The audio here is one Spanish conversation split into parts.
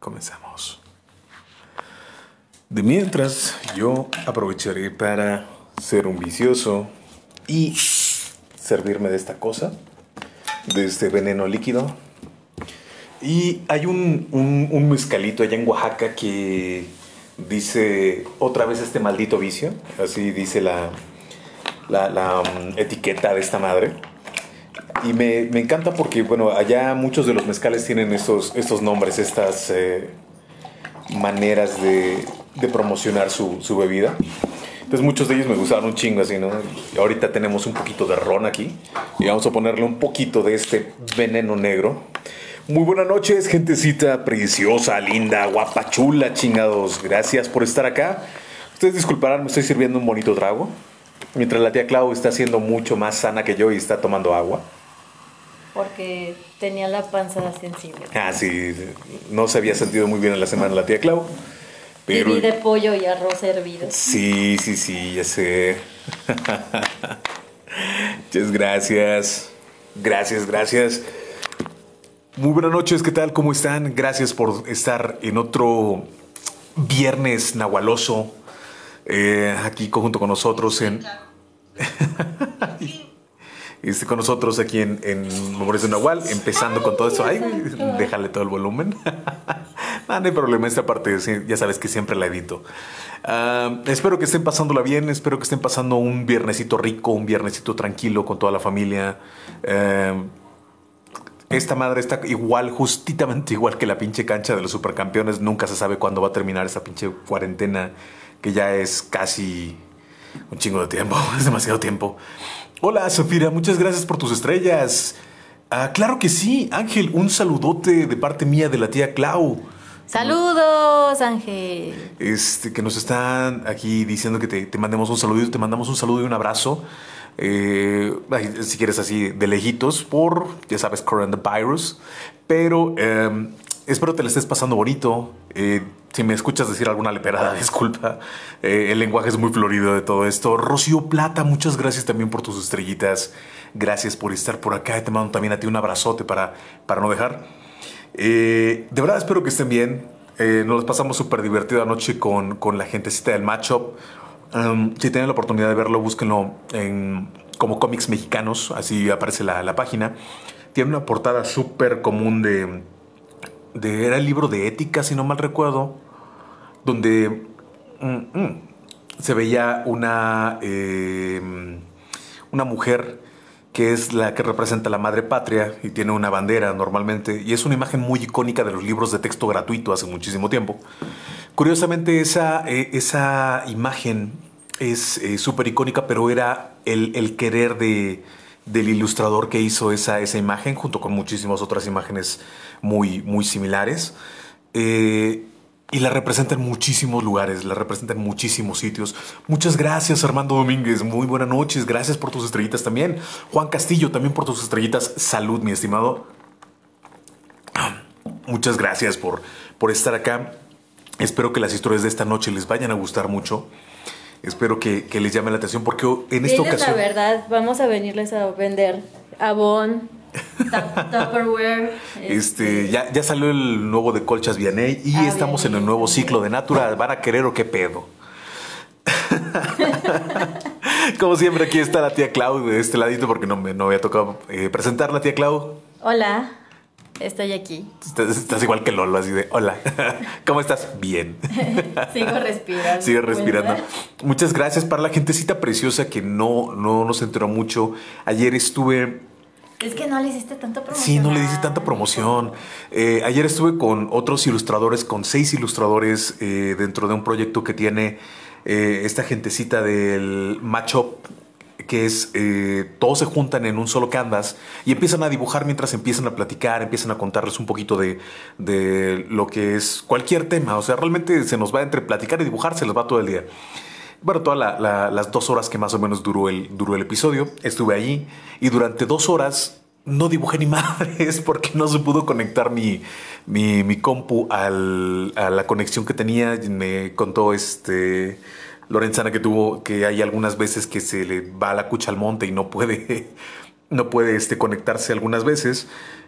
Comenzamos. De mientras, yo aprovecharé para ser un vicioso y servirme de esta cosa, de este veneno líquido. Y hay un mezcalito allá en Oaxaca que dice otra vez este maldito vicio. Así dice la etiqueta de esta madre. Y me encanta porque, bueno, allá muchos de los mezcales tienen estos nombres, estas maneras de promocionar su bebida. Entonces muchos de ellos me gustaron un chingo así, ¿no? Y ahorita tenemos un poquito de ron aquí y vamos a ponerle un poquito de este veneno negro. Muy buenas noches, gentecita preciosa, linda, guapa, chula, chingados. Gracias por estar acá. Ustedes disculparán, me estoy sirviendo un bonito trago. Mientras la tía Clau está siendo mucho más sana que yo y está tomando agua. Porque tenía la panza sensible. Ah, sí. No se había sentido muy bien en la semana la tía Clau. Pero... Y vi de pollo y arroz hervido. Sí, ya sé. Muchas gracias. Gracias. Muy buenas noches, ¿qué tal? ¿Cómo están? Gracias por estar en otro viernes nahualoso. Aquí junto con nosotros con nosotros aquí en Memorias de Nahual, empezando con todo esto. Ay, déjale todo el volumen. No hay problema, esta parte ya sabes que siempre la edito. Espero que estén pasándola bien, espero que estén pasando un viernesito rico, un viernesito tranquilo con toda la familia. Esta madre está justamente igual que la pinche cancha de los supercampeones. Nunca se sabe cuándo va a terminar esa pinche cuarentena, que ya es casi un chingo de tiempo, es demasiado tiempo. Hola, Zafira, muchas gracias por tus estrellas. Claro que sí, Ángel, un saludote de parte mía de la tía Clau. ¡Saludos, Ángel! Que nos están aquí diciendo que te mandemos un saludo. Te mandamos un saludo y un abrazo. Si quieres así de lejitos por, ya sabes, coronavirus. Pero espero te la estés pasando bonito. Si me escuchas decir alguna leperada, disculpa. El lenguaje es muy florido de todo esto. Rocío Plata, muchas gracias también por tus estrellitas. Gracias por estar por acá. Te mando también a ti un abrazote para no dejar. De verdad espero que estén bien. Nos las pasamos súper divertido anoche con la gentecita del matchup. Si tienen la oportunidad de verlo, búsquenlo como cómics mexicanos. Así aparece la página. Tiene una portada súper común era el libro de ética, si no mal recuerdo, donde se veía una mujer que es la que representa a la madre patria y tiene una bandera normalmente, y es una imagen muy icónica de los libros de texto gratuito hace muchísimo tiempo. Curiosamente esa imagen es súper icónica, pero era el querer del ilustrador que hizo esa imagen, junto con muchísimas otras imágenes muy similares. Y la representa en muchísimos lugares, la representa en muchísimos sitios. Muchas gracias, Armando Domínguez. Muy buenas noches. Gracias por tus estrellitas también. Juan Castillo, también por tus estrellitas. Salud, mi estimado. Muchas gracias por estar acá. Espero que las historias de esta noche les vayan a gustar mucho. Espero que les llame la atención porque en esta ocasión... La verdad, vamos a venirles a vender Avon, Tupperware. Ya salió el nuevo de Colchas Vianey y estamos en el nuevo ciclo de Natura. ¿Van a querer o qué pedo? Como siempre, aquí está la tía Clau de este ladito porque no me había tocado presentar la tía Clau. Hola, estoy aquí. Estás igual que Lolo, así de hola. ¿Cómo estás? Bien. Sigo respirando. Sigue respirando. Muchas gracias para la gentecita preciosa que no nos enteró mucho. Ayer estuve... Es que no le hiciste tanta promoción. Sí, no le hice tanta promoción. Ayer estuve con otros ilustradores, con 6 ilustradores dentro de un proyecto que tiene esta gentecita del matchup, que es todos se juntan en un solo canvas y empiezan a dibujar mientras empiezan a platicar, empiezan a contarles un poquito de lo que es cualquier tema. O sea, realmente se nos va entre platicar y dibujar, se les va todo el día. Bueno, todas las 2 horas que más o menos duró el episodio, estuve allí y durante 2 horas no dibujé ni madres porque no se pudo conectar mi compu a la conexión que tenía. Me contó Lorenzana que hay algunas veces que se le va la cucha al monte y no puede conectarse algunas veces.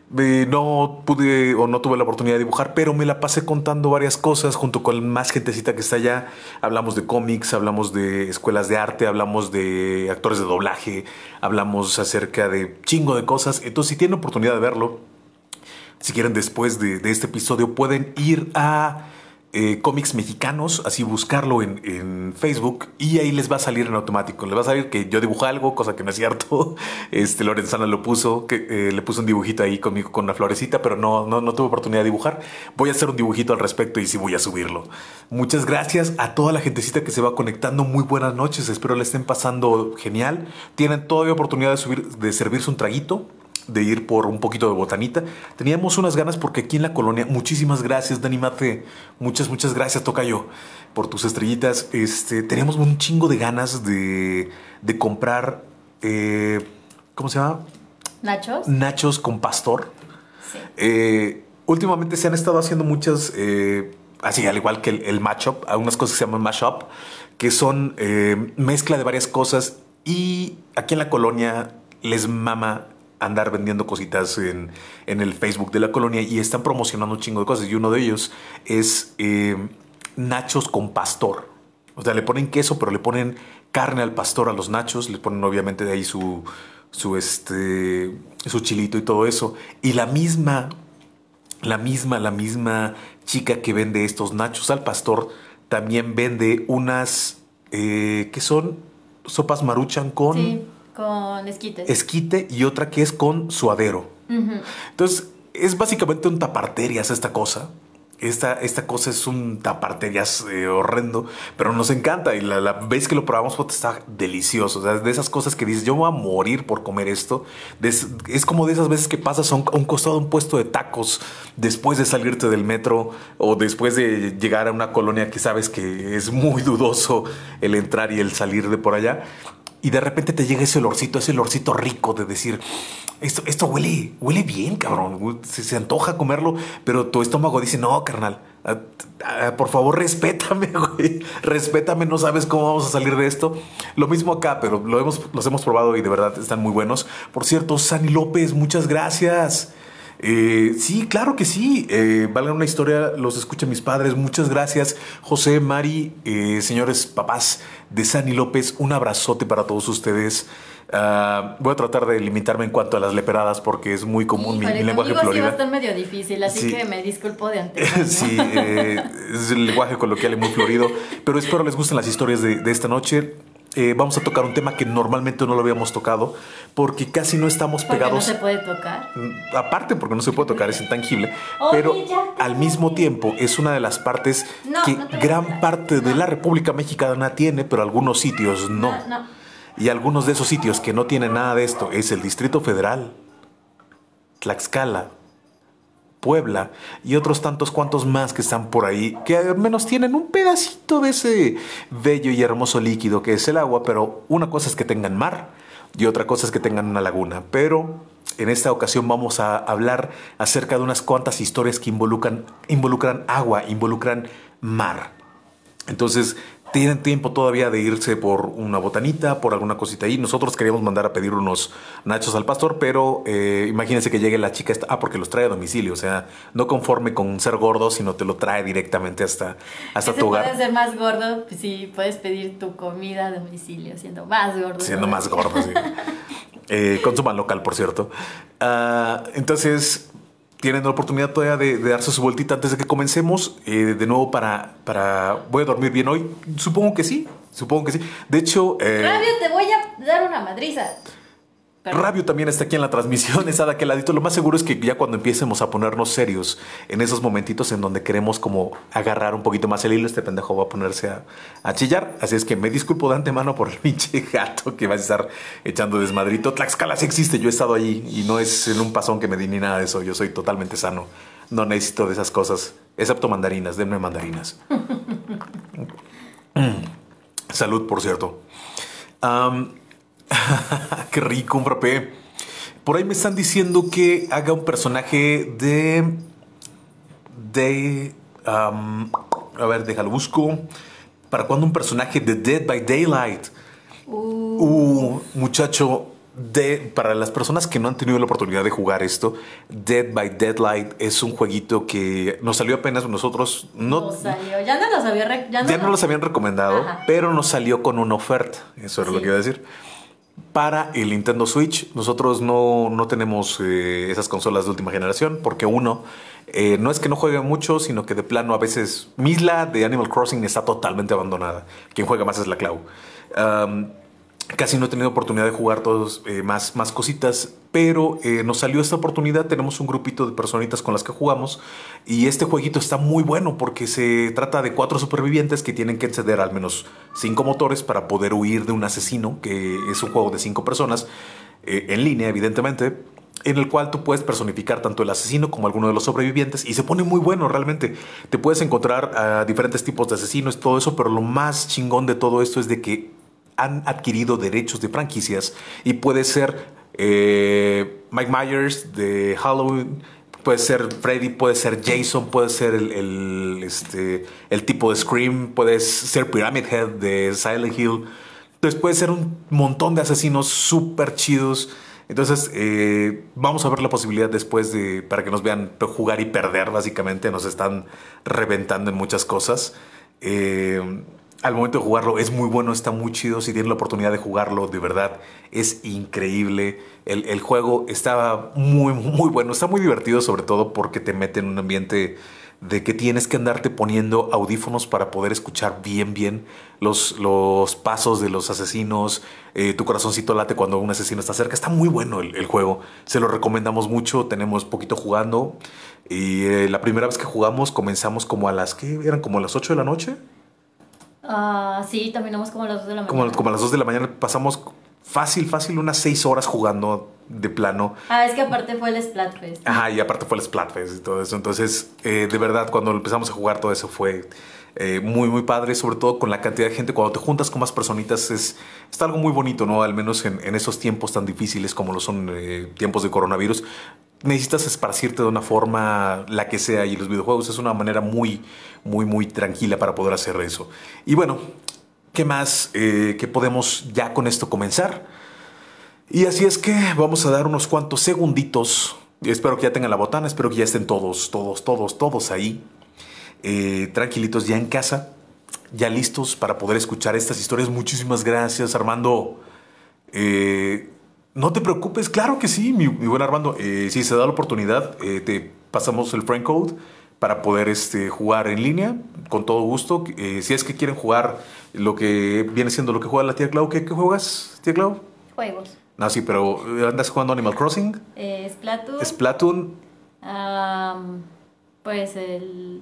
No pude o no tuve la oportunidad de dibujar, pero me la pasé contando varias cosas junto con más gentecita que está allá. Hablamos de cómics, hablamos de escuelas de arte, hablamos de actores de doblaje, hablamos acerca de chingo de cosas. Entonces, si tienen oportunidad de verlo, si quieren después de este episodio, pueden ir a cómics mexicanos, así buscarlo en Facebook y ahí les va a salir en automático. Les va a salir que yo dibujé algo, cosa que no es cierto. Lorenzana lo puso, que le puso un dibujito ahí conmigo con una florecita, pero no tuve oportunidad de dibujar. Voy a hacer un dibujito al respecto y sí voy a subirlo. Muchas gracias a toda la gentecita que se va conectando. Muy buenas noches, espero le estén pasando genial. Tienen todavía oportunidad de servirse un traguito, de ir por un poquito de botanita. Teníamos unas ganas porque aquí en la colonia, muchísimas gracias, Dani Mate, muchas gracias, tocayo, por tus estrellitas. Teníamos un chingo de ganas de comprar, ¿cómo se llama? ¿Nachos? Nachos con pastor. Sí. Últimamente se han estado haciendo muchas, así al igual que el mashup, algunas cosas que se llaman mashup, que son mezcla de varias cosas, y aquí en la colonia les mama andar vendiendo cositas en el Facebook de la colonia y están promocionando un chingo de cosas, y uno de ellos es nachos con pastor. O sea, le ponen queso, pero le ponen carne al pastor a los nachos, le ponen obviamente de ahí su chilito y todo eso. Y la misma chica que vende estos nachos al pastor también vende unas que son sopas Maruchan con... Sí, con esquites. Esquite, y otra que es con suadero. Entonces, es básicamente un taparterias esta cosa. Esta cosa es un taparterias horrendo, pero nos encanta. Y la vez que lo probamos, pues, está delicioso. O sea, de esas cosas que dices, yo me voy a morir por comer esto. Es como de esas veces que pasas a un costado de un puesto de tacos después de salirte del metro o después de llegar a una colonia que sabes que es muy dudoso el entrar y el salir de por allá. Y de repente te llega ese olorcito rico de decir, esto huele bien, cabrón. Se antoja comerlo, pero tu estómago dice, no, carnal, por favor, respétame, güey. Respétame, no sabes cómo vamos a salir de esto. Lo mismo acá, pero los hemos probado y de verdad están muy buenos. Por cierto, Sani López, muchas gracias. Sí, claro que sí. Valga una historia, los escuchan mis padres. Muchas gracias, José, Mari, señores papás de Sani López. Un abrazote para todos ustedes. Voy a tratar de limitarme en cuanto a las leperadas porque es muy común mi lenguaje florida. Sí, va a florida. estar medio difícil, así que me disculpo de antemano. Sí, es el lenguaje coloquial y muy florido. Pero espero les gusten las historias de esta noche. Vamos a tocar un tema que normalmente no lo habíamos tocado porque casi no estamos pegados. Porque no se puede tocar. Aparte porque no se puede tocar, es intangible. Oye, pero ya, al mismo tiempo es una de las partes que gran parte de la República Mexicana tiene, pero algunos sitios no. Y algunos de esos sitios que no tienen nada de esto es el Distrito Federal, Tlaxcala, Puebla y otros tantos cuantos más que están por ahí, que al menos tienen un pedacito de ese bello y hermoso líquido que es el agua, pero una cosa es que tengan mar y otra cosa es que tengan una laguna. Pero en esta ocasión vamos a hablar acerca de unas cuantas historias que involucran agua, involucran mar. Entonces, tienen tiempo todavía de irse por una botanita, por alguna cosita ahí. Nosotros queríamos mandar a pedir unos nachos al pastor, pero imagínense que llegue la chica esta, porque los trae a domicilio, o sea, no conforme con ser gordo, sino te lo trae directamente hasta tu hogar. Puedes ser más gordo, pues sí, puedes pedir tu comida a domicilio, siendo más gordo. Siendo más gordo, sí. Consuman local, por cierto. Entonces, tienen la oportunidad todavía de darse su vueltita antes de que comencemos. De nuevo, ¿voy a dormir bien hoy? Supongo que sí. De hecho... Rabio, te voy a dar una madriza. Perdón. Rabio también está aquí en la transmisión, está de aquel ladito. Lo más seguro es que ya cuando empiecemos a ponernos serios, en esos momentitos en donde queremos como agarrar un poquito más el hilo, este pendejo va a ponerse a chillar. Así es que me disculpo de antemano por el pinche gato que va a estar echando desmadrito. Tlaxcala sí existe, yo he estado allí y no es en un pasón que me di ni nada de eso. Yo soy totalmente sano, no necesito de esas cosas, excepto mandarinas, denme mandarinas. Salud, por cierto. Qué rico, un frappé. Por ahí me están diciendo que haga un personaje a ver, déjalo busco. ¿Para cuándo un personaje de Dead by Daylight? Muchacho, Para las personas que no han tenido la oportunidad de jugar esto, Dead by Deadlight es un jueguito que nos salió apenas nosotros. No salió. Ya no los había ya no los habían recomendado, Ajá. pero nos salió con una oferta. Eso era lo que iba a decir. Para el Nintendo Switch, nosotros no tenemos esas consolas de última generación, porque uno, no es que no juegue mucho, sino que de plano a veces Misla de Animal Crossing está totalmente abandonada. Quien juega más es la Clau. Casi no he tenido oportunidad de jugar todos más cositas, pero nos salió esta oportunidad. Tenemos un grupito de personitas con las que jugamos y este jueguito está muy bueno porque se trata de 4 supervivientes que tienen que encender al menos 5 motores para poder huir de un asesino, que es un juego de 5 personas en línea, evidentemente, en el cual tú puedes personificar tanto el asesino como alguno de los sobrevivientes y se pone muy bueno realmente. Te puedes encontrar a diferentes tipos de asesinos, todo eso, pero lo más chingón de todo esto es de que han adquirido derechos de franquicias y puede ser Mike Myers de Halloween, puede ser Freddy, puede ser Jason, puede ser el tipo de Scream, puede ser Pyramid Head de Silent Hill. Entonces puede ser un montón de asesinos súper chidos. Entonces vamos a ver la posibilidad después para que nos vean jugar y perder. Básicamente nos están reventando en muchas cosas. Al momento de jugarlo es muy bueno, está muy chido. Si tienen la oportunidad de jugarlo, de verdad es increíble. El juego está muy bueno, está muy divertido, sobre todo porque te mete en un ambiente de que tienes que andarte poniendo audífonos para poder escuchar bien los pasos de los asesinos. Tu corazoncito late cuando un asesino está cerca. Está muy bueno el juego, se lo recomendamos mucho. Tenemos poquito jugando y la primera vez que jugamos comenzamos como a las, ¿qué? Eran como a las 8 de la noche. Sí, terminamos como a las 2 de la mañana. Como a las 2 de la mañana pasamos fácil unas 6 horas jugando de plano. Es que aparte fue el Splatfest. Ajá, y aparte fue el Splatfest y todo eso. Entonces, de verdad, cuando empezamos a jugar todo eso fue muy padre, sobre todo con la cantidad de gente. Cuando te juntas con más personitas está algo muy bonito, ¿no? Al menos en esos tiempos tan difíciles como lo son tiempos de coronavirus. Necesitas esparcirte de una forma, la que sea, y los videojuegos es una manera muy tranquila para poder hacer eso. Y bueno, ¿qué más? ¿Qué podemos ya con esto comenzar? Y así es que vamos a dar unos cuantos segunditos. Espero que ya tengan la botana, espero que ya estén todos ahí. Tranquilitos ya en casa, ya listos para poder escuchar estas historias. Muchísimas gracias, Armando. No te preocupes, claro que sí, mi buen Armando. Si se da la oportunidad, te pasamos el friend code para poder jugar en línea con todo gusto. Si es que quieren jugar lo que viene siendo lo que juega la tía Clau, ¿qué juegas, tía Clau? Juegos. No, sí, pero ¿andas jugando Animal Crossing? Splatoon. Splatoon. Pues el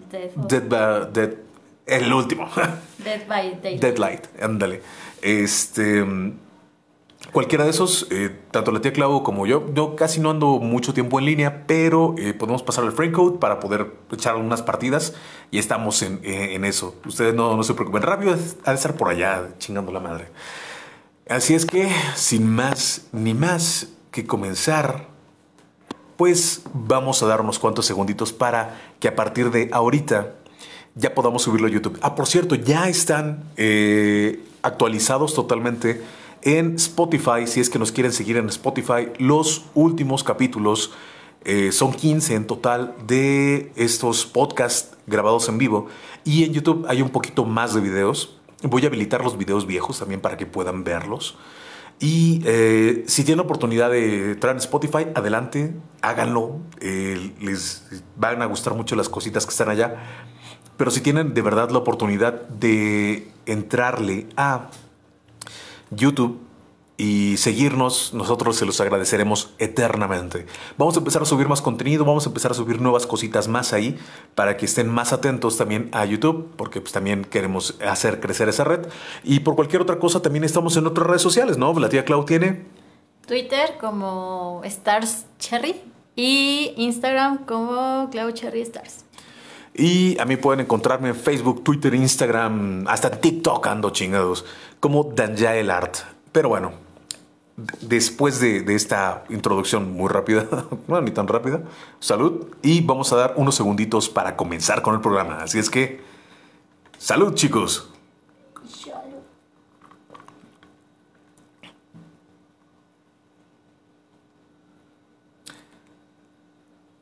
el último. Dead by Daylight. Deadlight, ándale. Cualquiera de esos, tanto la tía Clau como yo casi no ando mucho tiempo en línea, pero podemos pasar el friend code para poder echar unas partidas y estamos en eso. Ustedes no se preocupen, rápido ha de estar por allá chingando la madre. Así es que, sin más ni más que comenzar, pues vamos a dar unos cuantos segunditos para que a partir de ahorita ya podamos subirlo a YouTube. Por cierto, ya están actualizados totalmente en Spotify. Si es que nos quieren seguir en Spotify, los últimos capítulos, son 15 en total de estos podcasts grabados en vivo. Y en YouTube hay un poquito más de videos. Voy a habilitar los videos viejos también para que puedan verlos. Y si tienen la oportunidad de entrar en Spotify, adelante, háganlo. Les van a gustar mucho las cositas que están allá. Pero si tienen de verdad la oportunidad de entrarle a YouTube y seguirnos, nosotros se los agradeceremos eternamente. Vamos a empezar a subir más contenido, vamos a empezar a subir nuevas cositas más ahí para que estén más atentos también a YouTube, porque pues también queremos hacer crecer esa red. Y por cualquier otra cosa también estamos en otras redes sociales, ¿no? La tía Clau tiene Twitter como Stars Cherry y Instagram como Clau Cherry Stars. Y a mí pueden encontrarme en Facebook, Twitter, Instagram, hasta TikTok ando chingados, como Danjael Art. Pero bueno, después de esta introducción muy rápida, no, ni tan rápida, salud. Y vamos a dar unos segunditos para comenzar con el programa. Así es que, salud, chicos.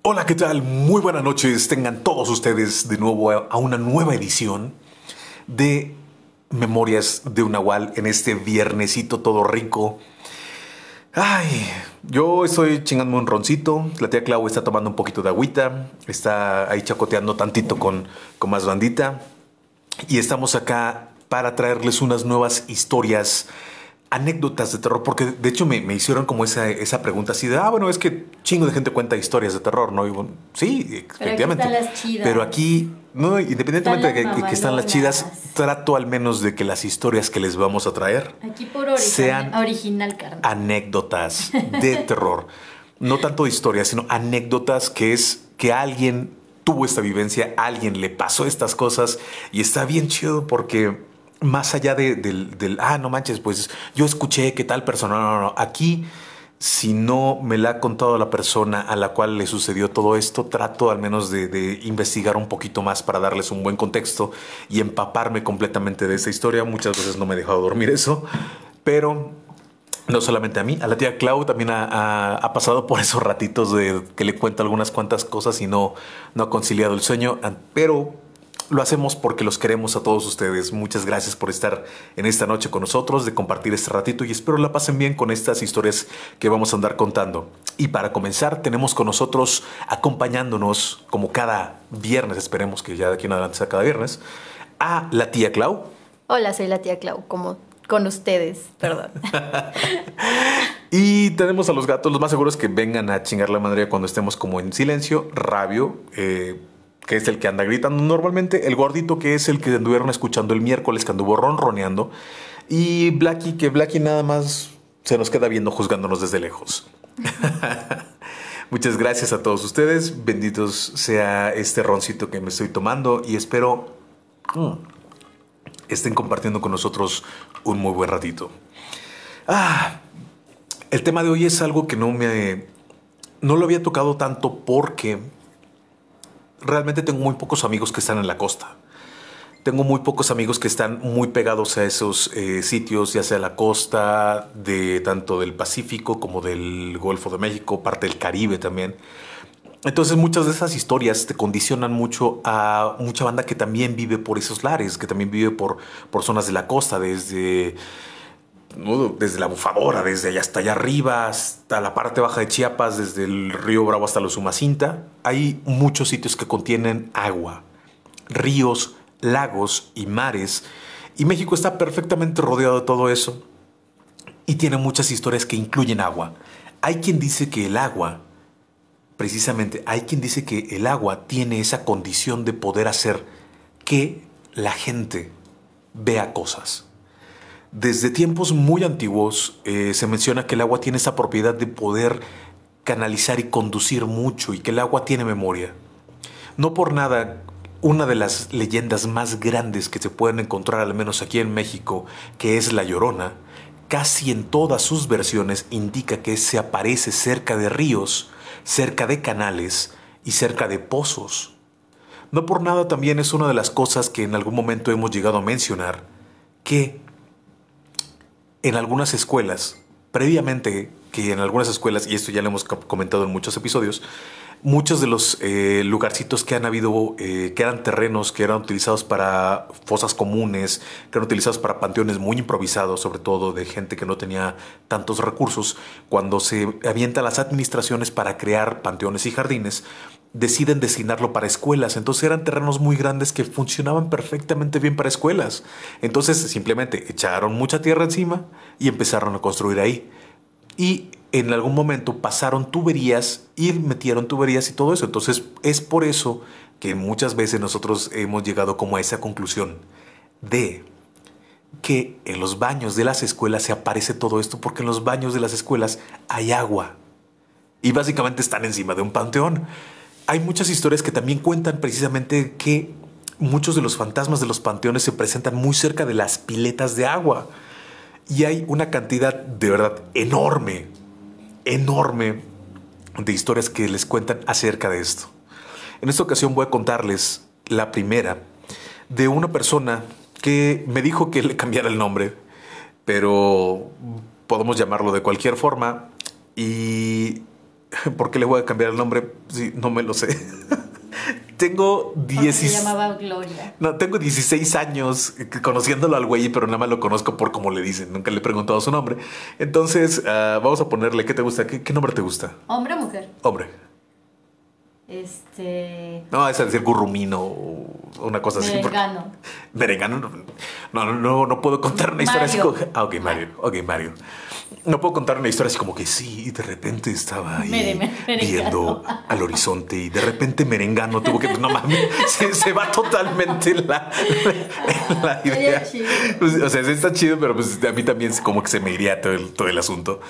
Hola, ¿qué tal? Muy buenas noches. Tengan todos ustedes de nuevo a una nueva edición de Memorias de un Nahual en este viernesito todo rico. Ay, yo estoy chingando un roncito. La tía Clau está tomando un poquito de agüita. Está ahí chacoteando tantito con más bandita. Y estamos acá para traerles unas nuevas historias, anécdotas de terror, porque de hecho me hicieron como esa pregunta así de, bueno, es que chingo de gente cuenta historias de terror, ¿no? Y bueno, sí, Pero aquí efectivamente. están las chidas. Pero aquí, no, independientemente de Están las que están las chidas, mamalonas. trato al menos de que las historias que les vamos a traer Aquí por original, sean original carne. anécdotas de terror. No tanto de historias, sino anécdotas que es que alguien tuvo esta vivencia, a alguien le pasó estas cosas y está bien chido porque más allá no manches, pues yo escuché que tal persona, no. Aquí, si no me la ha contado la persona a la cual le sucedió todo esto, trato al menos de investigar un poquito más para darles un buen contexto y empaparme completamente de esta historia. Muchas veces no me he dejado dormir eso, pero no solamente a mí, a la tía Clau también ha pasado por esos ratitos de que le cuento algunas cuantas cosas y no ha conciliado el sueño, pero lo hacemos porque los queremos a todos ustedes. Muchas gracias por estar en esta noche con nosotros, de compartir este ratito y espero la pasen bien con estas historias que vamos a andar contando. Y para comenzar tenemos con nosotros, acompañándonos como cada viernes, esperemos que ya de aquí en adelante sea cada viernes, a la tía Clau. Hola, soy la tía Clau, como con ustedes, perdón. Y tenemos a los gatos, los más seguros que vengan a chingar la madre cuando estemos como en silencio. Rabio, que es el que anda gritando normalmente. El gordito, que es el que anduvieron escuchando el miércoles, que anduvo ronroneando. Y Blacky, que Blacky nada más se nos queda viendo, juzgándonos desde lejos. Muchas gracias a todos ustedes. Benditos sea este roncito que me estoy tomando y espero estén compartiendo con nosotros un muy buen ratito. El tema de hoy es algo que no lo había tocado tanto porque realmente tengo muy pocos amigos que están en la costa. Tengo muy pocos amigos que están muy pegados a esos sitios, ya sea la costa, de tanto del Pacífico como del Golfo de México, parte del Caribe también. Entonces muchas de esas historias te condicionan mucho a mucha banda que también vive por esos lares, que también vive por zonas de la costa, desde la Bufadora, desde allá hasta allá arriba, hasta la parte baja de Chiapas, desde el río Bravo hasta los Umacinta. Hay muchos sitios que contienen agua, ríos, lagos y mares. Y México está perfectamente rodeado de todo eso y tiene muchas historias que incluyen agua. Hay quien dice que el agua, precisamente, hay quien dice que el agua tiene esa condición de poder hacer que la gente vea cosas. Desde tiempos muy antiguos se menciona que el agua tiene esa propiedad de poder canalizar y conducir mucho y que el agua tiene memoria. No por nada, una de las leyendas más grandes que se pueden encontrar, al menos aquí en México, que es La Llorona, casi en todas sus versiones indica que se aparece cerca de ríos, cerca de canales y cerca de pozos. No por nada también es una de las cosas que en algún momento hemos llegado a mencionar, que en algunas escuelas, previamente que en algunas escuelas, y esto ya lo hemos comentado en muchos episodios, muchos de los lugarcitos que han habido, que eran terrenos, que eran utilizados para fosas comunes, que eran utilizados para panteones muy improvisados, sobre todo de gente que no tenía tantos recursos, cuando se avientan las administraciones para crear panteones y jardines, deciden destinarlo para escuelas. Entonces eran terrenos muy grandes que funcionaban perfectamente bien para escuelas. Entonces simplemente echaron mucha tierra encima y empezaron a construir ahí. Y en algún momento pasaron tuberías y metieron tuberías y todo eso. Entonces es por eso que muchas veces nosotros hemos llegado como a esa conclusión de que en los baños de las escuelas se aparece todo esto, porque en los baños de las escuelas hay agua y básicamente están encima de un panteón. Hay muchas historias que también cuentan precisamente que muchos de los fantasmas de los panteones se presentan muy cerca de las piletas de agua. Y hay una cantidad de verdad enorme de historias que les cuentan acerca de esto. En esta ocasión voy a contarles la primera de una persona que me dijo que le cambiara el nombre, pero podemos llamarlo de cualquier forma. Y ¿Por qué le voy a cambiar el nombre? Sí, no me lo sé. Tengo Porque se 16. llamaba Gloria. No, tengo 16 años conociéndolo al güey, pero nada más lo conozco por cómo le dicen. Nunca le he preguntado su nombre. Entonces, vamos a ponerle, ¿qué te gusta? ¿Qué nombre te gusta? ¿Hombre o mujer? Hombre. No, es decir gurrumino o una cosa así. Merengano. Merengano. No puedo contar una historia así Mario. como. Ah, ok, Mario. Ok, Mario. No puedo contar una historia así como que sí, y de repente estaba ahí Merengano. viendo al horizonte y de repente Merengano tuvo que. No mames, se va totalmente la idea. Chido. Pues, o sea, sí está chido, pero pues a mí también como que se me iría todo el asunto.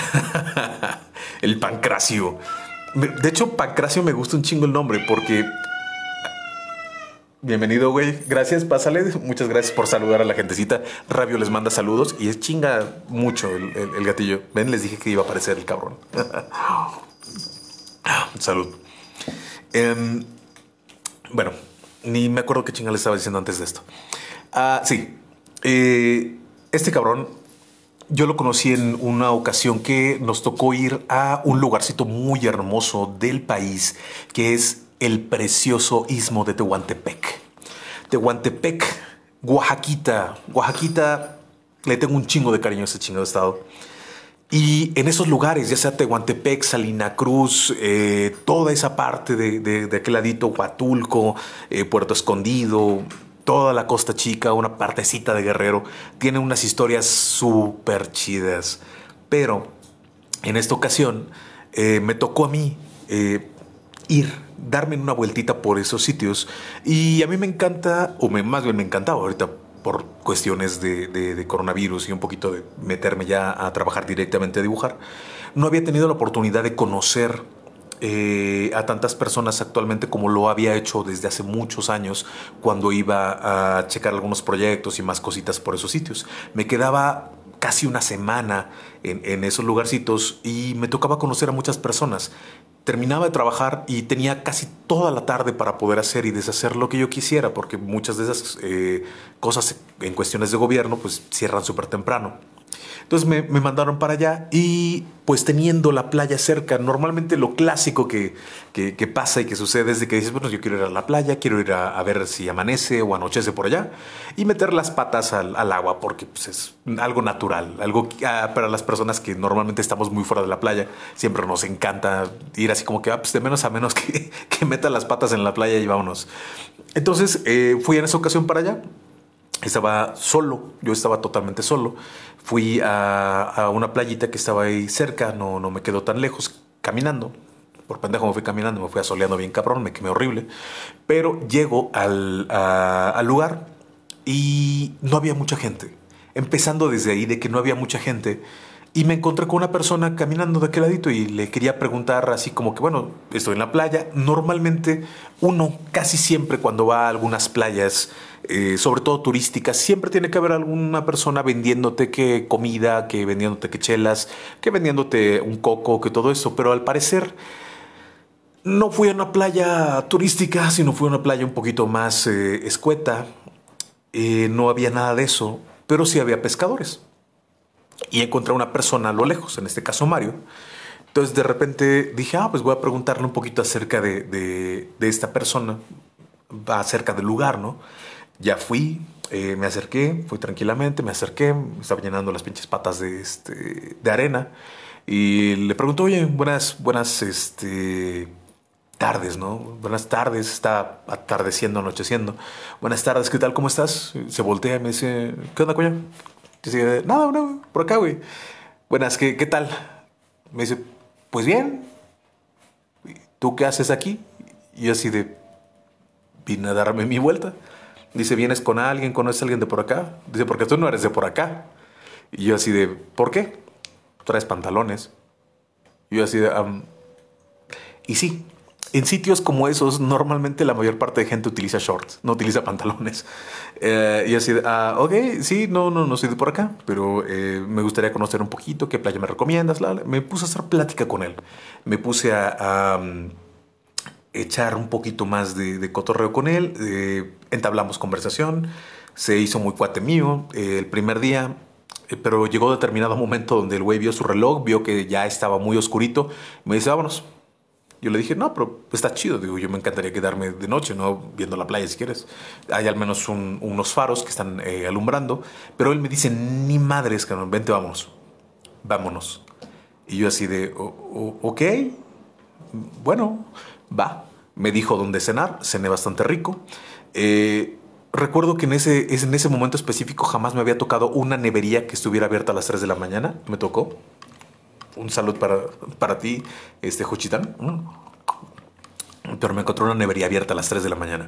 El Pancracio. De hecho, Pancracio me gusta un chingo el nombre porque... Bienvenido, güey. Gracias, pásale. Muchas gracias por saludar a la gentecita. Rabio les manda saludos y es chinga mucho el gatillo. Ven, les dije que iba a aparecer el cabrón. Salud. Bueno, ni me acuerdo qué chinga les estaba diciendo antes de esto. Sí. Este cabrón... Yo lo conocí en una ocasión que nos tocó ir a un lugarcito muy hermoso del país, que es el precioso istmo de Tehuantepec. Tehuantepec, Oaxaquita. Oaxaquita, le tengo un chingo de cariño a ese chingado estado. Y en esos lugares, ya sea Tehuantepec, Salina Cruz, toda esa parte de aquel ladito, Huatulco, Puerto Escondido, toda la Costa Chica, una partecita de Guerrero, tiene unas historias súper chidas. Pero en esta ocasión me tocó a mí darme una vueltita por esos sitios. Y a mí me encanta, más bien me encantaba ahorita por cuestiones de coronavirus y un poquito de meterme ya a trabajar directamente a dibujar. No había tenido la oportunidad de conocer a tantas personas actualmente como lo había hecho desde hace muchos años cuando iba a checar algunos proyectos y más cositas por esos sitios. Me quedaba casi una semana en esos lugarcitos y me tocaba conocer a muchas personas. Terminaba de trabajar y tenía casi toda la tarde para poder hacer y deshacer lo que yo quisiera, porque muchas de esas cosas en cuestiones de gobierno pues cierran súper temprano. Entonces me mandaron para allá y pues teniendo la playa cerca, normalmente lo clásico que pasa y que sucede es de que dices, bueno, yo quiero ir a la playa, quiero ir a ver si amanece o anochece por allá y meter las patas al agua porque pues, es algo natural, algo para las personas que normalmente estamos muy fuera de la playa, siempre nos encanta ir así como que pues de menos a menos que meta las patas en la playa y vámonos. Entonces fui en esa ocasión para allá. Estaba solo, yo estaba totalmente solo. Fui a una playita que estaba ahí cerca, no me quedó tan lejos, caminando. Por pendejo me fui caminando, me fui asoleando bien cabrón, me quemé horrible. Pero llego al lugar y no había mucha gente. Empezando desde ahí de que no había mucha gente. Y me encontré con una persona caminando de aquel ladito y le quería preguntar así como que, bueno, estoy en la playa. Normalmente uno casi siempre cuando va a algunas playas, sobre todo turísticas, siempre tiene que haber alguna persona vendiéndote que comida, que vendiéndote que chelas, que vendiéndote un coco, que todo eso. Pero al parecer no fui a una playa turística, sino fui a una playa un poquito más escueta. No había nada de eso, pero sí había pescadores. Y encontré a una persona a lo lejos, en este caso Mario. Entonces de repente dije, pues voy a preguntarle un poquito acerca de esta persona, acerca del lugar, ¿no? Ya fui, me acerqué, fui tranquilamente, me acerqué, me estaba llenando las pinches patas de arena. Y le pregunto, oye, buenas tardes, ¿no? Buenas tardes, está atardeciendo, anocheciendo. Buenas tardes, ¿qué tal? ¿Cómo estás? Se voltea y me dice, ¿qué onda, coño? Dice, nada, por acá, güey. Buenas, ¿qué tal? Me dice, pues bien. ¿Tú qué haces aquí? Y yo así vine a darme mi vuelta. Dice, ¿vienes con alguien? ¿Conoces a alguien de por acá? Dice, porque tú no eres de por acá. Y yo así ¿por qué? Traes pantalones. Y yo así y sí, en sitios como esos, normalmente la mayor parte de gente utiliza shorts, no utiliza pantalones. Y así ok, sí, no soy de por acá, pero me gustaría conocer un poquito, qué playa me recomiendas. Me puse a hacer plática con él. Me puse a echar un poquito más de cotorreo con él. Entablamos conversación. Se hizo muy cuate mío. El primer día Pero llegó determinado momento donde el güey vio su reloj, vio que ya estaba muy oscurito. Y me dice, vámonos. Yo le dije, no, pero está chido. Digo, yo me encantaría quedarme de noche, ¿no? Viendo la playa si quieres. Hay al menos unos faros que están alumbrando. Pero él me dice, ni madres, cabrón, vente, vámonos. Vámonos. Y yo así de, ok, bueno, va. Me dijo dónde cenar, cené bastante rico. Recuerdo que en ese momento específico jamás me había tocado una nevería que estuviera abierta a las 3 de la mañana. Me tocó. Un salud para ti, Juchitán. Pero me encontré una nevería abierta a las 3 de la mañana.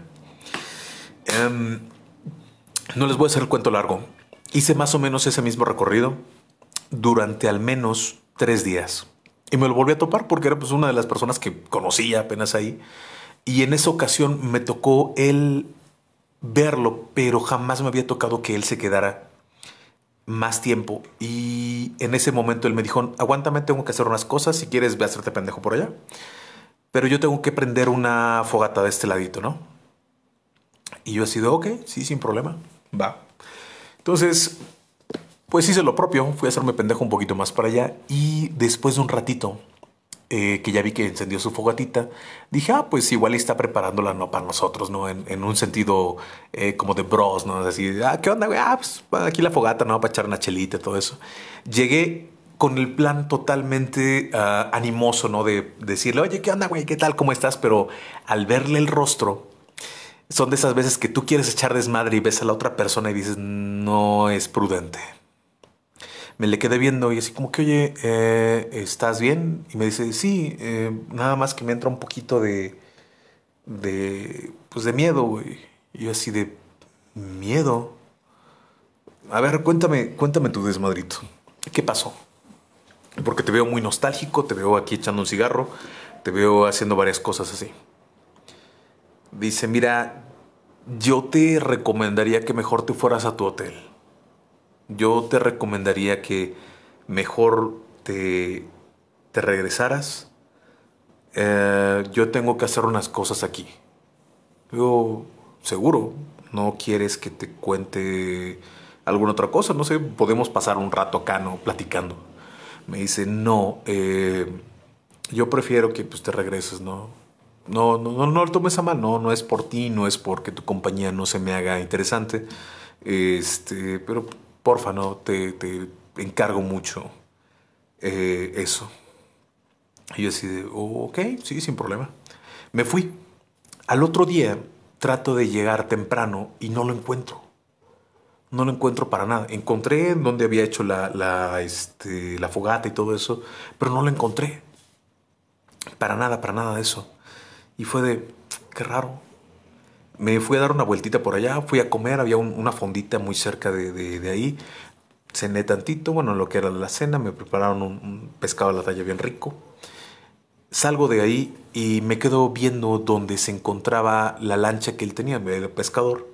No les voy a hacer el cuento largo. Hice más o menos ese mismo recorrido durante al menos 3 días. Y me lo volví a topar porque era pues una de las personas que conocía apenas ahí. Y en esa ocasión me tocó él verlo, pero jamás me había tocado que él se quedara más tiempo. Y en ese momento él me dijo, aguántame, tengo que hacer unas cosas. Si quieres, ve a hacerte pendejo por allá. Pero yo tengo que prender una fogata de este ladito, ¿no? Y yo he sido, ok, sí, sin problema, va. Entonces, pues hice lo propio. Fui a hacerme pendejo un poquito más para allá. Y después de un ratito, que ya vi que encendió su fogatita, dije, pues igual está preparándola no para nosotros, ¿no? En un sentido como de bros, ¿no? Así, ¿qué onda, güey? Pues aquí la fogata, ¿no? Para echar una chelita, todo eso. Llegué con el plan totalmente animoso, ¿no? De decirle, oye, ¿qué onda, güey? ¿Qué tal? ¿Cómo estás? Pero al verle el rostro, son de esas veces que tú quieres echar desmadre y ves a la otra persona y dices, no es prudente. Me le quedé viendo y así como que, oye, ¿estás bien? Y me dice, sí, nada más que me entra un poquito pues de miedo, güey. Y yo así de, ¿miedo? A ver, cuéntame tu desmadrito. ¿Qué pasó? Porque te veo muy nostálgico, te veo aquí echando un cigarro, te veo haciendo varias cosas así. Dice, mira, yo te recomendaría que mejor te fueras a tu hotel. Yo te recomendaría que mejor te regresaras. Yo tengo que hacer unas cosas aquí. Yo, seguro, no quieres que te cuente alguna otra cosa. No sé, podemos pasar un rato acá, ¿no? Platicando. Me dice, no, yo prefiero que pues, te regreses, ¿no? No lo tomes a mal, no es por ti, no es porque tu compañía no se me haga interesante. Pero porfa, no, te encargo mucho eso. Y yo así de, ok, sí, sin problema. Me fui. Al otro día trato de llegar temprano y no lo encuentro. No lo encuentro para nada. Encontré donde había hecho la fogata y todo eso, pero no lo encontré. Para nada de eso. Y fue de, qué raro. Me fui a dar una vueltita por allá, fui a comer, había una fondita muy cerca de ahí. Cené tantito, bueno, lo que era la cena, me prepararon un pescado a la talla bien rico. Salgo de ahí y me quedo viendo donde se encontraba la lancha que él tenía, el pescador.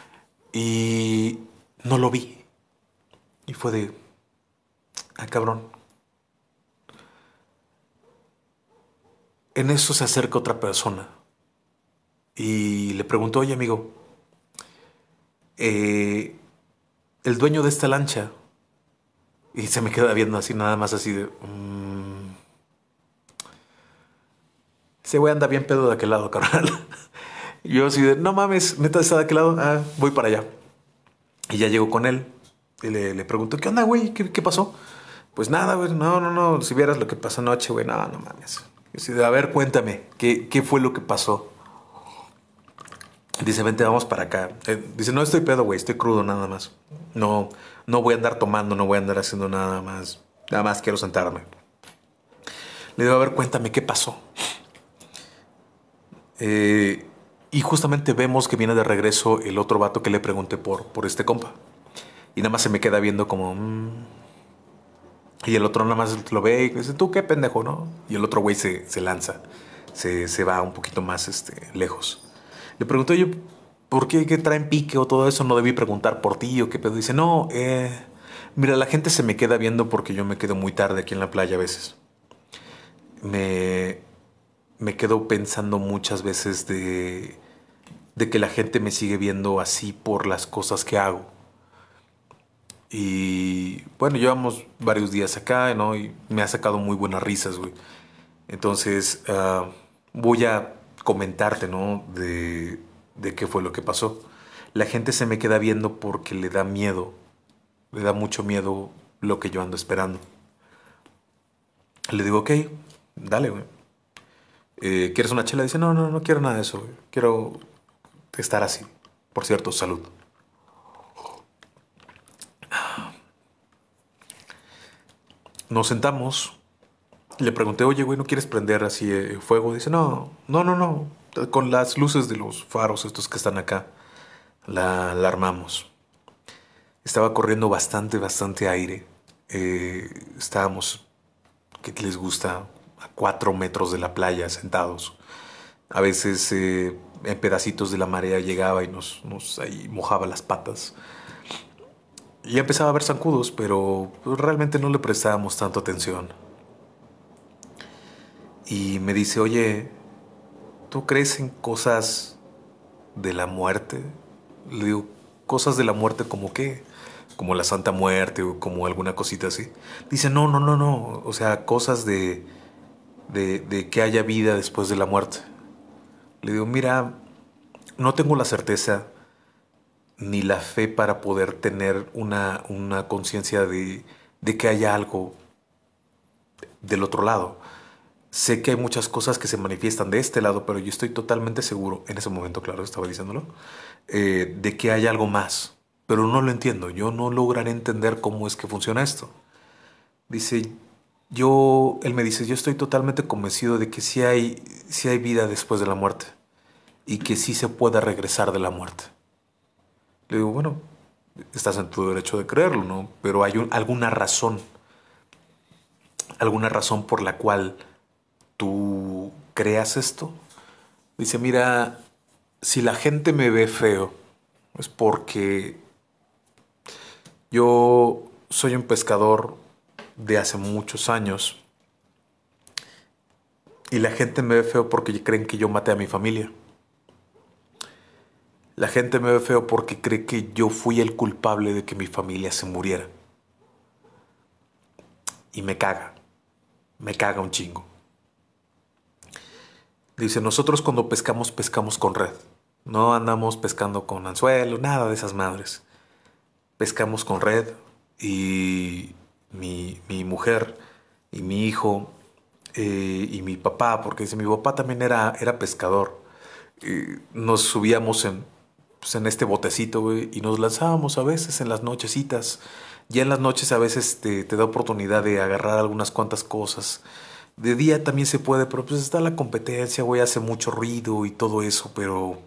Y no lo vi. Y fue de, cabrón. En eso se acerca otra persona y le preguntó, oye amigo, el dueño de esta lancha. Y se me queda viendo así, nada más así de... Ese güey anda bien pedo de aquel lado, carnal. Y yo así de, no mames, neta está de aquel lado, voy para allá. Y ya llego con él y le pregunto, ¿qué onda, güey? ¿Qué pasó? Pues nada, güey, no, si vieras lo que pasó anoche, güey, no mames. Y así de, a ver, cuéntame, ¿qué fue lo que pasó? Dice, vente, vamos para acá. Dice, no estoy pedo, güey, estoy crudo nada más. No voy a andar tomando, no voy a andar haciendo nada más. Nada más quiero sentarme. Le digo, a ver, cuéntame, ¿qué pasó? Y justamente vemos que viene de regreso el otro vato que le pregunté por este compa. Y nada más se me queda viendo como... Y el otro nada más lo ve y dice, tú qué pendejo, ¿no? Y el otro güey se lanza. Se va un poquito más lejos. Le pregunté yo, ¿por qué traen pique o todo eso? No debí preguntar por ti o qué pedo. Dice, no, mira, la gente se me queda viendo porque yo me quedo muy tarde aquí en la playa a veces. Me quedo pensando muchas veces de que la gente me sigue viendo así por las cosas que hago. Y bueno, llevamos varios días acá, ¿no? Y me ha sacado muy buenas risas, güey. Entonces, voy a comentarte, ¿no? De qué fue lo que pasó. La gente se me queda viendo porque le da miedo, le da mucho miedo lo que yo ando esperando. Le digo, ok, dale, güey. ¿Quieres una chela? Dice, no, no, no quiero nada de eso, güey. Quiero estar así. Por cierto, salud. Nos sentamos. Le pregunté, oye, güey, ¿no quieres prender así fuego? Dice, no, no, no, no. Con las luces de los faros estos que están acá, la armamos. Estaba corriendo bastante, bastante aire. Estábamos, ¿qué les gusta? A 4 metros de la playa, sentados. A veces en pedacitos de la marea llegaba y nos ahí mojaba las patas. Y ya empezaba a ver zancudos, pero pues, realmente no le prestábamos tanto atención. Y me dice, oye, ¿tú crees en cosas de la muerte? Le digo, ¿cosas de la muerte como qué? Como la Santa Muerte o como alguna cosita así. Dice, no, no, no, no. O sea, cosas de que haya vida después de la muerte. Le digo, mira, no tengo la certeza ni la fe para poder tener una conciencia de que haya algo del otro lado. Sé que hay muchas cosas que se manifiestan de este lado, pero yo estoy totalmente seguro, en ese momento, claro, estaba diciéndolo, de que hay algo más. Pero no lo entiendo, yo no lograré entender cómo es que funciona esto. Dice, él me dice, yo estoy totalmente convencido de que sí hay vida después de la muerte y que sí se puede regresar de la muerte. Le digo, bueno, estás en tu derecho de creerlo, ¿no? Pero hay alguna razón por la cual tú creas esto. Dice, mira, si la gente me ve feo, es porque yo soy un pescador de hace muchos años y la gente me ve feo porque creen que yo maté a mi familia. La gente me ve feo porque cree que yo fui el culpable de que mi familia se muriera. Y me caga un chingo. Dice, nosotros cuando pescamos, pescamos con red. No andamos pescando con anzuelo, nada de esas madres. Pescamos con red y mi mujer y mi hijo y mi papá, porque dice, mi papá también era pescador. Nos subíamos pues, en este botecito, güey, y nos lanzábamos a veces en las nochecitas. Ya en las noches a veces te da oportunidad de agarrar algunas cuantas cosas. De día también se puede, pero pues está la competencia, güey, hace mucho ruido y todo eso, pero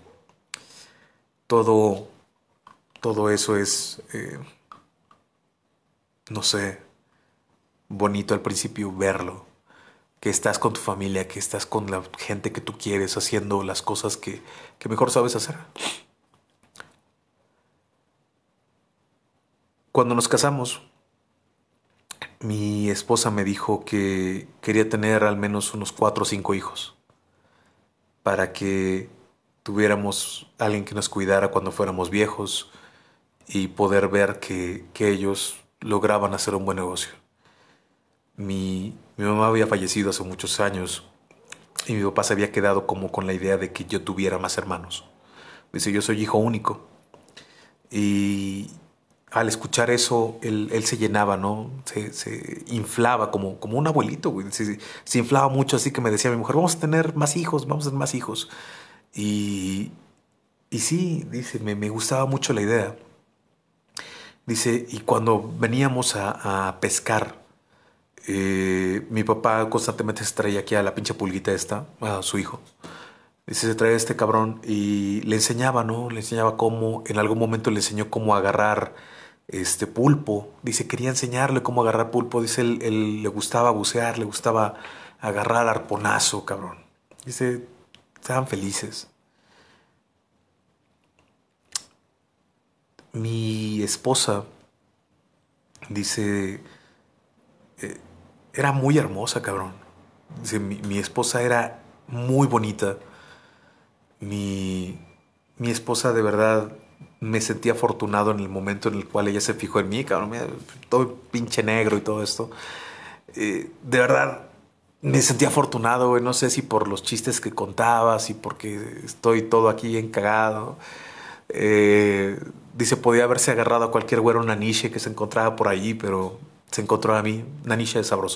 todo, todo eso es, no sé, bonito al principio verlo. Que estás con tu familia, que estás con la gente que tú quieres, haciendo las cosas que mejor sabes hacer. Cuando nos casamos, mi esposa me dijo que quería tener al menos unos 4 o 5 hijos para que tuviéramos alguien que nos cuidara cuando fuéramos viejos y poder ver que ellos lograban hacer un buen negocio. Mi mamá había fallecido hace muchos años y mi papá se había quedado como con la idea de que yo tuviera más hermanos. Dice, yo soy hijo único. Y al escuchar eso, él se llenaba, ¿no? Se inflaba como un abuelito, güey. Se inflaba mucho, así que me decía mi mujer, vamos a tener más hijos, vamos a tener más hijos. Y, y sí, dice, me gustaba mucho la idea. Dice, y cuando veníamos a pescar, mi papá constantemente se traía aquí a la pinche pulguita esta, a su hijo. Dice, se traía a este cabrón y le enseñaba, ¿no? Le enseñaba cómo, en algún momento le enseñó cómo agarrar este pulpo. Dice, quería enseñarle cómo agarrar pulpo. Dice, él le gustaba bucear, le gustaba agarrar arponazo, cabrón. Dice, estaban felices. Mi esposa, dice, era muy hermosa, cabrón. Dice, mi esposa era muy bonita. Mi, mi esposa de verdad me sentí afortunado en el momento en el cual ella se fijó en mí, cabrón, mira, todo pinche negro y todo esto. De verdad, me sentí afortunado, güey. No sé si por los chistes que contabas y porque estoy todo aquí encagado. Eh, Dice, podía haberse agarrado a cualquier güero naniche que se encontraba por allí, pero se encontró a mí. Naniche es sabroso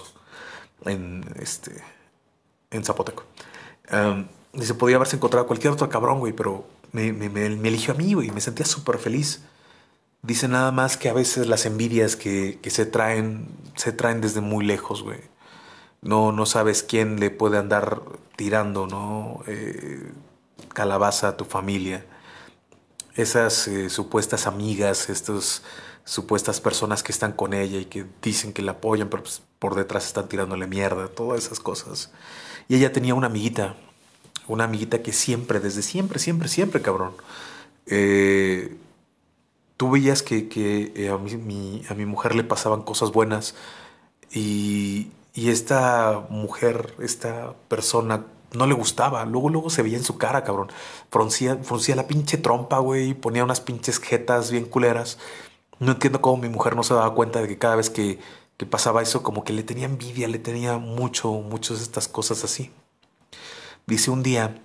en zapoteco. Dice, podía haberse encontrado a cualquier otro cabrón, güey, pero me eligió a mí, güey. Me sentía súper feliz. Dice nada más que a veces las envidias que se traen desde muy lejos, güey. No sabes quién le puede andar tirando, ¿no? Calabaza a tu familia. Esas supuestas amigas, estas supuestas personas que están con ella y que dicen que la apoyan, pero pues, por detrás están tirándole mierda, todas esas cosas. Y ella tenía una amiguita que siempre, desde siempre, siempre, siempre, cabrón. eh, Tú veías que a mi mujer le pasaban cosas buenas y esta mujer, esta persona, no le gustaba. Luego se veía en su cara, cabrón. Fruncía la pinche trompa, güey, y ponía unas pinches jetas bien culeras. No entiendo cómo mi mujer no se daba cuenta de que cada vez que pasaba eso, como que le tenía envidia, le tenía muchas de estas cosas así. Dice un día,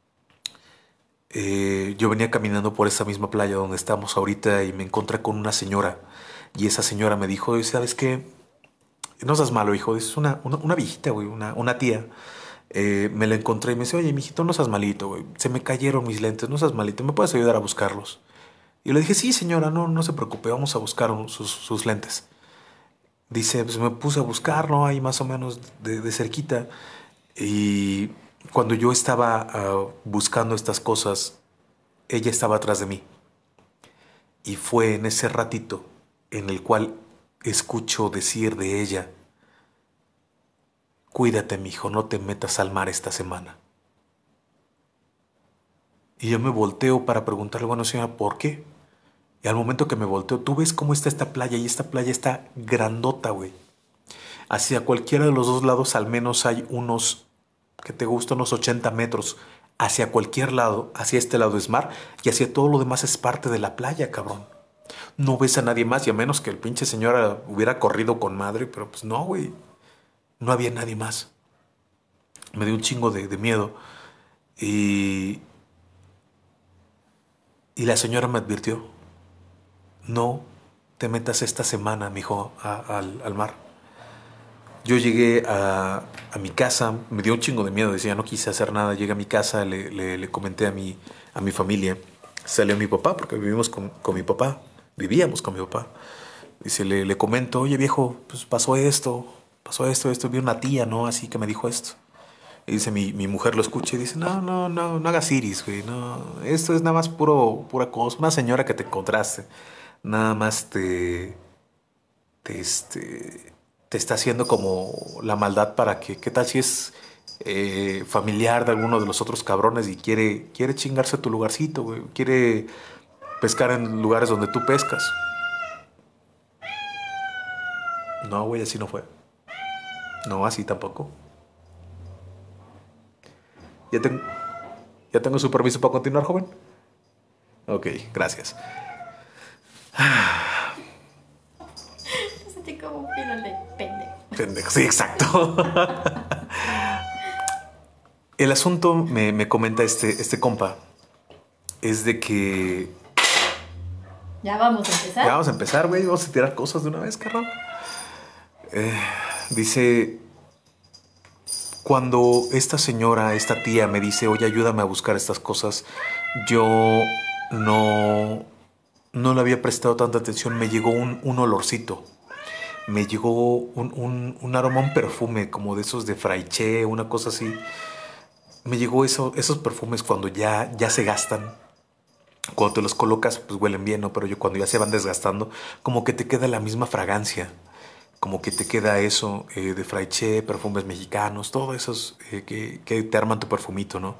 yo venía caminando por esa misma playa donde estamos ahorita y me encontré con una señora. Y esa señora me dijo, ¿sabes qué? No seas malo, hijo. Es una viejita, güey, una tía. Me la encontré y me dice, oye, mijito, no seas malito, güey. Se me cayeron mis lentes, no seas malito. ¿Me puedes ayudar a buscarlos? Y le dije, sí, señora, no se preocupe, vamos a buscar sus lentes. Dice, pues me puse a buscar, ¿no? Ahí más o menos de cerquita. Y cuando yo estaba buscando estas cosas, ella estaba atrás de mí. Y fue en ese ratito en el cual escucho decir de ella, cuídate, mijo, no te metas al mar esta semana. Y yo me volteo para preguntarle, bueno, señora, ¿por qué? Y al momento que me volteo, tú ves cómo está esta playa y esta playa está grandota, güey. Hacia cualquiera de los dos lados al menos hay unos, que te gusta, unos 80 metros. Hacia cualquier lado, hacia este lado es mar y hacia todo lo demás es parte de la playa, cabrón. No ves a nadie más y a menos que el pinche señora hubiera corrido con madre, pero pues no, güey. No había nadie más. Me dio un chingo de miedo. Y, y la señora me advirtió, no te metas esta semana, mijo, al mar. Yo llegué a mi casa, me dio un chingo de miedo, decía, no quise hacer nada. Llegué a mi casa, le comenté a mi familia. Salió mi papá, porque vivimos con mi papá, vivíamos con mi papá. Dice, le comento, oye viejo, pues pasó esto, vi una tía, ¿no? Así que me dijo esto. Y dice, mi mujer lo escucha y dice, no hagas iris, güey, no, esto es nada más pura cosa, una señora que te encontraste, nada más te está haciendo como la maldad para que, ¿qué tal si es familiar de alguno de los otros cabrones y quiere chingarse tu lugarcito, güey, quiere pescar en lugares donde tú pescas? No, güey, así no fue. No, así tampoco. Ya, ten- ya tengo su permiso para continuar, joven. Ok, gracias. Me sentí como un final de pendejo. Pendejo, sí, exacto. El asunto, me comenta este compa, es de que Ya vamos a ya empezar. vamos a empezar, güey. Vamos a tirar cosas de una vez, carnal. Dice, cuando esta señora, esta tía me dice, oye, ayúdame a buscar estas cosas, yo no, no le había prestado tanta atención. Me llegó un olorcito. Me llegó un aroma, un perfume como de esos de fraiche, una cosa así. Me llegó esos perfumes cuando ya se gastan. Cuando te los colocas, pues huelen bien, ¿no? Pero yo cuando ya se van desgastando, como que te queda la misma fragancia. Como que te queda eso de fraiche, perfumes mexicanos, todo esos que te arman tu perfumito, ¿no?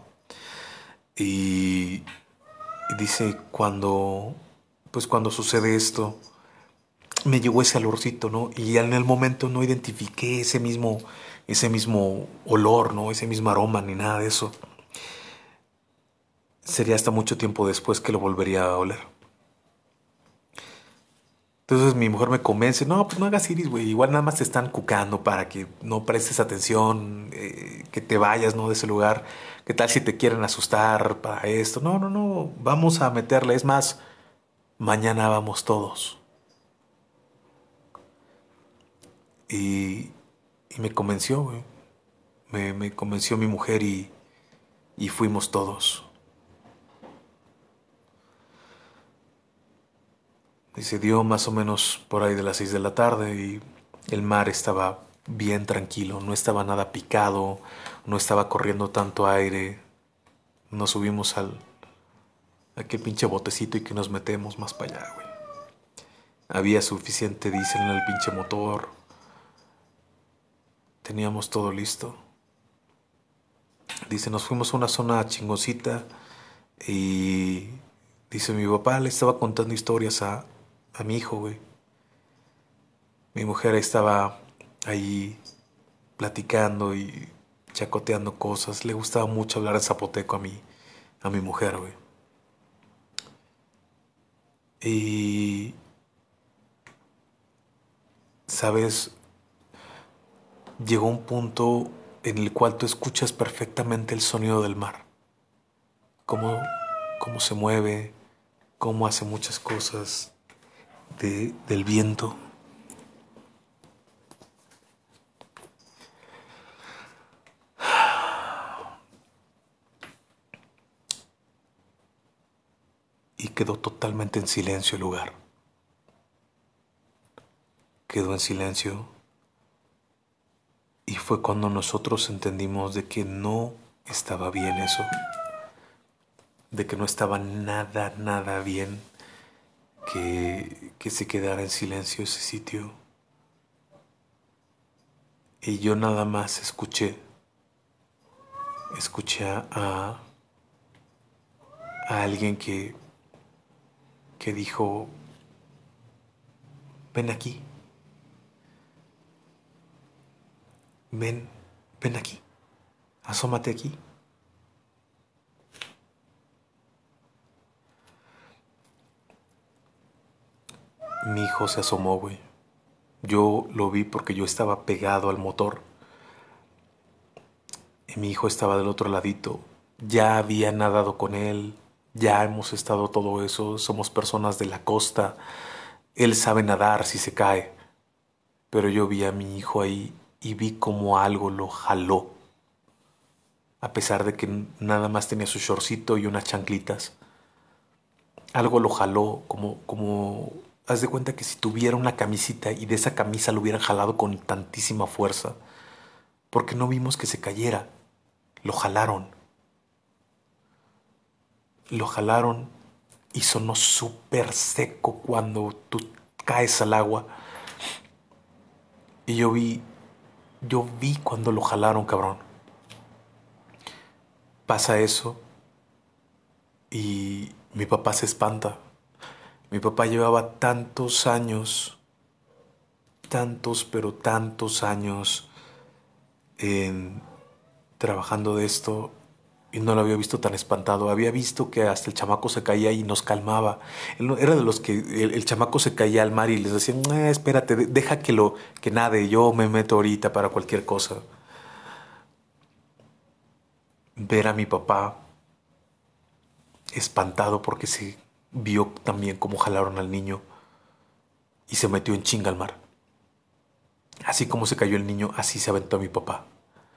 Y, y dice, cuando sucede esto, me llegó ese olorcito, ¿no? Y en el momento no identifiqué ese mismo olor, ¿no? Ese mismo aroma ni nada de eso. Sería hasta mucho tiempo después que lo volvería a oler. Entonces mi mujer me convence, no, pues no hagas iris, güey, igual nada más te están cucando para que no prestes atención, que te vayas, ¿no? De ese lugar. ¿Qué tal si te quieren asustar para esto? No, no, no, vamos a meterle. Es más, mañana vamos todos. Y, y me convenció, güey. Me convenció mi mujer y fuimos todos. Y se dio más o menos por ahí de las 6 de la tarde y el mar estaba bien tranquilo, no estaba nada picado, no estaba corriendo tanto aire. Nos subimos al a qué pinche botecito y que nos metemos más para allá, güey. Había suficiente diésel en el pinche motor. Teníamos todo listo. Dice, nos fuimos a una zona chingoncita y dice, mi papá le estaba contando historias a mi hijo, güey. Mi mujer estaba ahí platicando y chacoteando cosas. Le gustaba mucho hablar en zapoteco a mi mujer, güey. Y, ¿sabes? Llegó un punto en el cual tú escuchas perfectamente el sonido del mar. Cómo, cómo se mueve, cómo hace muchas cosas del viento. Y quedó totalmente en silencio el lugar. Quedó en silencio y fue cuando nosotros entendimos de que no estaba bien eso, de que no estaba nada, nada bien que se quedara en silencio ese sitio. Y yo nada más escuché a alguien que dijo, ven aquí, ven, ven aquí, asómate aquí. Mi hijo se asomó, güey. Yo lo vi porque yo estaba pegado al motor y mi hijo estaba del otro ladito. Ya había nadado con él, ya hemos estado todo eso, somos personas de la costa. Él sabe nadar si se cae, pero yo vi a mi hijo ahí y vi como algo lo jaló, a pesar de que nada más tenía su shortcito y unas chanclitas. Algo lo jaló, haz de cuenta que si tuviera una camisita y de esa camisa lo hubieran jalado con tantísima fuerza, porque no vimos que se cayera, lo jalaron. Lo jalaron y sonó súper seco cuando tú caes al agua. Y yo vi cuando lo jalaron, cabrón. Pasa eso y mi papá se espanta. Mi papá llevaba tantos años, tantos, pero tantos años en trabajando de esto y no lo había visto tan espantado. Había visto que hasta el chamaco se caía y nos calmaba. Él era de los que el chamaco se caía al mar y les decía, espérate, deja que nade, yo me meto ahorita para cualquier cosa. Ver a mi papá espantado porque se vio también cómo jalaron al niño y se metió en chinga al mar. Así como se cayó el niño, así se aventó a mi papá.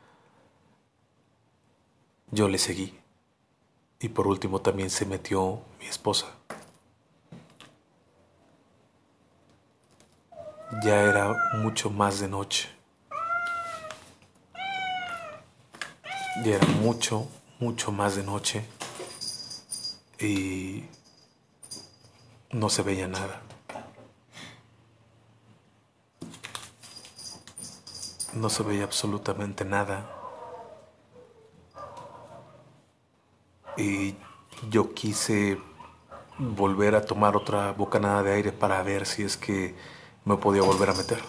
Yo le seguí. Y por último también se metió mi esposa. Ya era mucho más de noche. Ya era mucho, mucho más de noche. Y no se veía nada. No se veía absolutamente nada. Y yo quise volver a tomar otra bocanada de aire para ver si es que me podía volver a meter.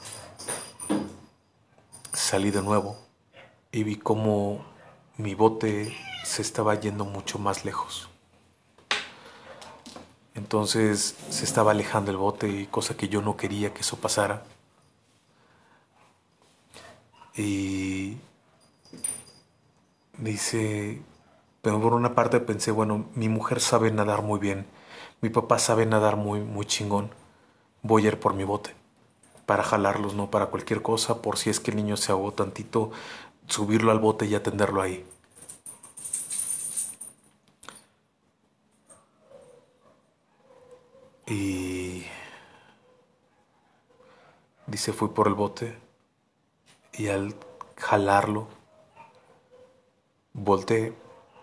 Salí de nuevo y vi cómo mi bote se estaba yendo mucho más lejos. Entonces se estaba alejando el bote, cosa que yo no quería que eso pasara. Y dice, pero por una parte pensé, bueno, mi mujer sabe nadar muy bien, mi papá sabe nadar muy, muy chingón. Voy a ir por mi bote para jalarlos, no para cualquier cosa, por si es que el niño se ahogó tantito, subirlo al bote y atenderlo ahí. Y dice, fui por el bote y al jalarlo, volteé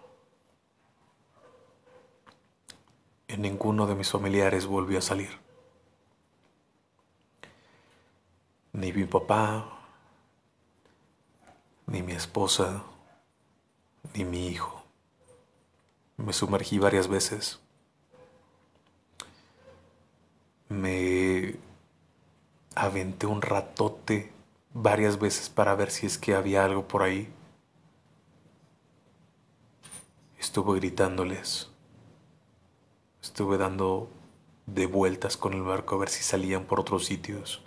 y ninguno de mis familiares volvió a salir. Ni mi papá, ni mi esposa, ni mi hijo. Me sumergí varias veces. Me aventé un ratote varias veces para ver si es que había algo por ahí. Estuve gritándoles. Estuve dando de vueltas con el barco a ver si salían por otros sitios.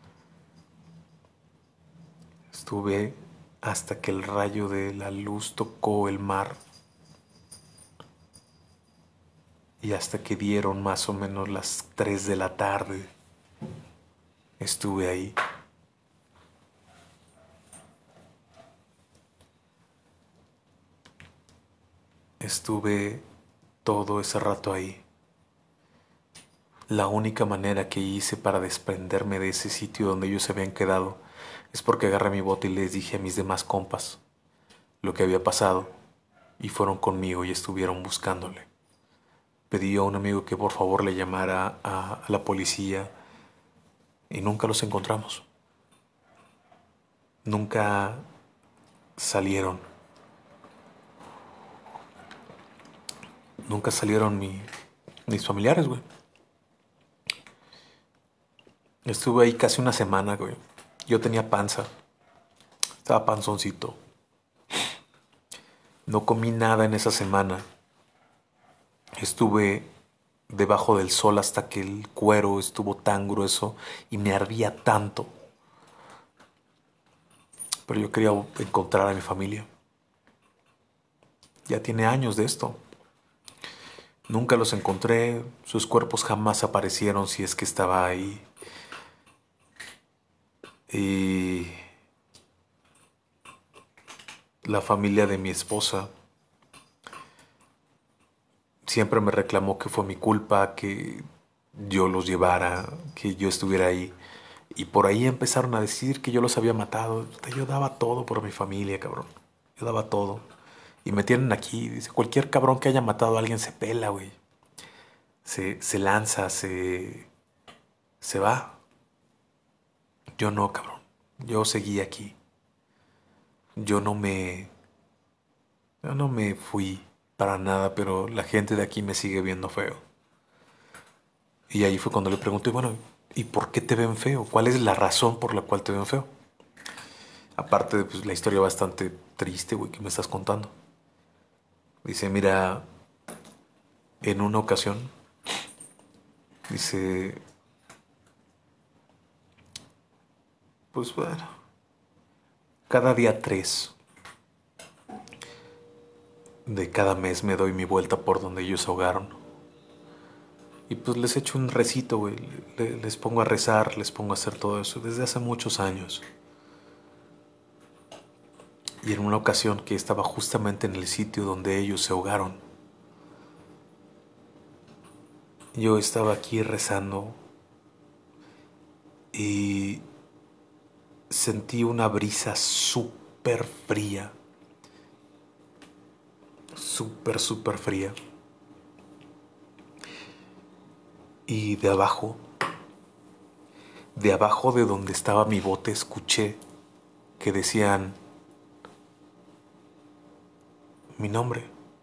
Estuve hasta que el rayo de la luz tocó el mar y hasta que dieron más o menos las 3 de la tarde. Estuve ahí. Estuve todo ese rato ahí. La única manera que hice para desprenderme de ese sitio donde ellos se habían quedado es porque agarré mi bote y les dije a mis demás compas lo que había pasado y fueron conmigo y estuvieron buscándole. Pedí a un amigo que por favor le llamara a la policía y nunca los encontramos. Nunca salieron. Nunca salieron mis familiares, güey. Estuve ahí casi una semana, güey. Yo tenía panza. Estaba panzoncito. No comí nada en esa semana. Estuve debajo del sol hasta que el cuero estuvo tan grueso y me ardía tanto. Pero yo quería encontrar a mi familia. Ya tiene años de esto. Nunca los encontré. Sus cuerpos jamás aparecieron si es que estaba ahí. Y la familia de mi esposa siempre me reclamó que fue mi culpa, que yo los llevara, que yo estuviera ahí. Y por ahí empezaron a decir que yo los había matado. Yo daba todo por mi familia, cabrón. Yo daba todo. Y me tienen aquí. Dice, cualquier cabrón que haya matado a alguien se pela, güey. Se lanza, se va. Yo no, cabrón. Yo seguí aquí. Yo no me... Yo no me fui para nada, pero la gente de aquí me sigue viendo feo. Y ahí fue cuando le pregunté, bueno, ¿y por qué te ven feo? ¿Cuál es la razón por la cual te ven feo? Aparte de pues, la historia bastante triste, güey, que me estás contando. Dice, mira, en una ocasión, dice, pues bueno, cada día 3 de cada mes me doy mi vuelta por donde ellos se ahogaron. Y pues les echo un recito, güey. Les pongo a rezar, les pongo a hacer todo eso desde hace muchos años. Y en una ocasión que estaba justamente en el sitio donde ellos se ahogaron, yo estaba aquí rezando y sentí una brisa súper fría. Súper, súper fría. Y de abajo de donde estaba mi bote, escuché que decían mi nombre.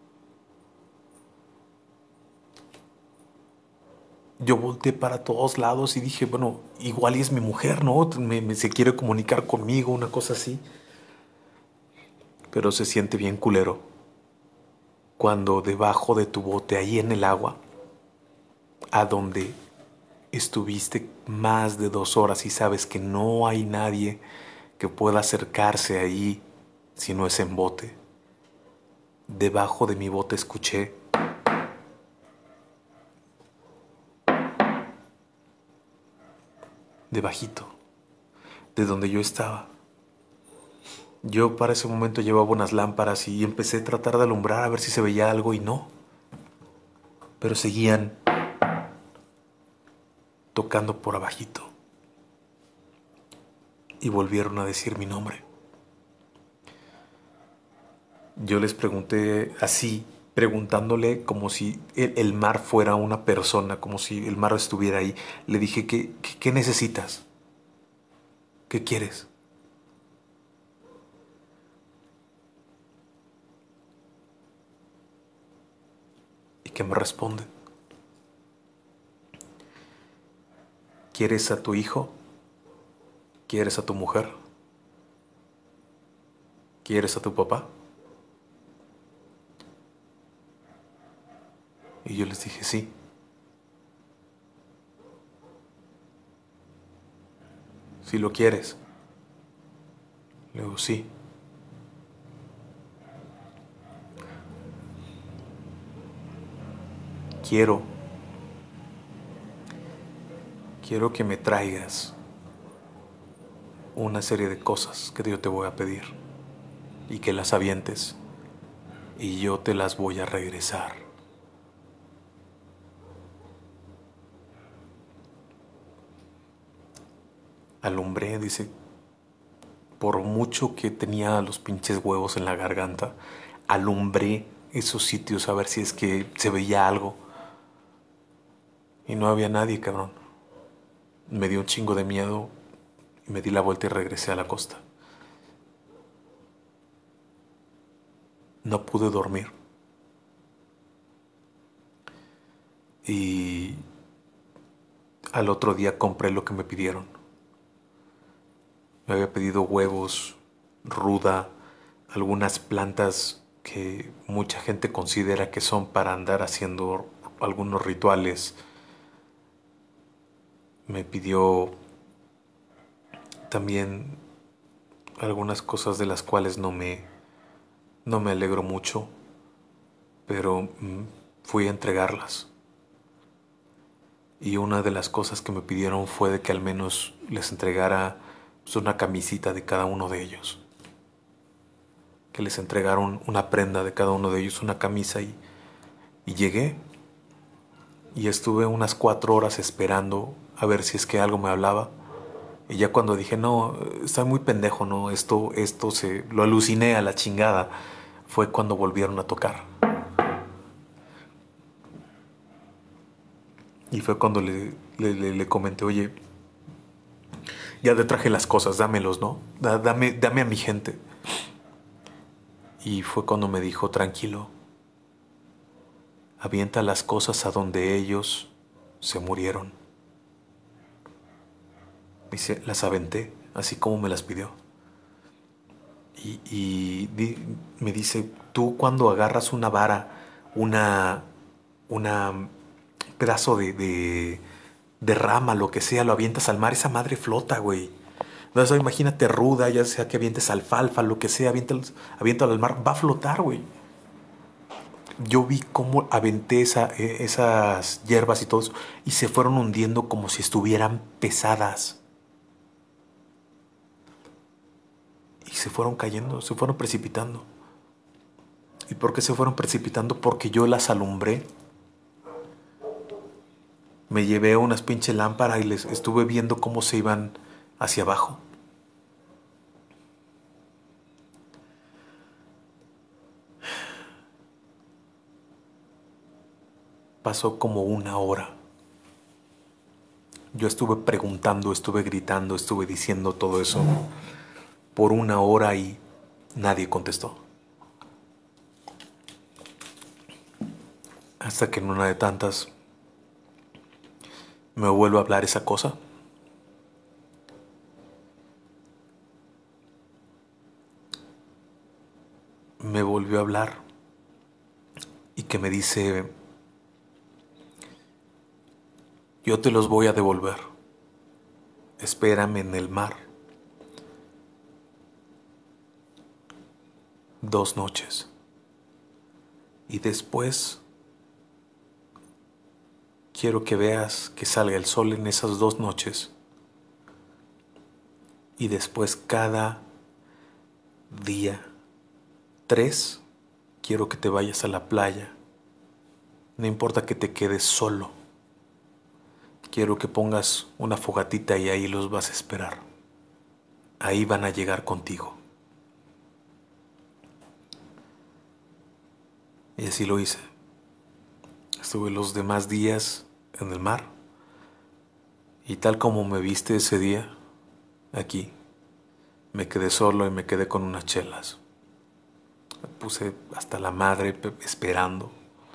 Yo volteé para todos lados y dije, bueno, igual y es mi mujer, ¿no? Se quiere comunicar conmigo, una cosa así. Pero se siente bien culero cuando debajo de tu bote, ahí en el agua, a donde estuviste más de 2 horas y sabes que no hay nadie que pueda acercarse ahí si no es en bote. Debajo de mi bote escuché debajito, de donde yo estaba. Yo para ese momento llevaba unas lámparas y empecé a tratar de alumbrar a ver si se veía algo y no. Pero seguían tocando por abajito. Y volvieron a decir mi nombre. Yo les pregunté así, preguntándole como si el mar fuera una persona, como si el mar estuviera ahí. Le dije, ¿qué necesitas? ¿Qué quieres? ¿Y qué me responde? ¿Quieres a tu hijo? ¿Quieres a tu mujer? ¿Quieres a tu papá? Y yo les dije, sí. Si lo quieres. Le digo, sí. Quiero que me traigas una serie de cosas que yo te voy a pedir y que las avientes y yo te las voy a regresar. Alumbré, dice, por mucho que tenía los pinches huevos en la garganta, alumbré esos sitios a ver si es que se veía algo. Y no había nadie, cabrón. Me dio un chingo de miedo y me di la vuelta y regresé a la costa. No pude dormir. Y al otro día compré lo que me pidieron. Me había pedido huevos, ruda, algunas plantas que mucha gente considera que son para andar haciendo algunos rituales. Me pidió también algunas cosas de las cuales no me alegro mucho, pero fui a entregarlas. Y una de las cosas que me pidieron fue de que al menos les entregara pues, una camisita de cada uno de ellos. Que les entregaron una prenda de cada uno de ellos, una camisa y llegué y estuve unas 4 horas esperando a ver si es que algo me hablaba. Y ya cuando dije, no, está muy pendejo, no, esto lo aluciné a la chingada, fue cuando volvieron a tocar. Y fue cuando le comenté, oye, ya te traje las cosas, dámelos, ¿no? Dame a mi gente. Y fue cuando me dijo, tranquilo, avienta las cosas a donde ellos se murieron. Dice, las aventé, así como me las pidió. Me dice, tú cuando agarras una vara, una pedazo de rama, lo que sea, lo avientas al mar, esa madre flota, güey. Entonces, imagínate ruda, ya sea que avientes alfalfa, lo que sea, aviéntalo al mar, va a flotar, güey. Yo vi cómo aventé esas hierbas y todo eso, y se fueron hundiendo como si estuvieran pesadas. Y se fueron cayendo, se fueron precipitando. ¿Y por qué se fueron precipitando? Porque yo las alumbré. Me llevé unas pinche lámparas y les estuve viendo cómo se iban hacia abajo. Pasó como 1 hora. Yo estuve preguntando, estuve gritando, estuve diciendo todo eso por 1 hora y nadie contestó. Hasta que en una de tantas me vuelve a hablar esa cosa. Me volvió a hablar y que me dice, Yo te los voy a devolver. Espérame en el mar. 2 noches. Y después quiero que veas que salga el sol en esas 2 noches. Y después cada día 3 quiero que te vayas a la playa. No importa que te quedes solo. Quiero que pongas una fogatita y ahí los vas a esperar. Ahí van a llegar contigo. Y así lo hice. Estuve los demás días en el mar. Y tal como me viste ese día, aquí, me quedé solo y me quedé con unas chelas. Me puse hasta la madre esperando.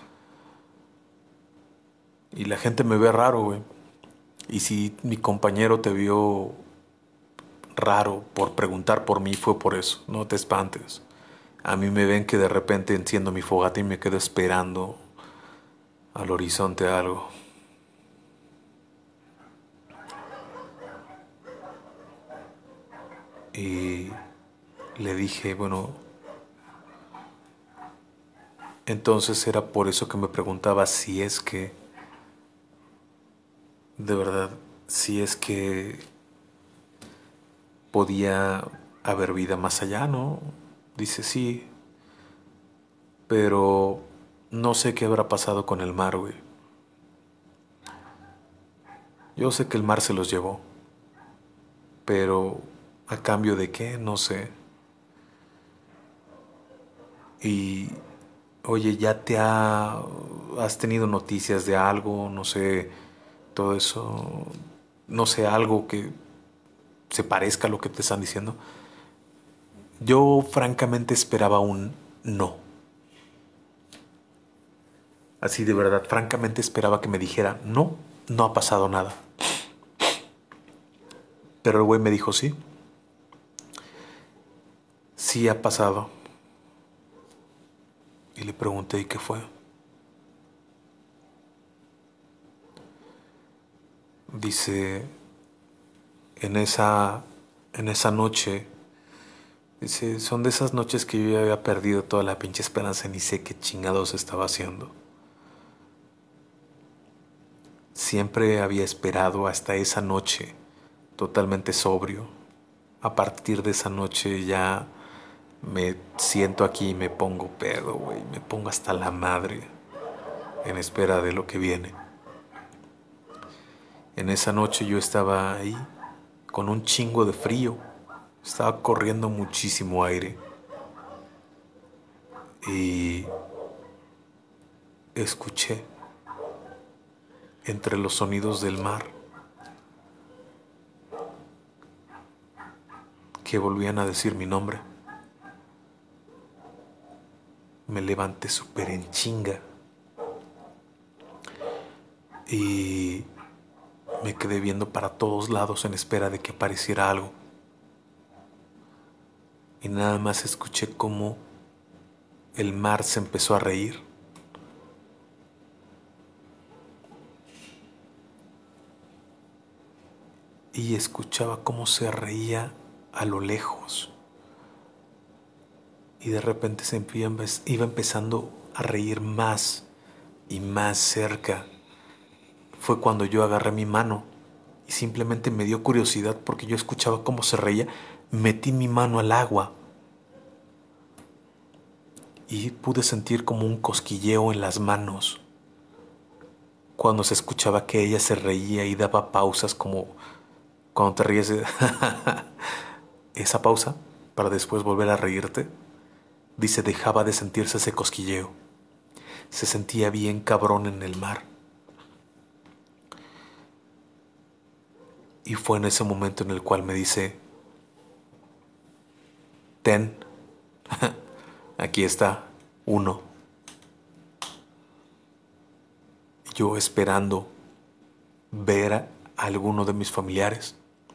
Y la gente me ve raro, güey. Y si mi compañero te vio raro por preguntar por mí, fue por eso. No te espantes. A mí me ven que de repente enciendo mi fogata y me quedo esperando al horizonte algo. Y le dije, bueno, entonces era por eso que me preguntaba si es que, de verdad, si es que podía haber vida más allá, ¿no? Dice sí, pero no sé qué habrá pasado con el mar, güey. Yo sé que el mar se los llevó, pero ¿a cambio de qué? No sé. Y, oye, has tenido noticias de algo? No sé, todo eso, no sé, algo que se parezca a lo que te están diciendo. Yo francamente esperaba un no. Así de verdad, francamente esperaba que me dijera, no, no ha pasado nada. Pero el güey me dijo, sí, sí ha pasado. Y le pregunté, ¿y qué fue? Dice, en esa, en esa noche, dice, son de esas noches que yo ya había perdido toda la pinche esperanza y ni sé qué chingados estaba haciendo. Siempre había esperado hasta esa noche, totalmente sobrio. A partir de esa noche ya me siento aquí y me pongo pedo, güey. Me pongo hasta la madre en espera de lo que viene. En esa noche yo estaba ahí con un chingo de frío. Estaba corriendo muchísimo aire. Y escuché entre los sonidos del mar que volvían a decir mi nombre. Me levanté súper en chinga y me quedé viendo para todos lados en espera de que apareciera algo. Y nada más escuché cómo el mar se empezó a reír. Y escuchaba cómo se reía a lo lejos. Y de repente iba empezando a reír más y más cerca. Fue cuando yo agarré mi mano y simplemente me dio curiosidad porque yo escuchaba cómo se reía. Metí mi mano al agua y pude sentir como un cosquilleo en las manos. Cuando se escuchaba que ella se reía y daba pausas como cuando te ríes de esa pausa para después volver a reírte. Dice, dejaba de sentirse ese cosquilleo. Se sentía bien cabrón en el mar. Y fue en ese momento en el cual me dice, ten, aquí está, 1. Yo esperando ver a alguno de mis familiares,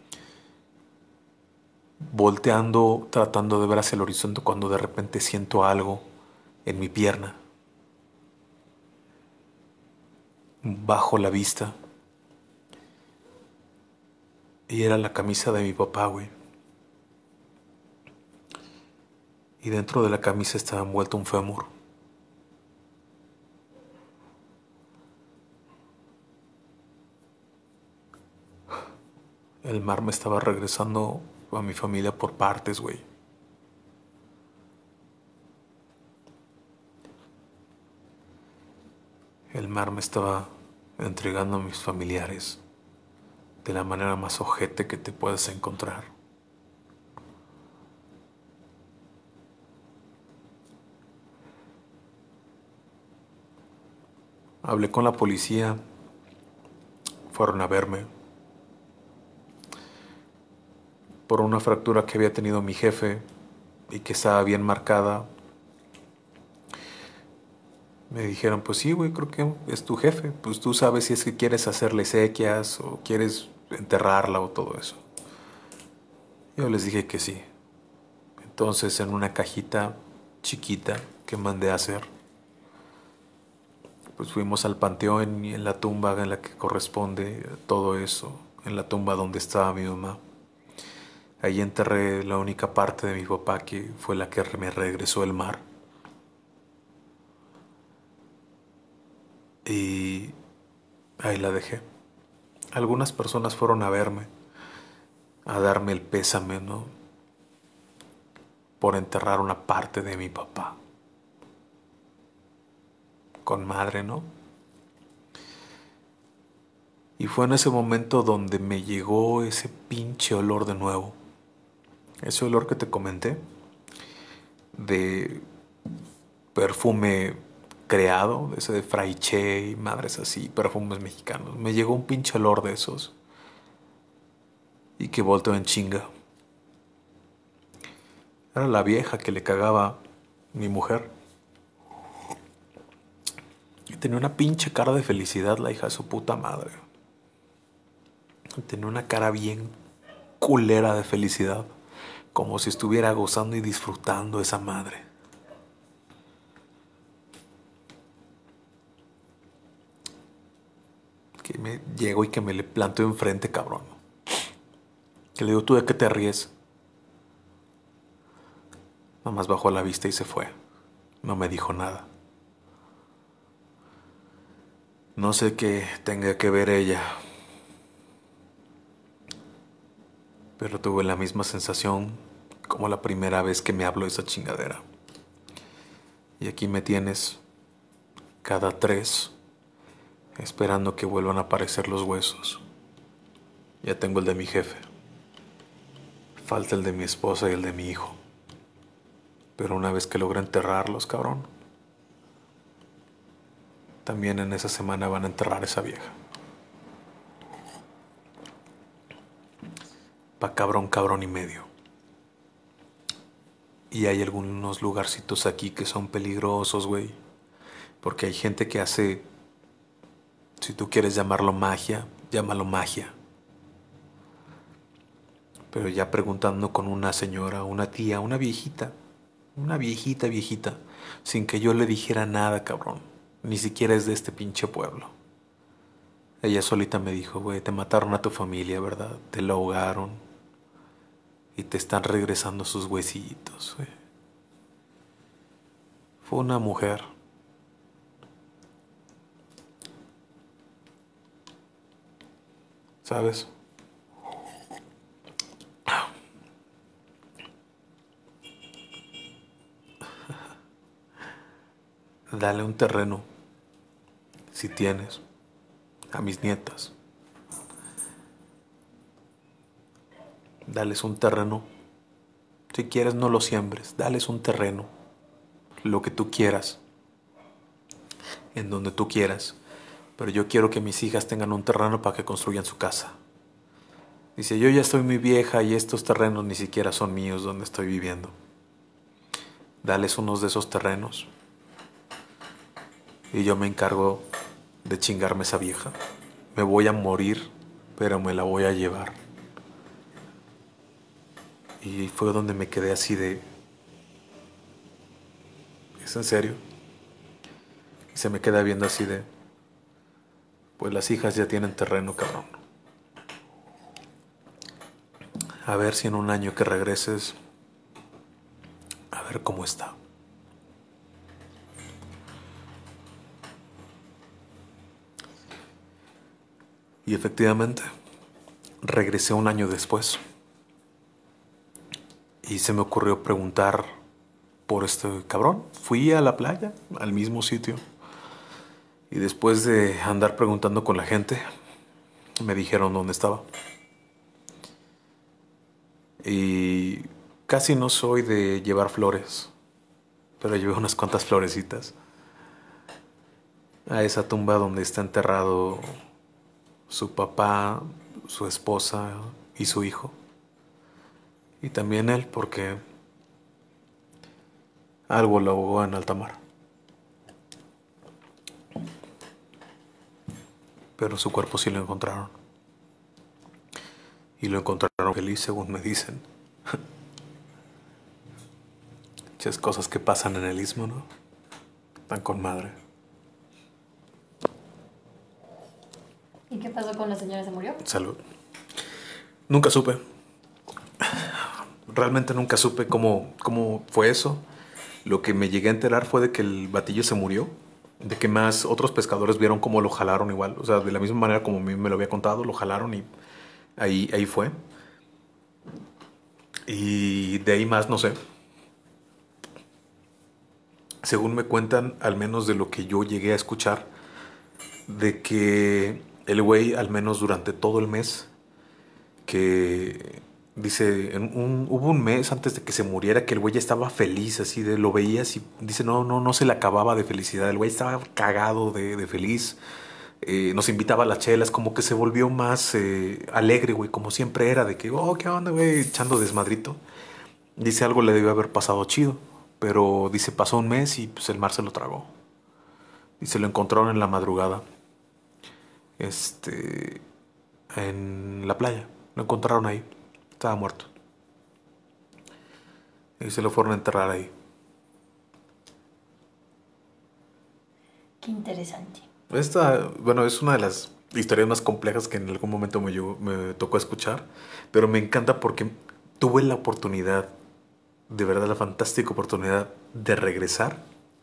volteando, tratando de ver hacia el horizonte cuando de repente siento algo en mi pierna. Bajo la vista Y era la camisa de mi papá, güey. Y dentro de la camisa estaba envuelto un fémur. El mar me estaba regresando a mi familia por partes, güey. El mar me estaba entregando a mis familiares de la manera más ojete que te puedes encontrar. Hablé con la policía, fueron a verme por una fractura que había tenido mi jefe y que estaba bien marcada. Me dijeron, pues sí, güey, creo que es tu jefe. Pues tú sabes si es que quieres hacerle exequias o quieres enterrarla o todo eso. Yo les dije que sí. Entonces, en una cajita chiquita que mandé a hacer, pues fuimos al panteón y en la tumba en la que corresponde todo eso, en la tumba donde estaba mi mamá. Ahí enterré la única parte de mi papá que fue la que me regresó el mar. Y ahí la dejé. Algunas personas fueron a verme, a darme el pésame, ¿no? Por enterrar una parte de mi papá. Con madre, ¿no? Y fue en ese momento donde me llegó ese pinche olor de nuevo. Ese olor que te comenté, de perfume creado, ese de fraiche y madres así, perfumes mexicanos. Me llegó un pinche olor de esos. Y que volteo en chinga. Era la vieja que le cagaba mi mujer. Y tenía una pinche cara de felicidad la hija de su puta madre. Tenía una cara bien culera de felicidad. Como si estuviera gozando y disfrutando esa madre. Que me llegó y que me le plantó enfrente, cabrón. Que le digo, ¿tú de qué te ríes? Nada más bajó la vista y se fue. No me dijo nada. No sé qué tenga que ver ella, pero tuve la misma sensación como la primera vez que me habló esa chingadera. Y aquí me tienes cada 3 esperando que vuelvan a aparecer los huesos. Ya tengo el de mi jefe. Falta el de mi esposa y el de mi hijo. Pero una vez que logre enterrarlos, cabrón, también en esa semana van a enterrar a esa vieja. Pa' cabrón, cabrón y medio. Y hay algunos lugarcitos aquí que son peligrosos, güey. Porque hay gente que hace, si tú quieres llamarlo magia, llámalo magia. Pero ya preguntando con una señora, una tía, una viejita, viejita, sin que yo le dijera nada, cabrón. Ni siquiera es de este pinche pueblo. Ella solita me dijo, güey, te mataron a tu familia, ¿verdad? Te la ahogaron y te están regresando sus huesitos, güey. Fue una mujer. ¿Sabes? Dale un terreno, si tienes, a mis nietas. Dales un terreno. Si quieres, no lo siembres. Dales un terreno. Lo que tú quieras. En donde tú quieras. Pero yo quiero que mis hijas tengan un terreno para que construyan su casa. Dice, yo ya estoy muy vieja y estos terrenos ni siquiera son míos donde estoy viviendo. Dales unos de esos terrenos. Y yo me encargo de chingarme esa vieja. Me voy a morir, pero me la voy a llevar. Y fue donde me quedé así de... ¿Es en serio? Y se me queda viendo así de... Pues las hijas ya tienen terreno, cabrón. A ver si en un año que regreses, a ver cómo está. Y efectivamente, regresé un año después. Y se me ocurrió preguntar por este cabrón. Fui a la playa, al mismo sitio. Y después de andar preguntando con la gente, me dijeron dónde estaba. Y casi no soy de llevar flores, pero llevé unas cuantas florecitas a esa tumba donde está enterrado su papá, su esposa y su hijo. Y también él, porque algo lo ahogó en alta mar. Pero su cuerpo sí lo encontraron. Y lo encontraron feliz, según me dicen. Muchas cosas que pasan en el istmo, ¿no? Están con madre. ¿Y qué pasó con la señora? ¿Se murió? Salud. Nunca supe. Realmente nunca supe cómo fue eso. Lo que me llegué a enterar fue de que el batillo se murió. De que más otros pescadores vieron cómo lo jalaron igual. O sea, de la misma manera como a mí me lo había contado, lo jalaron y ahí fue. Y de ahí más no sé. Según me cuentan, al menos de lo que yo llegué a escuchar, de que el güey, al menos durante todo el mes, que dice, hubo un mes antes de que se muriera que el güey ya estaba feliz, así de lo veías y dice, no se le acababa de felicidad, el güey estaba cagado de feliz. Nos invitaba a las chelas, como que se volvió más alegre, güey, como siempre era, de que, oh, qué onda, güey, echando desmadrito. Dice, algo le debió haber pasado chido, pero dice, pasó un mes y pues el mar se lo tragó. Y se lo encontraron en la madrugada, en la playa, lo encontraron ahí, estaba muerto. Y se lo fueron a enterrar ahí. Qué interesante. Bueno, es una de las historias más complejas que en algún momento me tocó escuchar, pero me encanta porque tuve la oportunidad, de verdad la fantástica oportunidad de regresar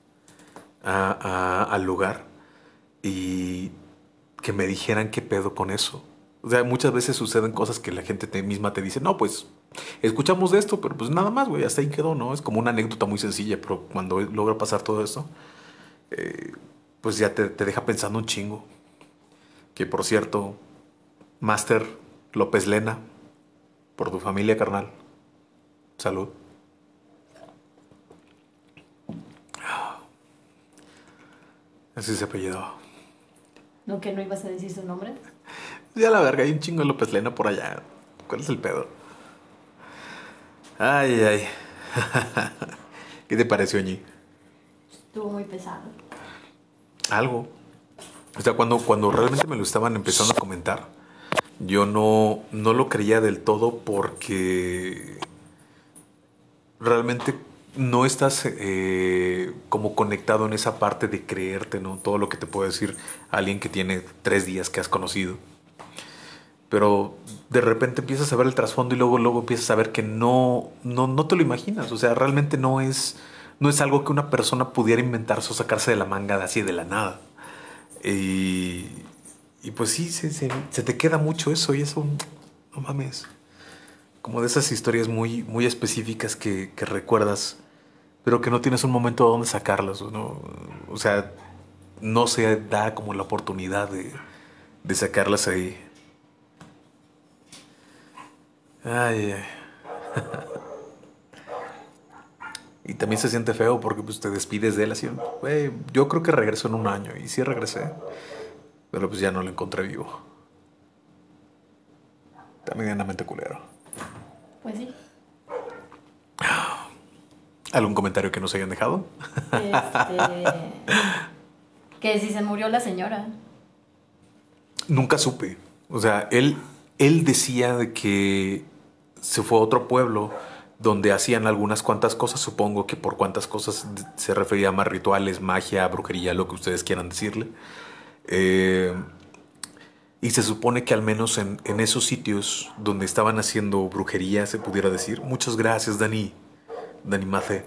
al lugar y que me dijeran qué pedo con eso. O sea, muchas veces suceden cosas que la gente misma te dice, no, pues escuchamos de esto, pero pues nada más, güey, hasta ahí quedó, ¿no? Es como una anécdota muy sencilla, pero cuando logra pasar todo esto, pues ya te deja pensando un chingo. Que por cierto, Master López Lena, por tu familia, carnal. Salud. Así se apellidó. ¿No que no ibas a decir su nombre? Ya la verga, hay un chingo de López Lena por allá. ¿Cuál es el pedo? Ay. ¿Qué te pareció, Ñi? Estuvo muy pesado. Algo. O sea, cuando realmente me lo estaban empezando a comentar, yo no lo creía del todo porque realmente no estás como conectado en esa parte de creerte, ¿no? Todo lo que te puede decir alguien que tiene 3 días que has conocido. Pero de repente empiezas a ver el trasfondo y luego empiezas a ver que no te lo imaginas. O sea, realmente no es algo que una persona pudiera inventarse o sacarse de la manga de así de la nada. Y pues sí, se te queda mucho eso y eso, no mames. Como de esas historias muy, muy específicas que recuerdas, pero que no tienes un momento donde sacarlas, ¿no? O sea, no se da como la oportunidad de sacarlas ahí. Ay. Y también se siente feo porque pues te despides de él así, güey, yo creo que regreso en un año. Y sí regresé, pero pues ya no lo encontré vivo. Está medianamente culero. Pues sí. ¿Algún comentario que nos hayan dejado? Que si se murió la señora. Nunca supe. O sea, él decía de que se fue a otro pueblo donde hacían algunas cuantas cosas, supongo que por cuantas cosas se refería a más rituales, magia, brujería, lo que ustedes quieran decirle. Y se supone que al menos en esos sitios donde estaban haciendo brujería, se pudiera decir. Muchas gracias, Dani Mace.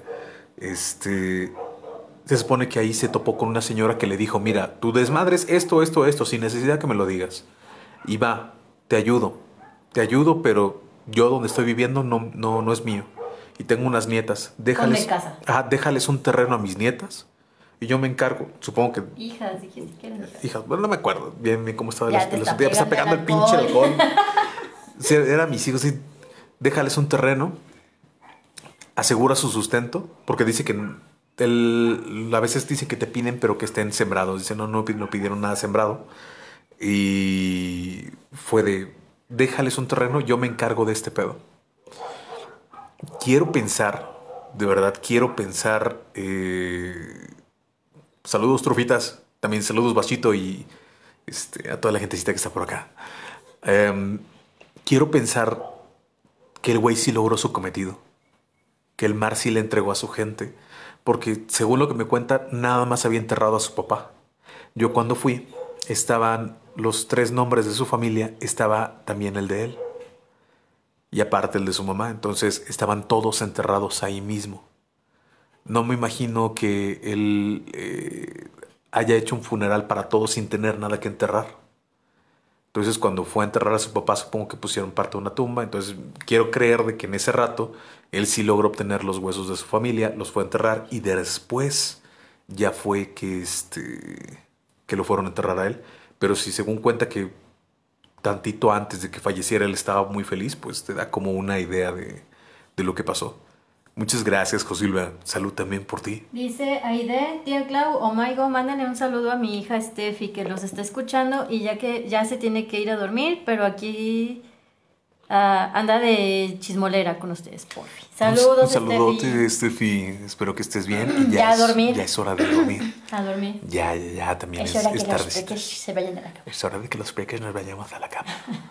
Se supone que ahí se topó con una señora que le dijo, mira, tu desmadre es esto, sin necesidad que me lo digas. Y va, te ayudo, pero yo donde estoy viviendo no es mío. Y tengo unas nietas. Ponme casa. Déjales un terreno a mis nietas. Y yo me encargo, supongo que... Hijas, dijiste que eran hijas. Hijas, bueno, no me acuerdo bien cómo estaba Ya el te asunto. está Ya me está pegando pegando el el pinche alcohol. Sí, eran mis hijos, sí. Déjales un terreno, asegura su sustento, porque dice que a veces dice que te piden, pero que estén sembrados. Dice, no pidieron nada sembrado. Y fue déjales un terreno, yo me encargo de este pedo. Quiero pensar, de verdad, saludos, trufitas. También saludos, Bachito, y a toda la gentecita que está por acá. Quiero pensar que el güey sí logró su cometido. Que el mar sí le entregó a su gente. Porque según lo que me cuenta, nada más había enterrado a su papá. Yo cuando fui, estaban los 3 nombres de su familia, estaba también el de él. Y aparte el de su mamá. Entonces estaban todos enterrados ahí mismo. No me imagino que él haya hecho un funeral para todos sin tener nada que enterrar. Entonces cuando fue a enterrar a su papá, supongo que pusieron parte de una tumba. Entonces quiero creer de que en ese rato él sí logró obtener los huesos de su familia, los fue a enterrar y después ya fue que lo fueron a enterrar a él. Pero si según cuenta que tantito antes de que falleciera él estaba muy feliz, pues te da como una idea de lo que pasó. Muchas gracias, Josilva. Salud también por ti. Dice Aide, tío Clau, oh my god, mándale un saludo a mi hija Steffi que los está escuchando y ya que ya se tiene que ir a dormir, pero aquí anda de chismolera con ustedes, porfi. Saludos, un saludote, Steffi. Espero que estés bien. Y ya a dormir. Ya es hora de dormir. A dormir. Ya también Es hora que los tardecito. peques se vayan a la cama. Es hora de que los peques nos vayamos a la cama.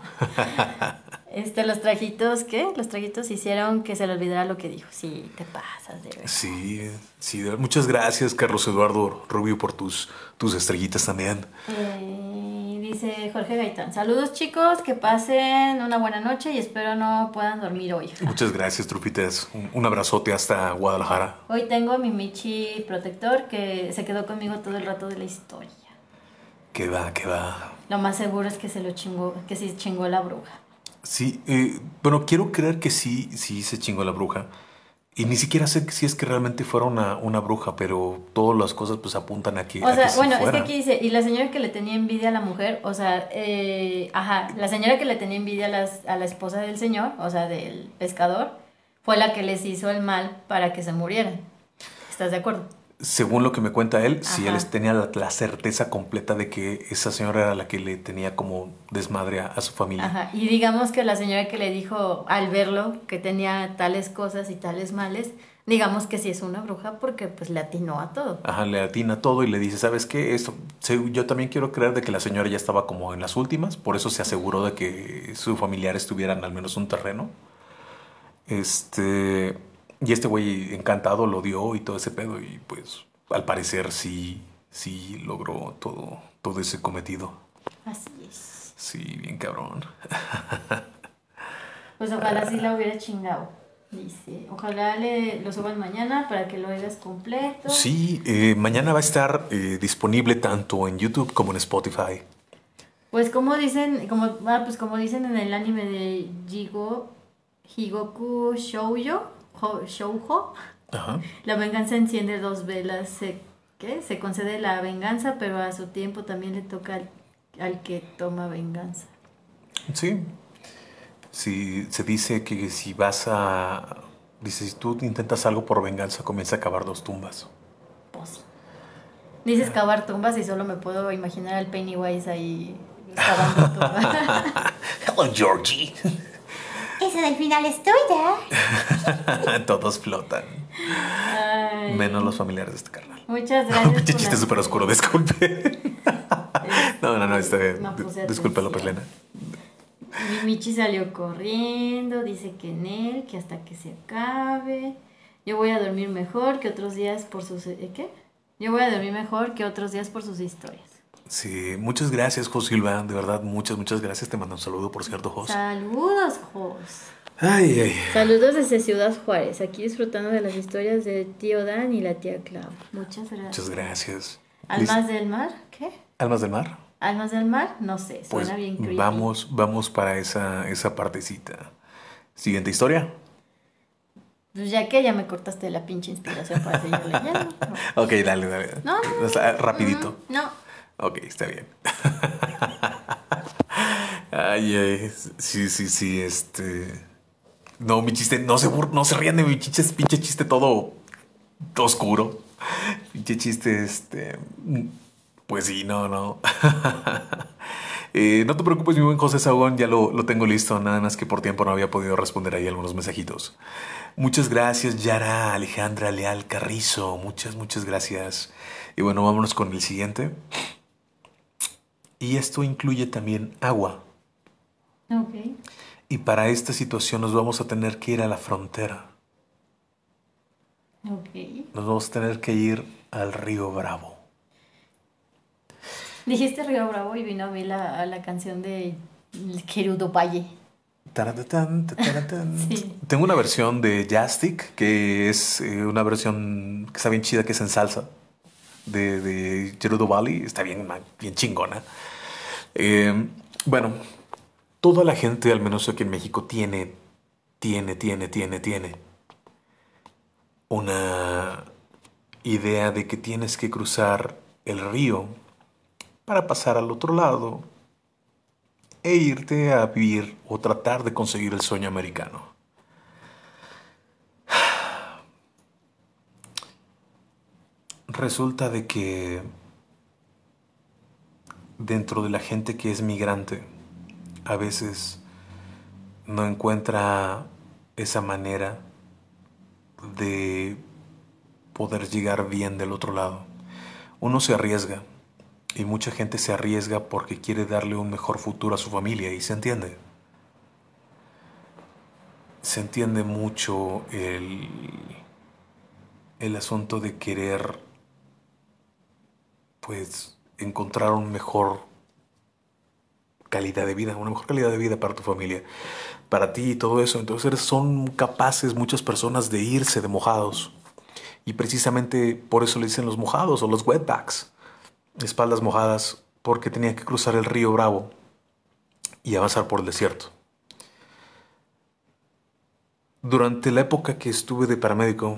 Los trajitos, ¿qué? Los trajitos hicieron que se le olvidara lo que dijo. Sí, te pasas de verdad. Sí. Muchas gracias, Carlos Eduardo Rubio, por tus estrellitas también. Dice Jorge Gaitán, saludos chicos, que pasen una buena noche y espero no puedan dormir hoy. Muchas gracias, trufitas. Un abrazote hasta Guadalajara. Hoy tengo a mi Michi protector que se quedó conmigo todo el rato de la historia. ¿Qué va? Lo más seguro es que se chingó la bruja. Sí, bueno, quiero creer que sí se chingó la bruja. Y ni siquiera sé si es que realmente fuera una bruja, pero todas las cosas pues apuntan a que O sea, sí bueno, fuera. es que aquí dice, y la señora que le tenía envidia a la mujer, o sea, la señora que le tenía envidia a la esposa del señor, o sea, del pescador, fue la que les hizo el mal para que se murieran. ¿Estás de acuerdo? Según lo que me cuenta él, sí, Ajá. él tenía la certeza completa de que esa señora era la que le tenía como desmadre a su familia. Ajá, y digamos que la señora que le dijo al verlo que tenía tales cosas y tales males, digamos que sí es una bruja porque pues le atinó a todo. Ajá, le atina todo y le dice, ¿sabes qué? Yo también quiero creer de que la señora ya estaba como en las últimas, por eso se aseguró de que sus familiares tuvieran al menos un terreno. Y este güey encantado lo dio y todo ese pedo y pues al parecer sí logró todo ese cometido. Así es. Sí, bien cabrón. Pues ojalá sí la hubiera chingado. Dice, ojalá lo suban mañana para que lo hagas completo. Sí, mañana va a estar disponible tanto en YouTube como en Spotify. Pues como dicen, como dicen en el anime de Higoku Shoujo, Ajá. la venganza enciende 2 velas. Se concede la venganza, pero a su tiempo también le toca al que toma venganza. Sí. Sí, se dice que si tú intentas algo por venganza, comienza a cavar 2 tumbas. Pues sí. Dices cavar tumbas y solo me puedo imaginar al Pennywise ahí cavando tumbas. Hello, Georgie. Esa del final es tuya. Todos flotan. Ay. Menos los familiares de este carnal. Muchas gracias. Pinche chiste súper oscuro, disculpe. No, está bien. No puse Disculpa, atención. López Lena. Mi Michi salió corriendo, dice que en él, que hasta que se acabe. Yo voy a dormir mejor que otros días por sus... ¿Qué? Yo voy a dormir mejor que otros días por sus historias. Sí, muchas gracias, Jos Silva. De verdad, muchas gracias. Te mando un saludo, por cierto, Jos. Saludos, Jos. Ay, ay. Saludos desde Ciudad Juárez, aquí disfrutando de las historias de tío Dan y la tía Clau. Muchas gracias. Muchas gracias. ¿Almas del mar? ¿Qué? ¿Almas del mar? ¿Almas del mar? No sé, suena Pues bien creepy. vamos para esa partecita. Siguiente historia. Pues ya que ya me cortaste la pinche inspiración para seguir leyendo. No. Ok, dale. No. Rapidito. No. Ok, está bien. Ay, sí, No, mi chiste, no se rían de mi pinche chiste todo oscuro. Pinche chiste, pues sí, no. No te preocupes, mi buen José Sagón, ya lo tengo listo, nada más que por tiempo no había podido responder ahí algunos mensajitos. Muchas gracias, Yara Alejandra Leal Carrizo, muchas gracias. Y bueno, vámonos con el siguiente. Y esto incluye también agua. Ok. Y para esta situación nos vamos a tener que ir a la frontera. Ok. Nos vamos a tener que ir al río Bravo. Dijiste Río Bravo y vino a mí la canción de Querudo Valle. Taratán. Sí. Tengo una versión de Jastic, que es una versión que está bien chida, que es en salsa, de Gerudo Valley. Está bien chingona. Bueno, toda la gente, al menos aquí en México, tiene una idea de que tienes que cruzar el río para pasar al otro lado e irte a vivir o tratar de conseguir el sueño americano. Resulta de que dentro de la gente que es migrante, a veces no encuentra esa manera de poder llegar bien del otro lado. Uno se arriesga y mucha gente se arriesga porque quiere darle un mejor futuro a su familia, y se entiende. Se entiende mucho el asunto de querer, pues, encontrar una mejor calidad de vida para tu familia, para ti y todo eso. Entonces son capaces muchas personas de irse de mojados. Y precisamente por eso le dicen los mojados o los wetbacks, espaldas mojadas, porque tenían que cruzar el río Bravo y avanzar por el desierto. Durante la época que estuve de paramédico,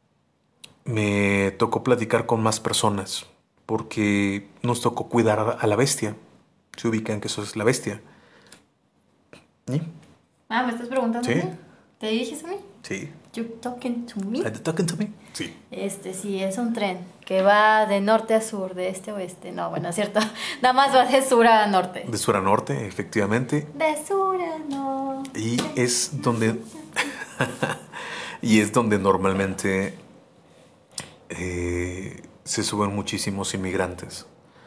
me tocó platicar con más personas, porque nos tocó cuidar a la bestia. Se ubican que eso es la bestia. ¿Y? Ah, ¿me estás preguntando ¿Sí? a mí? ¿Te diriges a mí? Sí. You talking to me? Are you talking to me? Sí. Sí, es un tren que va de norte a sur, de este a oeste. No, bueno, es cierto. Nada más va de sur a norte. De sur a norte, efectivamente. De sur a norte. Y es donde... y es donde normalmente se suben muchísimos inmigrantes.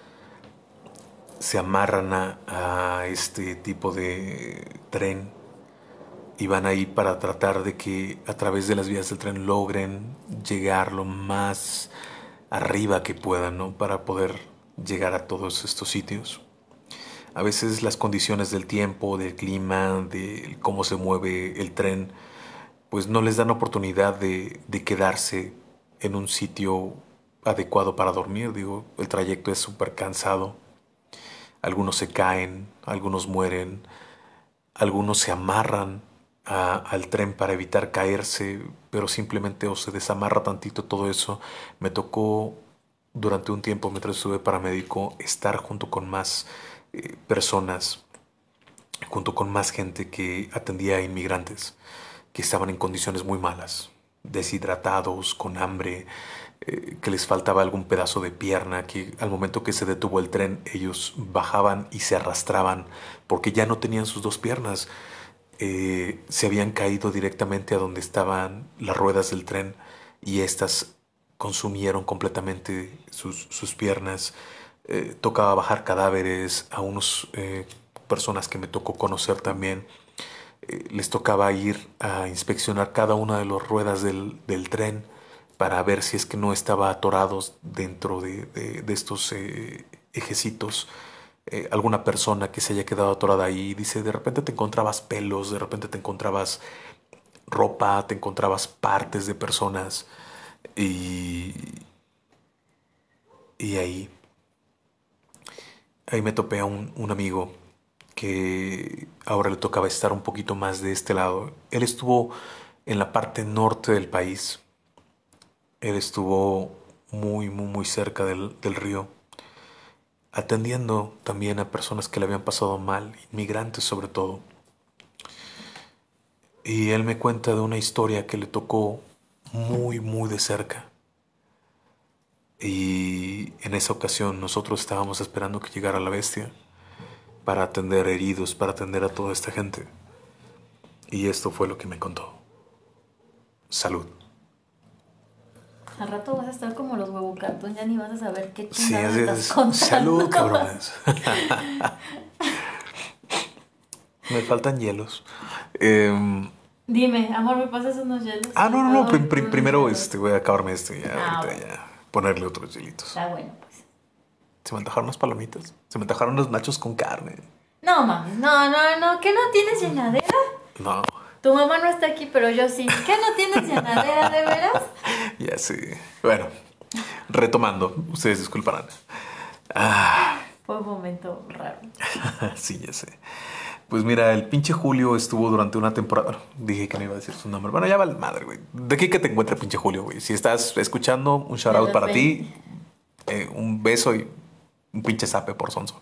Se amarran a este tipo de tren y van ahí para tratar de que a través de las vías del tren logren llegar lo más arriba que puedan, ¿no? Para poder llegar a todos estos sitios. A veces las condiciones del tiempo, del clima, de cómo se mueve el tren, pues no les dan oportunidad de quedarse en un sitio adecuado para dormir. Digo, el trayecto es súper cansado. Algunos se caen, algunos mueren, algunos se amarran al tren para evitar caerse, pero simplemente o se desamarra tantito todo eso. Me tocó durante un tiempo, mientras estuve paramédico, estar junto con más personas, junto con más gente que atendía a inmigrantes que estaban en condiciones muy malas, deshidratados, con hambre, que les faltaba algún pedazo de pierna, que al momento que se detuvo el tren ellos bajaban y se arrastraban porque ya no tenían sus dos piernas. Se habían caído directamente a donde estaban las ruedas del tren y estas consumieron completamente sus piernas. Tocaba bajar cadáveres a unos personas que me tocó conocer también. Les tocaba ir a inspeccionar cada una de las ruedas del tren para ver si es que no estaba atorados dentro de estos ejecitos, alguna persona que se haya quedado atorada ahí. Dice, de repente te encontrabas pelos, de repente te encontrabas ropa, te encontrabas partes de personas y, y ahí me topé a un amigo que ahora le tocaba estar un poquito más de este lado. Él estuvo en la parte norte del país. Él estuvo muy cerca del río, atendiendo también a personas que le habían pasado mal, inmigrantes sobre todo. Y él me cuenta de una historia que le tocó muy de cerca. Y en esa ocasión nosotros estábamos esperando que llegara la bestia para atender heridos, para atender a toda esta gente. Y esto fue lo que me contó. Salud. Al rato vas a estar como los huevocartón, ya ni vas a saber qué Sí, chingados así estás es. contando. Salud, cabrones. Me faltan hielos. Dime, amor, ¿me pasas unos hielos? No. Por favor, Primero unos hielos. voy a acabarme este ya. Ahorita Bueno, ya. Ponerle otros hielitos. está bueno, pues. Se me antojaron las palomitas. Se me antojaron los nachos con carne. No mames, no, ¿qué no tienes llenadera? No, Tu mamá no está aquí, pero yo sí. ¿Qué no tienes llenadera, de veras? ya sé. Bueno, retomando. Ustedes disculparán. Ah, Fue un momento raro. sí, ya sé. Pues mira, el pinche Julio estuvo durante una temporada. Bueno, dije que no iba a decir su nombre. Bueno, ya vale madre, güey. De aquí que te encuentre, pinche Julio, güey. Si estás escuchando, un shout De out para ti. repente. Un beso y un pinche zape por sonso.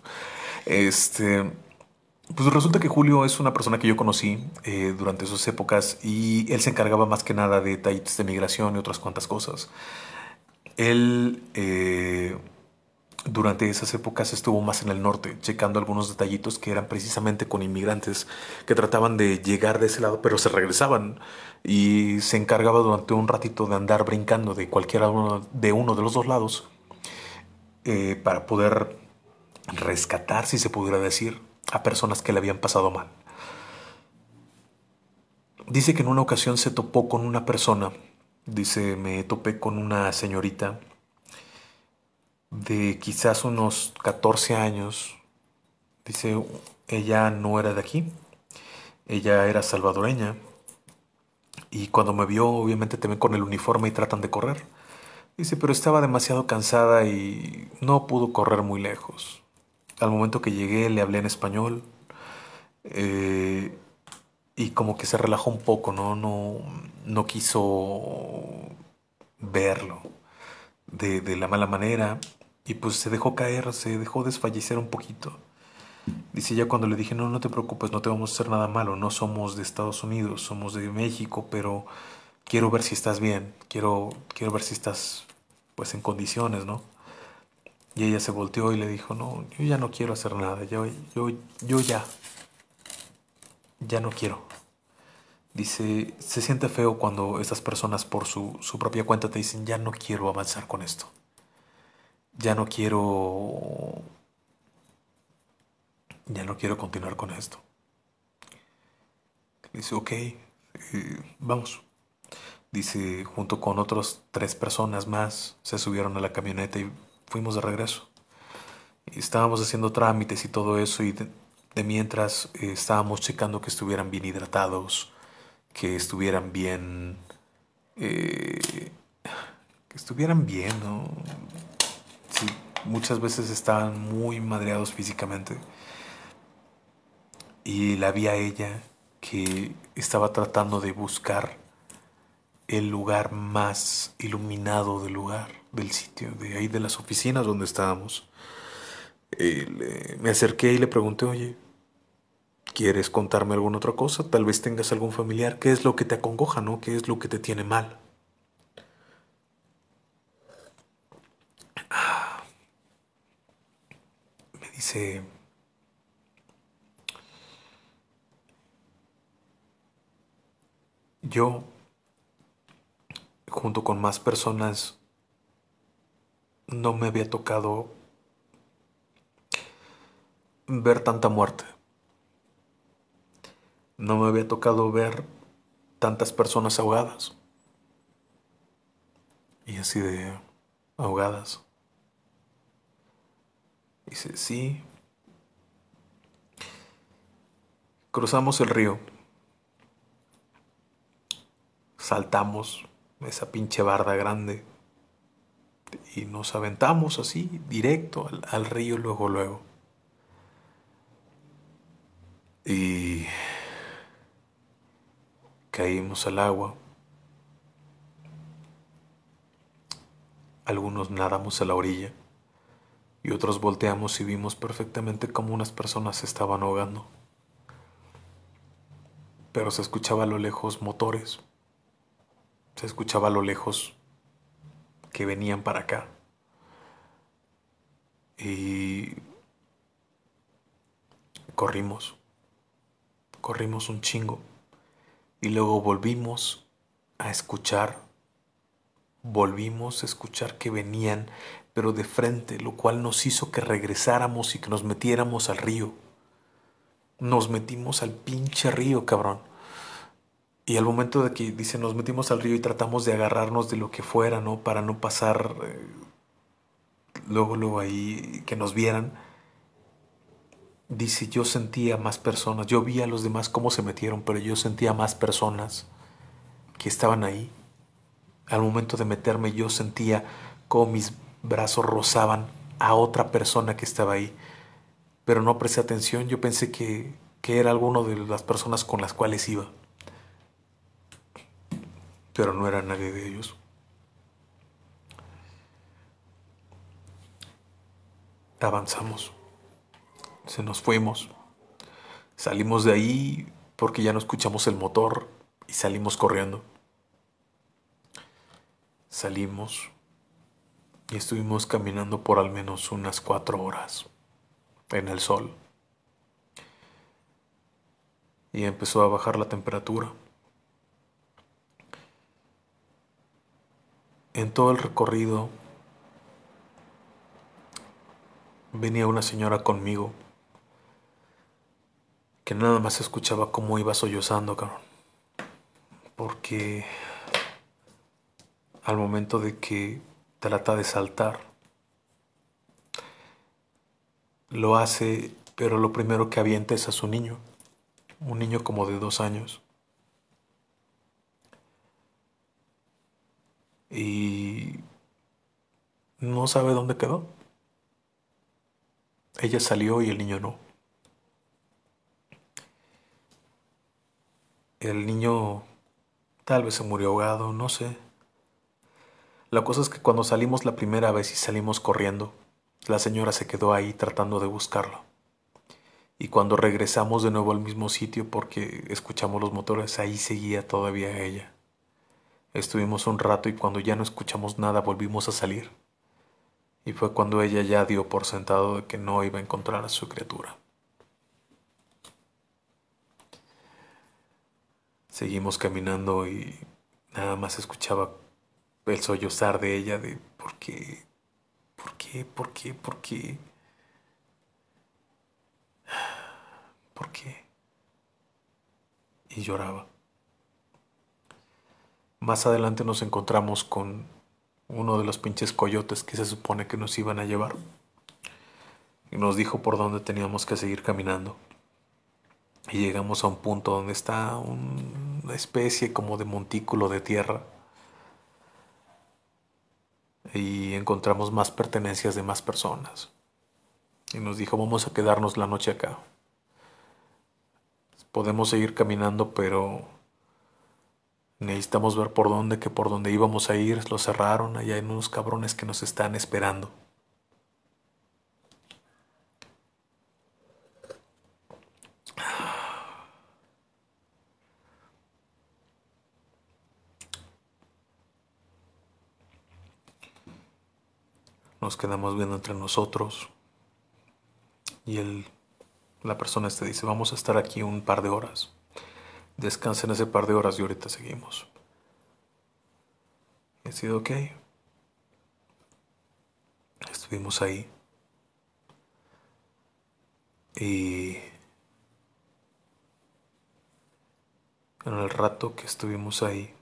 Pues resulta que Julio es una persona que yo conocí durante sus épocas y él se encargaba más que nada de detalles de migración y otras cuantas cosas. Él durante esas épocas estuvo más en el norte, checando algunos detallitos que eran precisamente con inmigrantes que trataban de llegar de ese lado, pero se regresaban y se encargaba durante un ratito de andar brincando de cualquiera uno de los dos lados para poder rescatar, si se pudiera decir, a personas que le habían pasado mal. Dice que en una ocasión se topó con una persona, dice, me topé con una señorita de quizás unos 14 años. Dice, ella no era de aquí, ella era salvadoreña y cuando me vio obviamente te ven con el uniforme y tratan de correr. Dice, pero estaba demasiado cansada y no pudo correr muy lejos. Al momento que llegué le hablé en español eh, y como que se relajó un poco, ¿no? No quiso verlo de la mala manera y pues se dejó caer, se dejó desfallecer un poquito. Dice ya cuando le dije, no te preocupes, no te vamos a hacer nada malo, no somos de Estados Unidos, somos de México, pero quiero ver si estás bien, quiero ver si estás pues en condiciones, ¿no? Y ella se volteó y le dijo, no, yo ya no quiero hacer nada, yo ya no quiero. Dice, se siente feo cuando estas personas por su propia cuenta te dicen, ya no quiero avanzar con esto, ya no quiero, ya no quiero continuar con esto. Dice, ok, vamos. Dice, junto con otros 3 personas más, se subieron a la camioneta y fuimos de regreso. Y estábamos haciendo trámites y todo eso y de mientras estábamos checando que estuvieran bien hidratados, que estuvieran bien, que estuvieran bien, ¿no? Sí, muchas veces estaban muy madreados físicamente y la vi a ella que estaba tratando de buscar el lugar más iluminado del lugar, del sitio, de ahí de las oficinas donde estábamos. Me acerqué y le pregunté, oye, ¿quieres contarme alguna otra cosa? Tal vez tengas algún familiar. ¿Qué es lo que te acongoja, no? ¿Qué es lo que te tiene mal? Me dice, yo, junto con más personas, no me había tocado ver tanta muerte. No me había tocado ver tantas personas ahogadas. Y así de ahogadas. Dice, sí. Cruzamos el río. Saltamos esa pinche barda grande. Y nos aventamos así, directo al río, luego, luego. Y caímos al agua. Algunos nadamos a la orilla y otros volteamos y vimos perfectamente cómo unas personas se estaban ahogando. Pero se escuchaba a lo lejos motores, se escuchaba a lo lejos que venían para acá. Y corrimos, corrimos un chingo. Y luego volvimos a escuchar que venían, pero de frente, lo cual nos hizo que regresáramos y que nos metiéramos al río. Nos metimos al pinche río, cabrón. Y al momento de que, dice, nos metimos al río y tratamos de agarrarnos de lo que fuera, ¿no? Para no pasar luego ahí, que nos vieran. Dice, yo sentía más personas. Yo vi a los demás cómo se metieron, pero yo sentía más personas que estaban ahí. Al momento de meterme, yo sentía cómo mis brazos rozaban a otra persona que estaba ahí. Pero no presté atención. Yo pensé que era alguno de las personas con las cuales iba. Pero no era nadie de ellos. Avanzamos, se nos fuimos, salimos de ahí porque ya no escuchamos el motor y salimos corriendo. Salimos y estuvimos caminando por al menos unas 4 horas en el sol. Y empezó a bajar la temperatura. En todo el recorrido venía una señora conmigo que nada más escuchaba cómo iba sollozando, cabrón. Porque al momento de que trata de saltar, lo hace, pero lo primero que avienta es a su niño. Un niño como de 2 años. Y no sabe dónde quedó. Ella salió y el niño no. El niño tal vez se murió ahogado, no sé. La cosa es que cuando salimos la primera vez y salimos corriendo, la señora se quedó ahí tratando de buscarlo. Y cuando regresamos de nuevo al mismo sitio porque escuchamos los motores, ahí seguía todavía ella. Estuvimos un rato y cuando ya no escuchamos nada volvimos a salir. Y fue cuando ella ya dio por sentado de que no iba a encontrar a su criatura. Seguimos caminando y nada más escuchaba el sollozar de ella de ¿por qué? ¿Por qué? ¿Por qué? ¿Por qué? ¿Por qué? Y lloraba. Más adelante nos encontramos con uno de los pinches coyotes que se supone que nos iban a llevar. Y nos dijo por dónde teníamos que seguir caminando. Y llegamos a un punto donde está una especie como de montículo de tierra. Y encontramos más pertenencias de más personas. Y nos dijo, vamos a quedarnos la noche acá. Podemos seguir caminando, pero necesitamos ver por dónde, que por donde íbamos a ir lo cerraron. Allá hay unos cabrones que nos están esperando. Nos quedamos viendo entre nosotros y la persona dice, vamos a estar aquí un par de horas. Descansen ese par de horas y ahorita seguimos. Y he sido ok. Estuvimos ahí. Y en el rato que estuvimos ahí,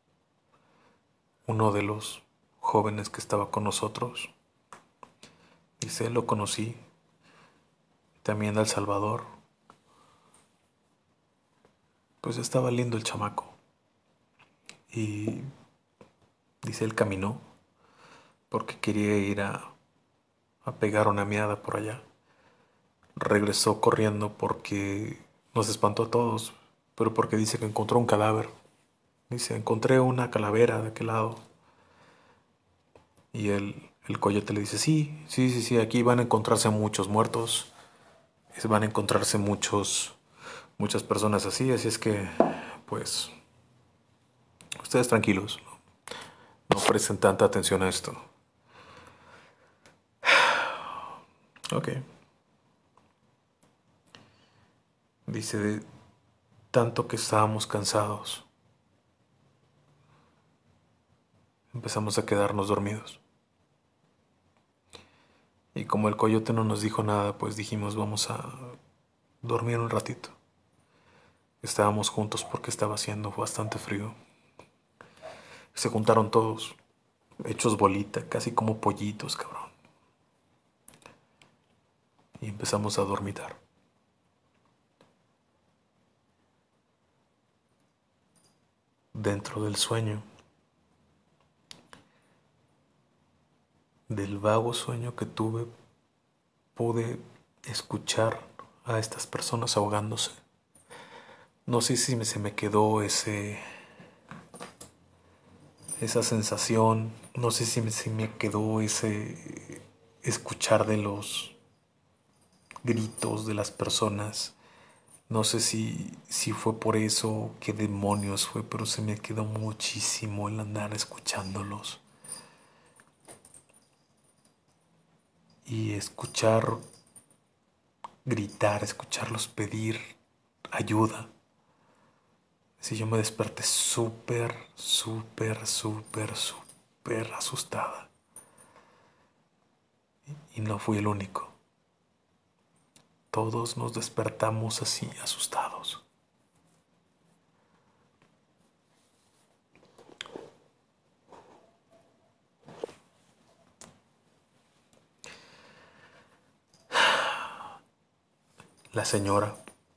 uno de los jóvenes que estaba con nosotros Dice, lo conocí, también de El Salvador. Pues estaba lindo el chamaco. Y dice, él caminó porque quería ir a pegar una miada por allá. Regresó corriendo porque nos espantó a todos, pero porque dice que encontró un cadáver. Dice, encontré una calavera de aquel lado. Y el coyote le dice, sí, sí, sí, sí, aquí van a encontrarse muchos muertos. Van a encontrarse muchas personas así, así es que, pues, ustedes tranquilos, no presten tanta atención a esto. Ok. Dice, de tanto que estábamos cansados, empezamos a quedarnos dormidos. Y como el coyote no nos dijo nada, pues dijimos, vamos a dormir un ratito. Estábamos juntos porque estaba haciendo bastante frío. Se juntaron todos, hechos bolita, casi como pollitos, cabrón. Y empezamos a dormitar. Dentro del sueño, del vago sueño que tuve, pude escuchar a estas personas ahogándose. No sé si se me quedó esa sensación, no sé si me quedó ese escuchar de los gritos de las personas. No sé si fue por eso, qué demonios fue, pero se me quedó muchísimo el andar escuchándolos. Y escuchar gritar, escucharlos pedir ayuda. Si yo me desperté súper, súper, súper, súper asustada. Y no fui el único. Todos nos despertamos así, asustados. La señora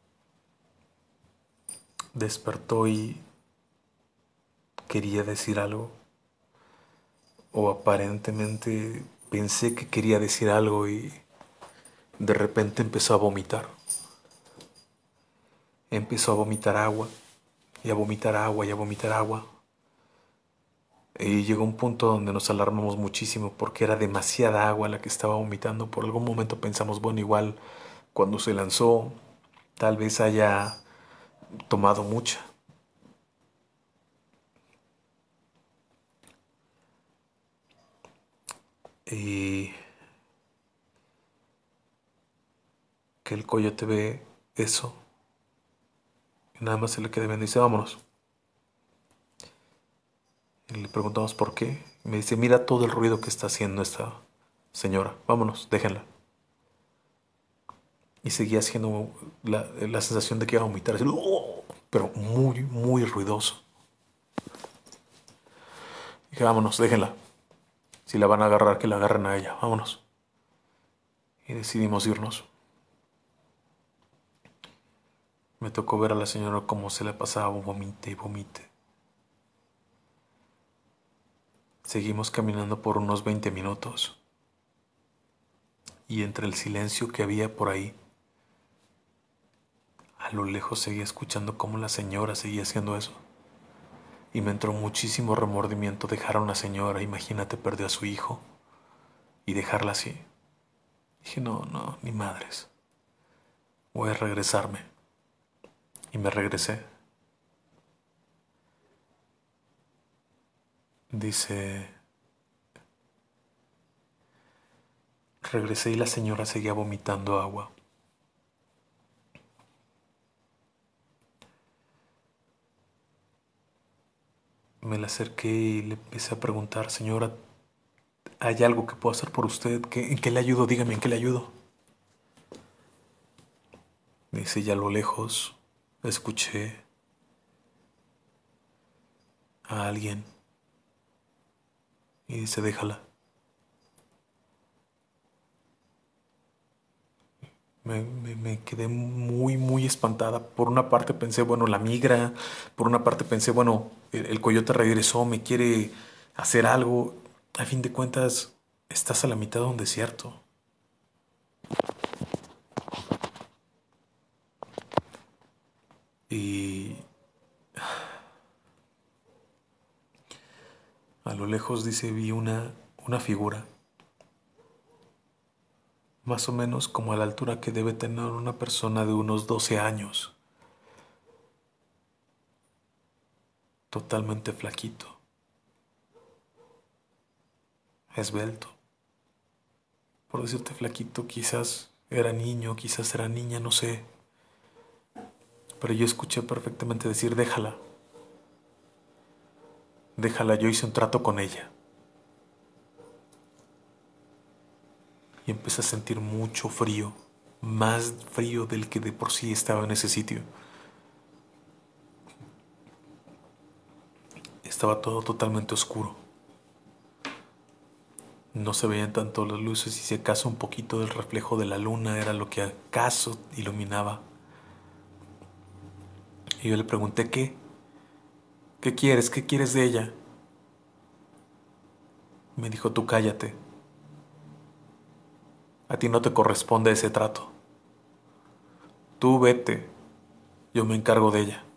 despertó y quería decir algo. O aparentemente pensé que quería decir algo y de repente empezó a vomitar. Empezó a vomitar agua y a vomitar agua y a vomitar agua. Y llegó un punto donde nos alarmamos muchísimo porque era demasiada agua la que estaba vomitando. Por algún momento pensamos, bueno, igual cuando se lanzó, tal vez haya tomado mucha. Y que el coyote ve eso y nada más se le queda viendo y dice, vámonos. Y le preguntamos por qué. Y me dice, mira todo el ruido que está haciendo esta señora. Vámonos, déjenla. Y seguía haciendo la sensación de que iba a vomitar, así, ¡oh! Pero muy, muy ruidoso. Dije, vámonos, déjenla. Si la van a agarrar, que la agarren a ella. Vámonos. Y decidimos irnos. Me tocó ver a la señora cómo se le pasaba vomite y vomite. Seguimos caminando por unos 20 minutos. Y entre el silencio que había por ahí, a lo lejos seguía escuchando cómo la señora seguía haciendo eso. Y me entró muchísimo remordimiento dejar a una señora, imagínate, perdió a su hijo, y dejarla así. Dije, no, no, ni madres. Voy a regresarme. Y me regresé. Dice, regresé y la señora seguía vomitando agua. Me la acerqué y le empecé a preguntar, señora, ¿hay algo que puedo hacer por usted? ¿En qué le ayudo? Dígame, ¿en qué le ayudo? Dice, ya a lo lejos escuché a alguien. Y dice, déjala. Me quedé muy, muy espantada. Por una parte pensé, bueno, la migra. Por una parte pensé, bueno, el coyote regresó, me quiere hacer algo. A fin de cuentas, estás a la mitad de un desierto. Y a lo lejos, dice, vi una figura, más o menos como a la altura que debe tener una persona de unos 12 años, totalmente flaquito, esbelto. Por decirte flaquito, quizás era niño, quizás era niña, no sé. Pero yo escuché perfectamente decir, déjala, déjala, yo hice un trato con ella. Y empecé a sentir mucho frío, más frío del que de por sí estaba en ese sitio. Estaba todo totalmente oscuro. No se veían tanto las luces y si acaso un poquito del reflejo de la luna era lo que acaso iluminaba. Y yo le pregunté, ¿qué? ¿Qué quieres? ¿Qué quieres de ella? Me dijo, tú cállate. A ti no te corresponde ese trato. Tú vete, yo me encargo de ella.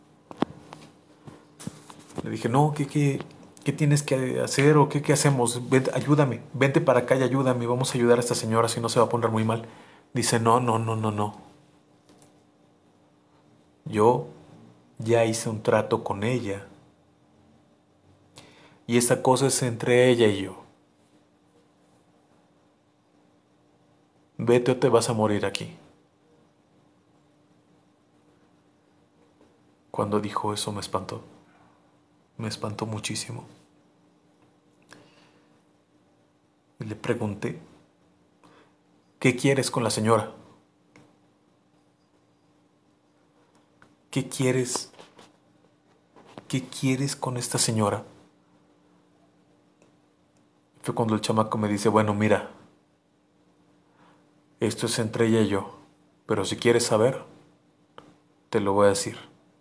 Le dije, no, ¿qué tienes que hacer o qué hacemos? Ayúdame, vente para acá y ayúdame, vamos a ayudar a esta señora si no se va a poner muy mal. Dice, no, no, no, no, no. Yo ya hice un trato con ella y esta cosa es entre ella y yo. Vete o te vas a morir aquí. Cuando dijo eso me espantó muchísimo. Y le pregunté, ¿qué quieres con la señora? ¿Qué quieres? ¿Qué quieres con esta señora? Fue cuando el chamaco me dice, bueno, mira, esto es entre ella y yo, pero si quieres saber, te lo voy a decir.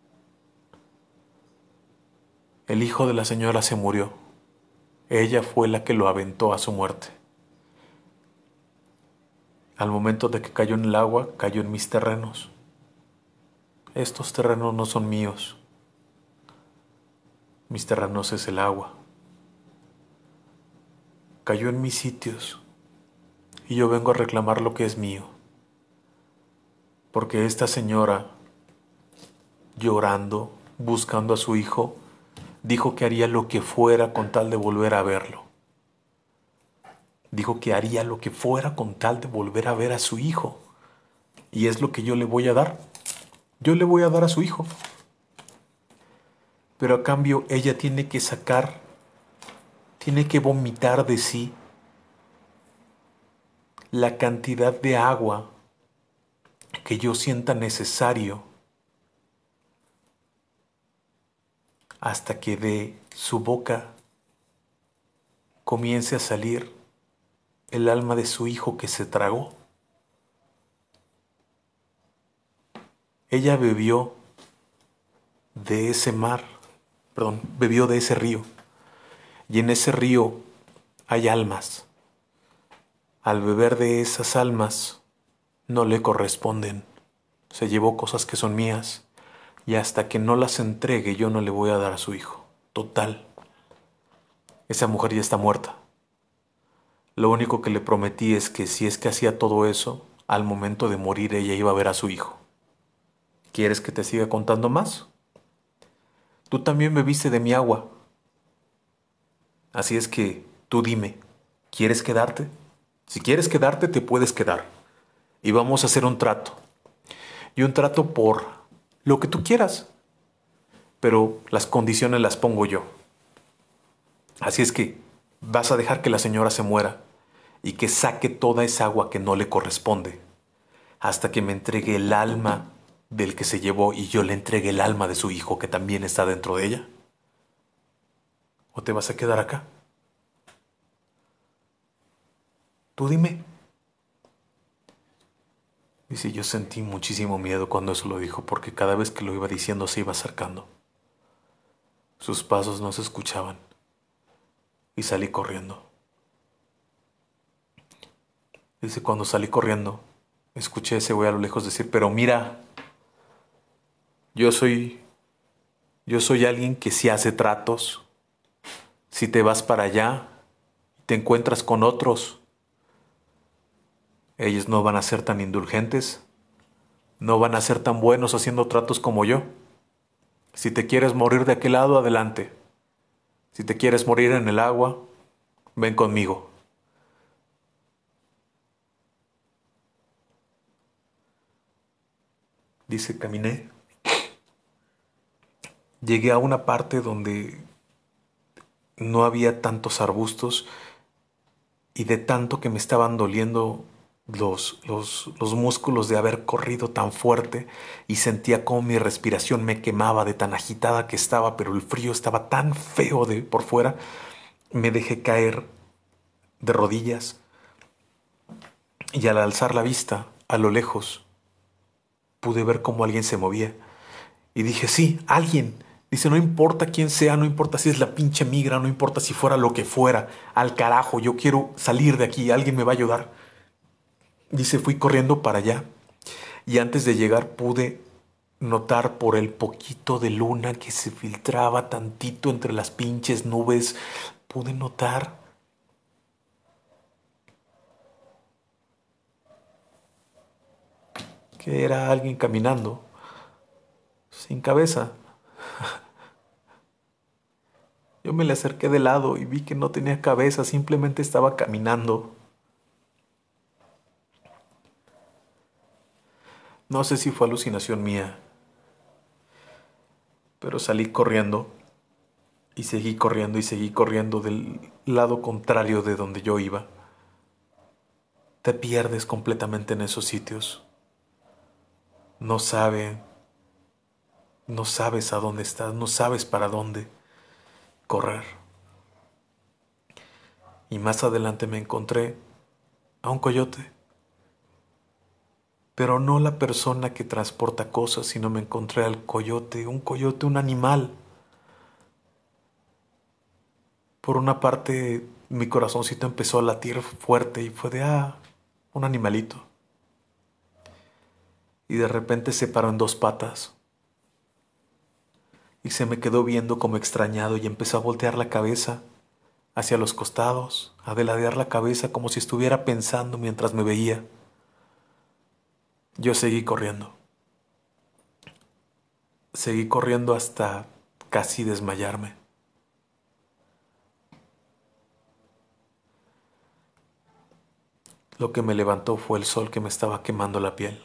El hijo de la señora se murió. Ella fue la que lo aventó a su muerte. Al momento de que cayó en el agua, cayó en mis terrenos. Estos terrenos no son míos. Mis terrenos es el agua. Cayó en mis sitios y yo vengo a reclamar lo que es mío. Porque esta señora, llorando, buscando a su hijo, dijo que haría lo que fuera con tal de volver a verlo. Dijo que haría lo que fuera con tal de volver a ver a su hijo. Y es lo que yo le voy a dar. Yo le voy a dar a su hijo. Pero a cambio ella tiene que sacar, tiene que vomitar de sí la cantidad de agua que yo sienta necesario hasta que de su boca comience a salir el alma de su hijo que se tragó. Ella bebió de ese mar, perdón, bebió de ese río. Y en ese río hay almas. Al beber de esas almas, no le corresponden. Se llevó cosas que son mías y hasta que no las entregue yo no le voy a dar a su hijo. Total. Esa mujer ya está muerta. Lo único que le prometí es que si es que hacía todo eso, al momento de morir ella iba a ver a su hijo. ¿Quieres que te siga contando más? Tú también bebiste de mi agua. Así es que tú dime, ¿quieres quedarte? Si quieres quedarte, te puedes quedar. Y vamos a hacer un trato. Y un trato por lo que tú quieras. Pero las condiciones las pongo yo. Así es que vas a dejar que la señora se muera y que saque toda esa agua que no le corresponde hasta que me entregue el alma del que se llevó y yo le entregue el alma de su hijo que también está dentro de ella. ¿O te vas a quedar acá? Tú dime. Dice, yo sentí muchísimo miedo cuando eso lo dijo, porque cada vez que lo iba diciendo se iba acercando. Sus pasos no se escuchaban y salí corriendo. Dice, cuando salí corriendo, escuché a ese güey a lo lejos decir, pero mira, yo soy, yo soy alguien que sí hace tratos. Si te vas para allá y te encuentras con otros, ellos no van a ser tan indulgentes, no van a ser tan buenos haciendo tratos como yo. Si te quieres morir de aquel lado, adelante. Si te quieres morir en el agua, ven conmigo. Dice, caminé. Llegué a una parte donde no había tantos arbustos y de tanto que me estaban doliendo los músculos de haber corrido tan fuerte y sentía como mi respiración me quemaba de tan agitada que estaba, pero el frío estaba tan feo de por fuera, me dejé caer de rodillas y al alzar la vista a lo lejos pude ver cómo alguien se movía y dije, sí, alguien. Dice, no importa quién sea, no importa si es la pinche migra, no importa si fuera lo que fuera, al carajo, yo quiero salir de aquí, alguien me va a ayudar. Dice, fui corriendo para allá y antes de llegar pude notar por el poquito de luna que se filtraba tantito entre las pinches nubes, pude notar que era alguien caminando, sin cabeza. Yo me le acerqué de lado y vi que no tenía cabeza, simplemente estaba caminando. No sé si fue alucinación mía, pero salí corriendo y seguí corriendo y seguí corriendo del lado contrario de donde yo iba. Te pierdes completamente en esos sitios. No sabe, no sabes a dónde estás, no sabes para dónde correr. Y más adelante me encontré a un coyote, pero no la persona que transporta cosas, sino me encontré al coyote, un animal. Por una parte, mi corazoncito empezó a latir fuerte y fue de, un animalito. Y de repente se paró en dos patas y se me quedó viendo como extrañado y empezó a voltear la cabeza hacia los costados, a deladear la cabeza como si estuviera pensando mientras me veía. Yo seguí corriendo hasta casi desmayarme. Lo que me levantó fue el sol que me estaba quemando la piel.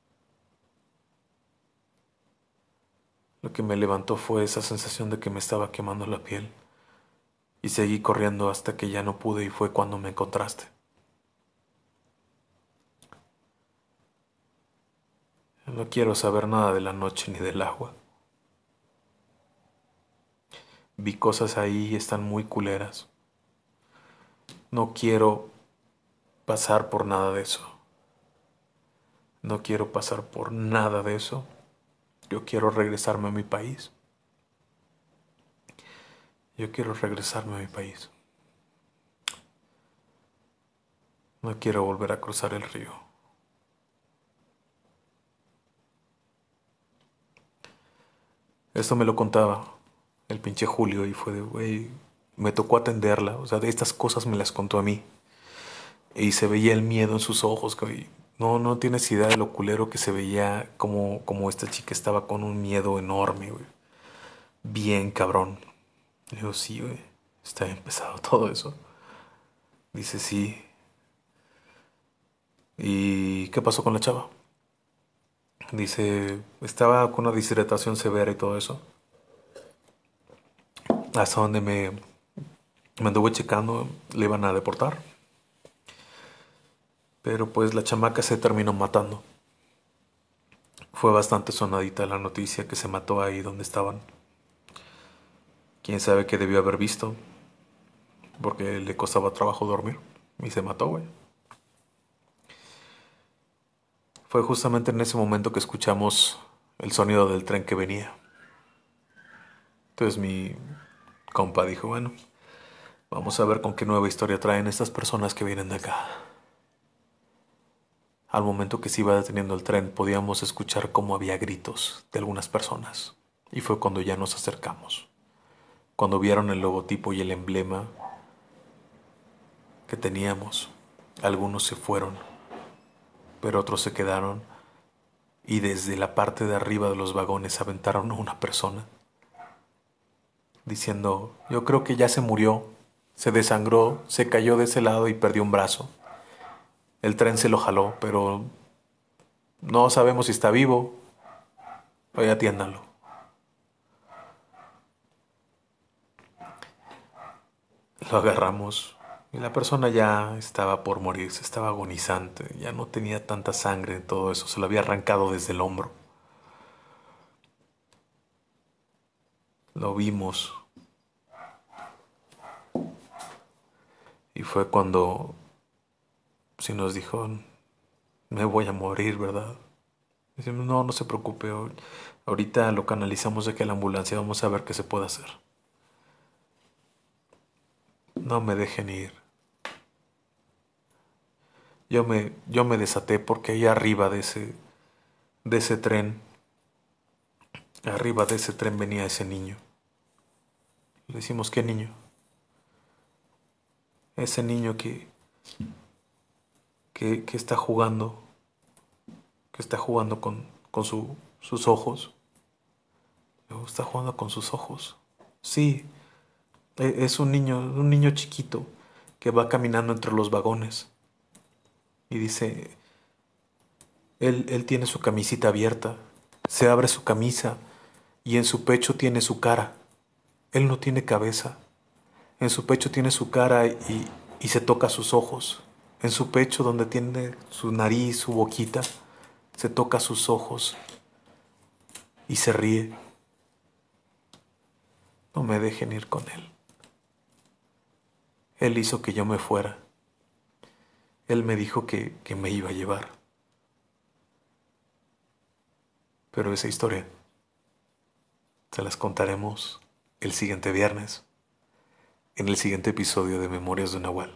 Lo que me levantó fue esa sensación de que me estaba quemando la piel. Y seguí corriendo hasta que ya no pude y fue cuando me encontraste. No quiero saber nada de la noche ni del agua. Vi cosas ahí y están muy culeras. No quiero pasar por nada de eso. No quiero pasar por nada de eso. Yo quiero regresarme a mi país. Yo quiero regresarme a mi país. No quiero volver a cruzar el río. Esto me lo contaba el pinche Julio y fue de, güey, me tocó atenderla. O sea, de estas cosas me las contó a mí. Y se veía el miedo en sus ojos, güey. No tienes idea de lo culero que se veía como esta chica estaba con un miedo enorme, güey. Bien cabrón. Le digo, sí, güey, está bien pesado todo eso. Dice, sí. ¿Y qué pasó con la chava? Dice, estaba con una deshidratación severa y todo eso. Hasta donde me anduve checando, le iban a deportar. Pero pues la chamaca se terminó matando. Fue bastante sonadita la noticia que se mató ahí donde estaban. Quién sabe qué debió haber visto. Porque le costaba trabajo dormir. Y se mató, güey. Fue justamente en ese momento que escuchamos el sonido del tren que venía. Entonces mi compa dijo, bueno, vamos a ver con qué nueva historia traen estas personas que vienen de acá. Al momento que se iba deteniendo el tren, podíamos escuchar cómo había gritos de algunas personas. Y fue cuando ya nos acercamos. Cuando vieron el logotipo y el emblema que teníamos, algunos se fueron, pero otros se quedaron y desde la parte de arriba de los vagones aventaron a una persona, diciendo, yo creo que ya se murió, se desangró, se cayó de ese lado y perdió un brazo. El tren se lo jaló, pero no sabemos si está vivo. Oye, atiéndanlo. Lo agarramos y la persona ya estaba por morirse, estaba agonizante, ya no tenía tanta sangre, todo eso se lo había arrancado desde el hombro. Lo vimos y fue cuando sí nos dijo, me voy a morir, ¿verdad? Decimos, no, no se preocupe, ahorita lo canalizamos de que la ambulancia, vamos a ver qué se puede hacer. No me dejen ir. Yo me desaté porque ahí arriba de ese tren, arriba de ese tren venía ese niño. Le decimos, ¿qué niño? Ese niño que está jugando, con sus ojos. Luego, está jugando con sus ojos. Sí, es un niño chiquito que va caminando entre los vagones. Y dice, él tiene su camisita abierta, se abre su camisa y en su pecho tiene su cara. Él no tiene cabeza. En su pecho tiene su cara y se toca sus ojos. En su pecho, donde tiene su nariz, su boquita, se toca sus ojos y se ríe. No me dejen ir con él. Él hizo que yo me fuera. Él me dijo que me iba a llevar. Pero esa historia se las contaremos el siguiente viernes, en el siguiente episodio de Memorias de un Nahual.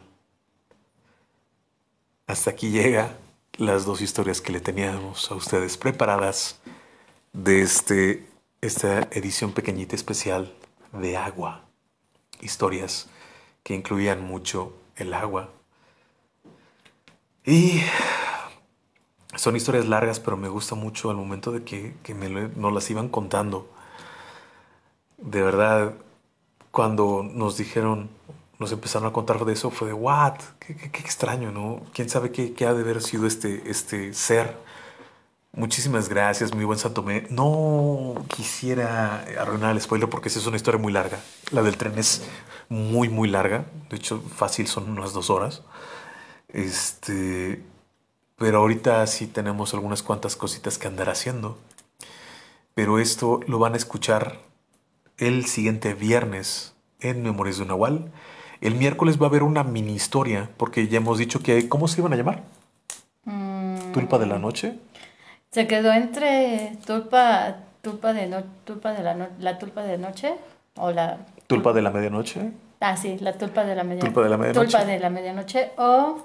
Hasta aquí llega las dos historias que le teníamos a ustedes preparadas de esta edición pequeñita especial de agua. Historias que incluían mucho el agua. Y son historias largas, pero me gusta mucho al momento de que nos las iban contando. De verdad, cuando nos empezaron a contar de eso, fue de what, qué extraño, ¿no? ¿Quién sabe qué ha de haber sido este ser? Muchísimas gracias, mi buen Santomé. No quisiera arruinar el spoiler porque esa es una historia muy larga. La del tren es muy, muy larga. De hecho, fácil son unas 2 horas. Pero ahorita sí tenemos algunas cuantas cositas que andar haciendo. Pero esto lo van a escuchar el siguiente viernes en Memorias de un Nahual. El miércoles va a haber una mini historia, porque ya hemos dicho que, ¿cómo se iban a llamar? ¿Tulpa de la noche? Se quedó entre la tulpa de noche o la... ¿Tulpa de la medianoche? Ah, sí, la tulpa de la medianoche. ¿Tulpa de la medianoche? Tulpa de la medianoche o...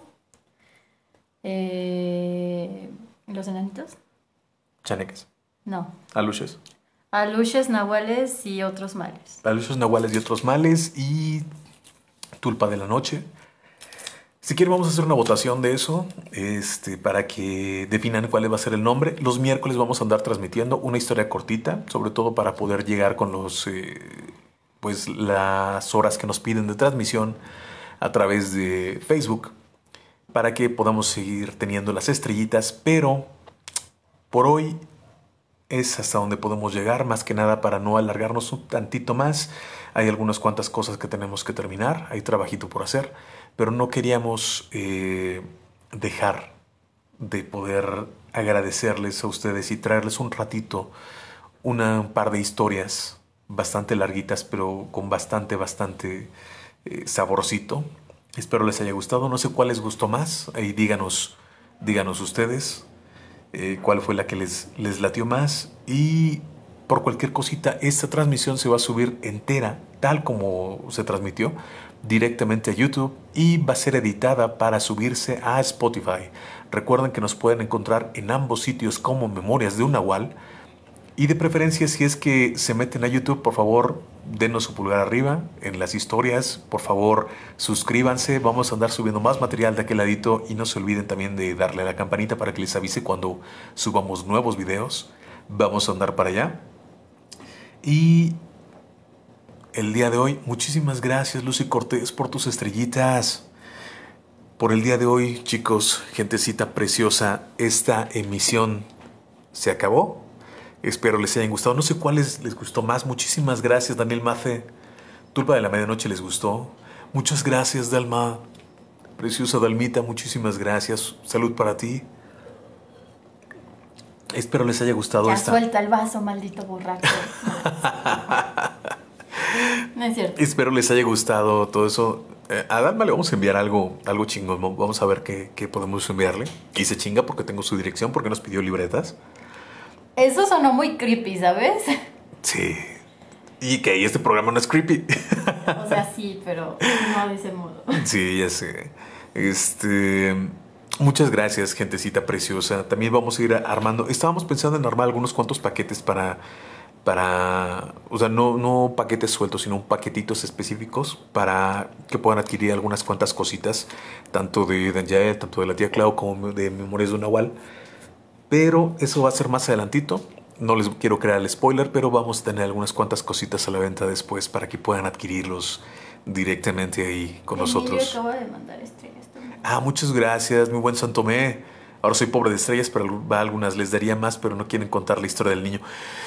¿Los enanitos? Chaneques. No. Aluches. Aluches, nahuales y otros males. Aluches, nahuales y otros males y tulpa de la noche. Si quieren vamos a hacer una votación de eso, para que definan cuál va a ser el nombre. Los miércoles vamos a andar transmitiendo una historia cortita, sobre todo para poder llegar con las horas que nos piden de transmisión a través de Facebook, para que podamos seguir teniendo las estrellitas, pero por hoy es hasta donde podemos llegar, más que nada para no alargarnos un tantito más. Hay algunas cuantas cosas que tenemos que terminar, hay trabajito por hacer, pero no queríamos dejar de poder agradecerles a ustedes y traerles un ratito un par de historias bastante larguitas, pero con bastante saborcito. Espero les haya gustado, no sé cuál les gustó más, ahí díganos ustedes. cuál fue la que les latió más. Y por cualquier cosita, esta transmisión se va a subir entera, tal como se transmitió, directamente a YouTube y va a ser editada para subirse a Spotify. Recuerden que nos pueden encontrar en ambos sitios como Memorias de un Nahual. Y de preferencia, si es que se meten a YouTube, por favor, denos su pulgar arriba en las historias. Por favor, suscríbanse. Vamos a andar subiendo más material de aquel ladito. Y no se olviden también de darle a la campanita para que les avise cuando subamos nuevos videos. Vamos a andar para allá. Y el día de hoy, muchísimas gracias, Lucy Cortés, por tus estrellitas. Por el día de hoy, chicos, gentecita preciosa, esta emisión se acabó. Espero les hayan gustado. No sé cuáles les gustó más. Muchísimas gracias, Daniel Mace. Tulpa de la Medianoche les gustó. Muchas gracias, Dalma. Preciosa Dalmita, muchísimas gracias. Salud para ti. Espero les haya gustado Ya esta. suelta el vaso, maldito borracho. No es cierto. Espero les haya gustado todo eso. A Dalma le vamos a enviar algo chingón. Vamos a ver qué podemos enviarle. Y se chinga porque tengo su dirección, porque nos pidió libretas. Eso sonó muy creepy, ¿sabes? Sí. Y que este programa no es creepy. O sea, sí, pero no de ese modo. Sí, ya sé. Muchas gracias, gentecita preciosa. También vamos a ir armando. Estábamos pensando en armar algunos cuantos paquetes para o sea, no paquetes sueltos, sino paquetitos específicos para que puedan adquirir algunas cuantas cositas, tanto de Danjael, tanto de la tía Clau como de Memorias de un Nahual. Pero eso va a ser más adelantito. No les quiero crear el spoiler, pero vamos a tener algunas cuantas cositas a la venta después para que puedan adquirirlos directamente ahí con nosotros. Emilio acaba de mandar estrellas también. Muchas gracias, mi buen Santomé. Ahora soy pobre de estrellas, pero a algunas les daría más, pero no quieren contar la historia del niño.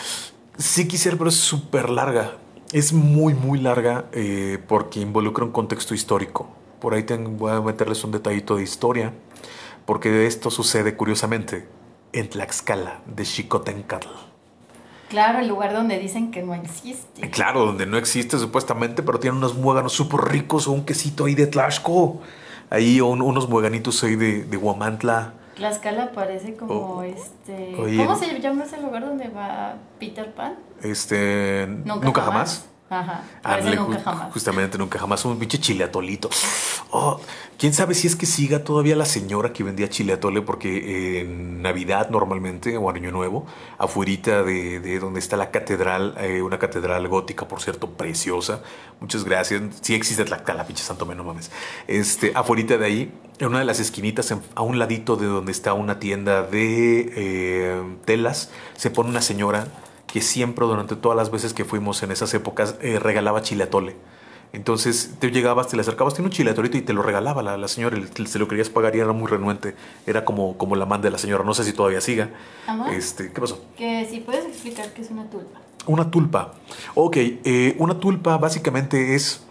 Sí quisiera, pero es súper larga. Es muy, muy larga porque involucra un contexto histórico. Por ahí voy a meterles un detallito de historia, porque esto sucede, curiosamente, en Tlaxcala de Xicotencatl. Claro, el lugar donde dicen que no existe. Claro, donde no existe supuestamente, pero tiene unos muéganos súper ricos o un quesito ahí de Tlaxco. Ahí unos mueganitos ahí de Huamantla. Tlaxcala parece como oye, ¿cómo se llama ese lugar donde va Peter Pan? Nunca jamás. Ajá, parece nunca jamás. Justamente nunca jamás. Un pinche chile atolito. Oh, quién sabe si es que siga todavía la señora que vendía chile atole, porque en Navidad normalmente, o Año Nuevo, afuerita de donde está la catedral, una catedral gótica, por cierto, preciosa. Muchas gracias. Sí existe Tlaxcala, pinche santo, no mames. Afuerita de ahí, en una de las esquinitas, a un ladito de donde está una tienda de telas, se pone una señora que siempre, durante todas las veces que fuimos en esas épocas, regalaba chile atole. Entonces te llegabas, te le acercabas, tiene un chile atolito y te lo regalaba la señora, se lo querías pagar y era muy renuente. Era como la man de la señora, no sé si todavía siga. Amor, ¿qué pasó? Que si puedes explicar qué es una tulpa. Una tulpa. Ok, una tulpa básicamente es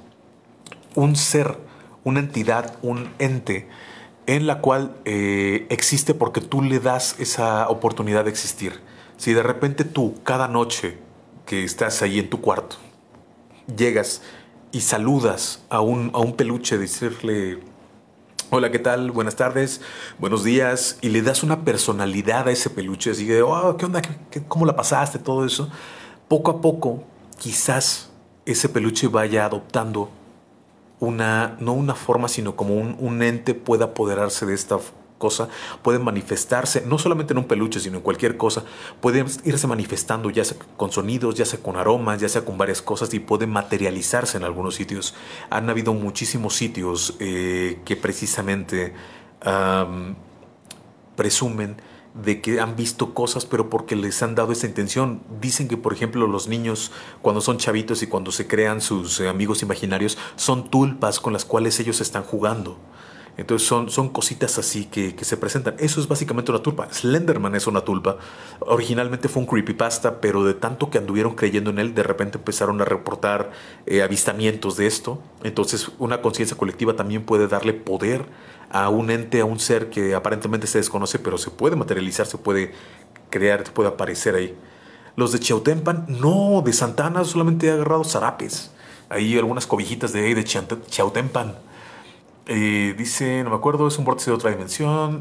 un ser, una entidad, un ente en la cual existe porque tú le das esa oportunidad de existir. Si de repente tú, cada noche que estás ahí en tu cuarto, llegas y saludas a un peluche, decirle, hola, ¿qué tal? Buenas tardes, buenos días, y le das una personalidad a ese peluche, así de, oh, ¿qué onda? ¿Cómo la pasaste? Todo eso. Poco a poco, quizás ese peluche vaya adoptando no una forma, sino como un ente pueda apoderarse de esta cosa, puede manifestarse, no solamente en un peluche, sino en cualquier cosa, puede irse manifestando, ya sea con sonidos, ya sea con aromas, ya sea con varias cosas, y puede materializarse en algunos sitios. Han habido muchísimos sitios que precisamente presumen de que han visto cosas, pero porque les han dado esa intención. Dicen que, por ejemplo, los niños, cuando son chavitos y cuando se crean sus amigos imaginarios, son tulpas con las cuales ellos están jugando. Entonces son cositas así que se presentan. Eso es básicamente una tulpa. Slenderman es una tulpa. Originalmente fue un creepypasta, pero de tanto que anduvieron creyendo en él, de repente empezaron a reportar avistamientos de esto. Entonces una conciencia colectiva también puede darle poder a un ente, a un ser que aparentemente se desconoce, pero se puede materializar, se puede crear, puede aparecer ahí. Los de Chiautempan, no, de Santana solamente he agarrado zarapes. Ahí algunas cobijitas de Chiautempan. Dice, no me acuerdo, es un vórtice de otra dimensión.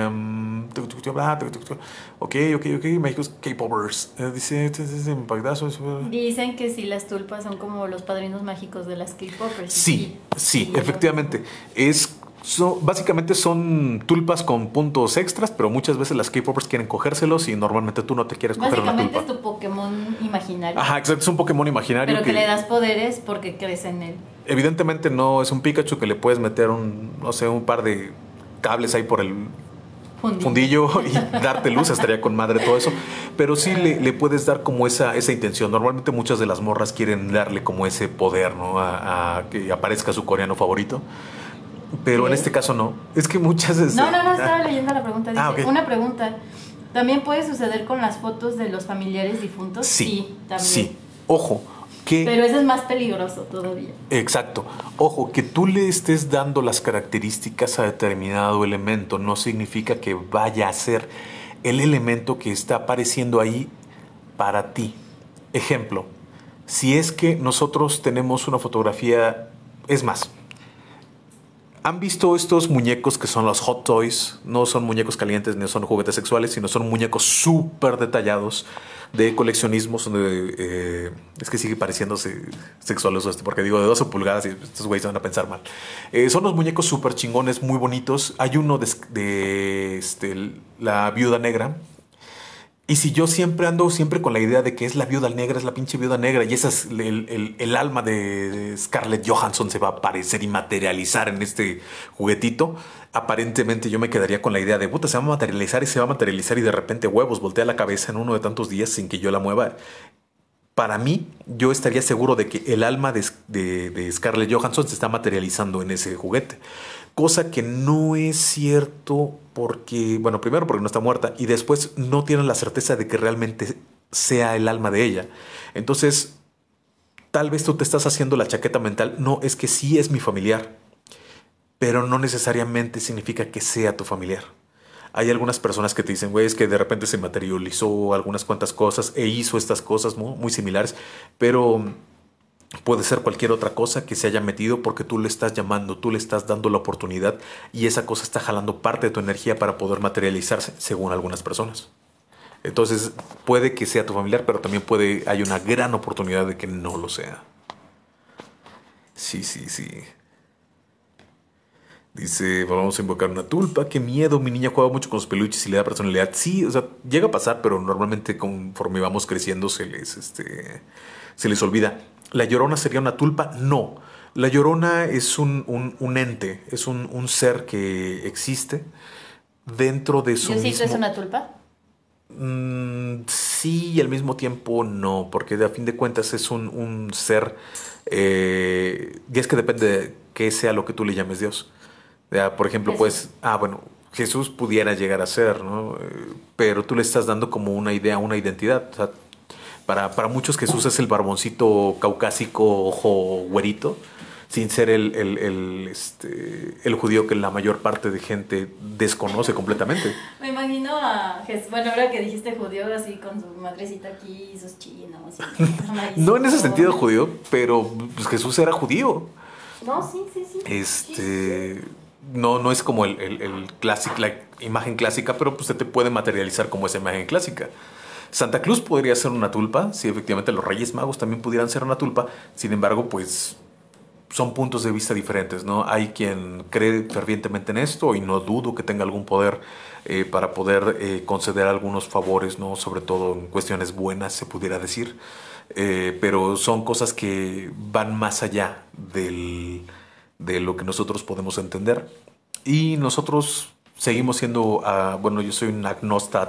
Ok. México K-Popers. Dice, impactazos. Dicen que sí, las tulpas son como los padrinos mágicos de las K-popers. Sí, efectivamente. Básicamente son tulpas con puntos extras, pero muchas veces las K-Popers quieren cogérselos y normalmente tú no te quieres coger una tulpa. Básicamente es tu Pokémon imaginario. Ajá, exacto, es un Pokémon imaginario. Pero que le das poderes porque crees en él. Evidentemente no es un Pikachu que le puedes meter un par de cables ahí por el fundillo y darte luz, estaría con madre todo eso. Pero sí le puedes dar como esa intención. Normalmente muchas de las morras quieren darle como ese poder, ¿no? A que aparezca su coreano favorito. Pero ¿qué? En este caso no. Es que muchas... No, estaba leyendo la pregunta. Dice, okay. Una pregunta. ¿También puede suceder con las fotos de los familiares difuntos? Sí, también. Sí, ojo. Pero eso es más peligroso todavía. Exacto. Ojo, que tú le estés dando las características a determinado elemento no significa que vaya a ser el elemento que está apareciendo ahí para ti. Ejemplo, si es que nosotros tenemos una fotografía, es más, ¿han visto estos muñecos que son los Hot Toys? No son muñecos calientes ni son juguetes sexuales, sino son muñecos súper detallados de coleccionismo. Es que sigue pareciéndose sexuales porque digo de 12 pulgadas y estos güeyes se van a pensar mal. Son unos muñecos súper chingones, muy bonitos. Hay uno de la Viuda Negra. Y si yo siempre ando con la idea de que es la viuda negra, es la pinche viuda negra, y esa es el alma de Scarlett Johansson se va a aparecer y materializar en este juguetito, aparentemente yo me quedaría con la idea de puta, se va a materializar y de repente huevos, voltea la cabeza en uno de tantos días sin que yo la mueva. Para mí, yo estaría seguro de que el alma de Scarlett Johansson se está materializando en ese juguete. Cosa que no es cierto porque, bueno, primero porque no está muerta y después no tienen la certeza de que realmente sea el alma de ella. Entonces, tal vez tú te estás haciendo la chaqueta mental. No, es que sí es mi familiar, pero no necesariamente significa que sea tu familiar. Hay algunas personas que te dicen, güey, es que de repente se materializó algunas cuantas cosas e hizo estas cosas muy similares, pero puede ser cualquier otra cosa que se haya metido porque tú le estás llamando, tú le estás dando la oportunidad y esa cosa está jalando parte de tu energía para poder materializarse, según algunas personas. Entonces, puede que sea tu familiar, pero también hay una gran oportunidad de que no lo sea. Sí. Dice, vamos a invocar una tulpa. Qué miedo, mi niña juega mucho con sus peluches y le da personalidad. Sí, o sea, llega a pasar, pero normalmente conforme vamos creciendo se les olvida. ¿La Llorona sería una tulpa? No. La Llorona es un ente, es un ser que existe dentro de su mismo... ¿Es una tulpa? Sí, y al mismo tiempo no, porque a fin de cuentas es un ser... y es que depende de qué sea lo que tú le llames Dios. Por ejemplo, Jesús. Bueno, Jesús pudiera llegar a ser, ¿no? Pero tú le estás dando como una idea, una identidad. O sea, para muchos Jesús es el barboncito caucásico, ojo güerito, sin ser el judío que la mayor parte de gente desconoce completamente. Me imagino a Jesús, bueno, ahora que dijiste judío, así con su madrecita aquí y sus chinos. No en ese sentido judío, pero pues, Jesús era judío. No, sí. No es como el clásico, la imagen clásica, pero pues se te puede materializar como esa imagen clásica. Santa Claus podría ser una tulpa, sí, efectivamente los Reyes Magos también pudieran ser una tulpa, sin embargo, pues son puntos de vista diferentes, ¿no? Hay quien cree fervientemente en esto y no dudo que tenga algún poder para poder conceder algunos favores, ¿no? Sobre todo en cuestiones buenas, se pudiera decir, pero son cosas que van más allá de lo que nosotros podemos entender. Y nosotros seguimos siendo, bueno, yo soy un agnósta,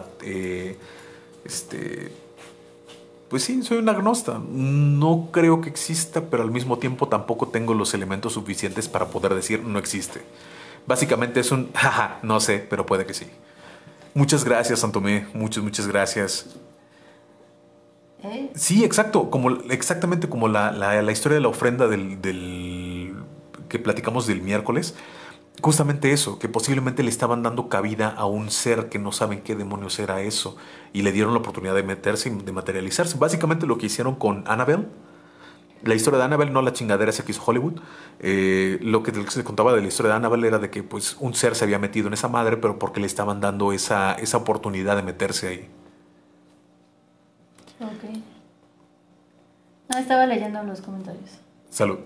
pues sí, soy un agnósta. No creo que exista, pero al mismo tiempo tampoco tengo los elementos suficientes para poder decir no existe. Básicamente es un, jaja, no sé, pero puede que sí. Muchas gracias, Santomé, muchas gracias. Sí, exacto, exactamente como la historia de la ofrenda del que platicamos del miércoles. Justamente eso, que posiblemente le estaban dando cabida a un ser que no saben qué demonios era eso y le dieron la oportunidad de meterse y de materializarse. Básicamente lo que hicieron con Annabelle, La historia de Annabelle, no la chingadera esa que hizo Hollywood. Lo que se contaba de la historia de Annabelle era de que pues un ser se había metido en esa madre, pero porque le estaban dando esa oportunidad de meterse ahí. Ok. No, estaba leyendo los comentarios. Salud.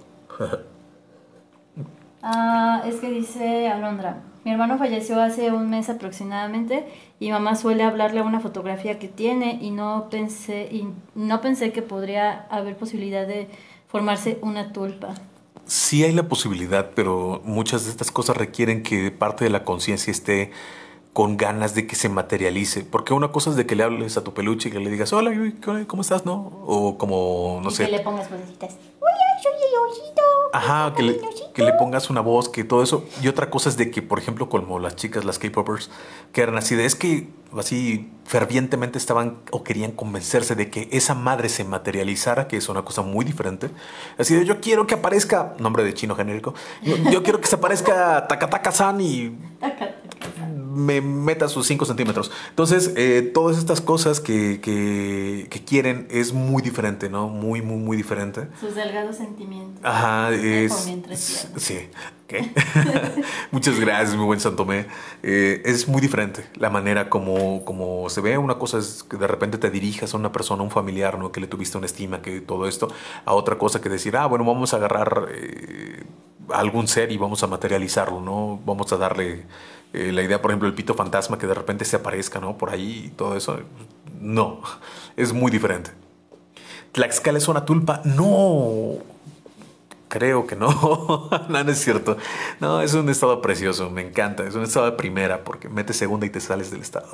Es que dice Alondra, mi hermano falleció hace un mes aproximadamente y mamá suele hablarle a una fotografía que tiene y no pensé que podría haber posibilidad de formarse una tulpa. Sí hay la posibilidad, pero muchas de estas cosas requieren que parte de la conciencia esté con ganas de que se materialice. Porque una cosa es de que le hables a tu peluche y que le digas, hola, ¿cómo estás? ¿No? O como, no sé. Que le pongas vocecitas. Hola, soy el osito. Ajá, que le pongas una voz, que todo eso. Y otra cosa es de que, por ejemplo, como las chicas, las K-popers, que eran así de, es que así fervientemente estaban o querían convencerse de que esa madre se materializara, que es una cosa muy diferente. Así de, yo quiero que aparezca, nombre de chino genérico, yo quiero que se aparezca Takataka-san y me meta sus 5 centímetros. Entonces, todas estas cosas que quieren es muy diferente, ¿no? Muy, muy, muy diferente. Sus delgados sentimientos. Ajá, sí. ¿Qué? Muchas gracias, mi buen Santomé. Es muy diferente la manera como se ve. Una cosa es que de repente te dirijas a una persona, un familiar, ¿no? Que le tuviste una estima, que todo esto. A otra cosa que decir, bueno, vamos a agarrar a algún ser y vamos a materializarlo, ¿no? Vamos a darle la idea, por ejemplo, el pito fantasma que de repente se aparezca, ¿no? Por ahí y todo eso. No, es muy diferente. ¿Tlaxcala es una tulpa? No. Creo que no. No, no es cierto. No, es un estado precioso. Me encanta. Es un estado de primera porque metes segunda y te sales del estado.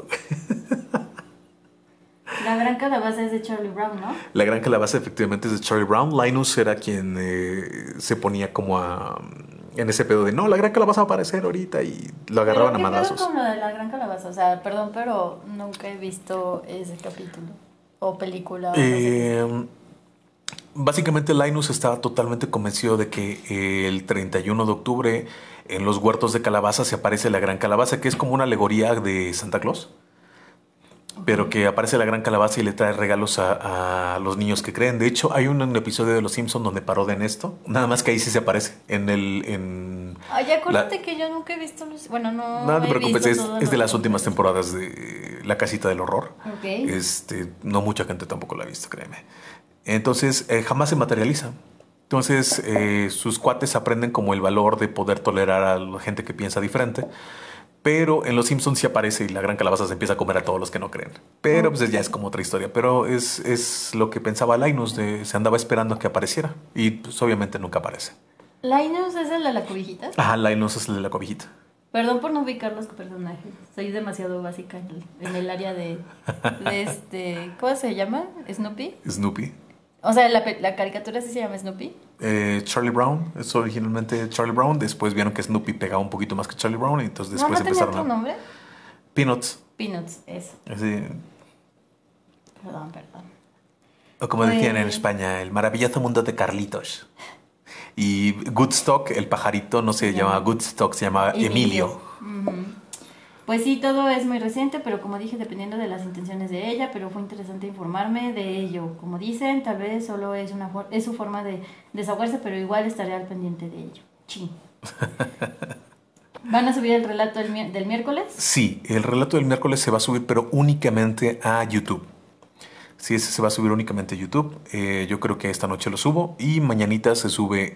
La gran calabaza es de Charlie Brown, ¿no? La gran calabaza efectivamente es de Charlie Brown. Linus era quien se ponía como en ese pedo de no, la gran calabaza va a aparecer ahorita y lo agarraban a madrazos. ¿Qué pedo con lo de la gran calabaza? O sea, perdón, pero nunca he visto ese capítulo o película. Básicamente Linus estaba totalmente convencido de que el 31 de octubre en los huertos de calabaza se aparece la gran calabaza, que es como una alegoría de Santa Claus. Pero que aparece la gran calabaza y le trae regalos a los niños que creen. De hecho, hay un episodio de Los Simpsons donde parodian esto. Nada más que ahí sí se aparece. Ay, acuérdate que yo nunca he visto los... Bueno, no te preocupes, es de las últimas temporadas de La Casita del Horror. Okay. No mucha gente tampoco la ha visto, créeme. Entonces, jamás se materializa. Entonces, sus cuates aprenden como el valor de poder tolerar a la gente que piensa diferente. Pero en Los Simpsons sí aparece y la gran calabaza se empieza a comer a todos los que no creen. Pero pues ya es como otra historia. Pero es lo que pensaba Linus, se andaba esperando a que apareciera. Y pues obviamente nunca aparece. ¿Linus es el de la cobijita? Ajá, Linus es el de la cobijita. Perdón por no ubicar los personajes. Soy demasiado básica en el área de ¿cómo se llama? ¿Snoopy? Snoopy. O sea, la caricatura sí se llama Snoopy. Charlie Brown, es originalmente Charlie Brown. Después vieron que Snoopy pegaba un poquito más que Charlie Brown y entonces después ¿No empezaron tenía otro nombre? Peanuts. Peanuts, eso. Sí. Perdón. O como decían en España, el maravilloso mundo de Carlitos. Y Goodstock, el pajarito, no se llamaba Goodstock, se llamaba Emilio. Pues sí, todo es muy reciente, pero como dije, dependiendo de las intenciones de ella, pero fue interesante informarme de ello. Como dicen, tal vez solo es su forma de desahogarse, pero igual estaré al pendiente de ello. Chin. ¿Van a subir el relato del miércoles? Sí, el relato del miércoles se va a subir, pero únicamente a YouTube. Sí, ese se va a subir únicamente a YouTube. Yo creo que esta noche lo subo y mañanita se sube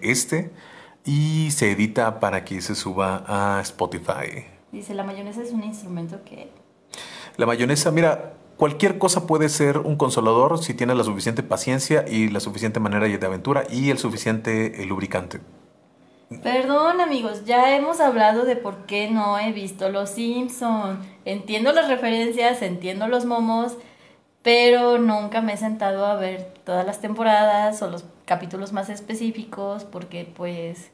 y se edita para que se suba a Spotify. Dice, la mayonesa es un instrumento que... La mayonesa, mira, cualquier cosa puede ser un consolador si tienes la suficiente paciencia y la suficiente manera de aventura y el suficiente lubricante. Perdón, amigos, ya hemos hablado de por qué no he visto Los Simpson. Entiendo las referencias, entiendo los momos, pero nunca me he sentado a ver todas las temporadas o los capítulos más específicos porque pues...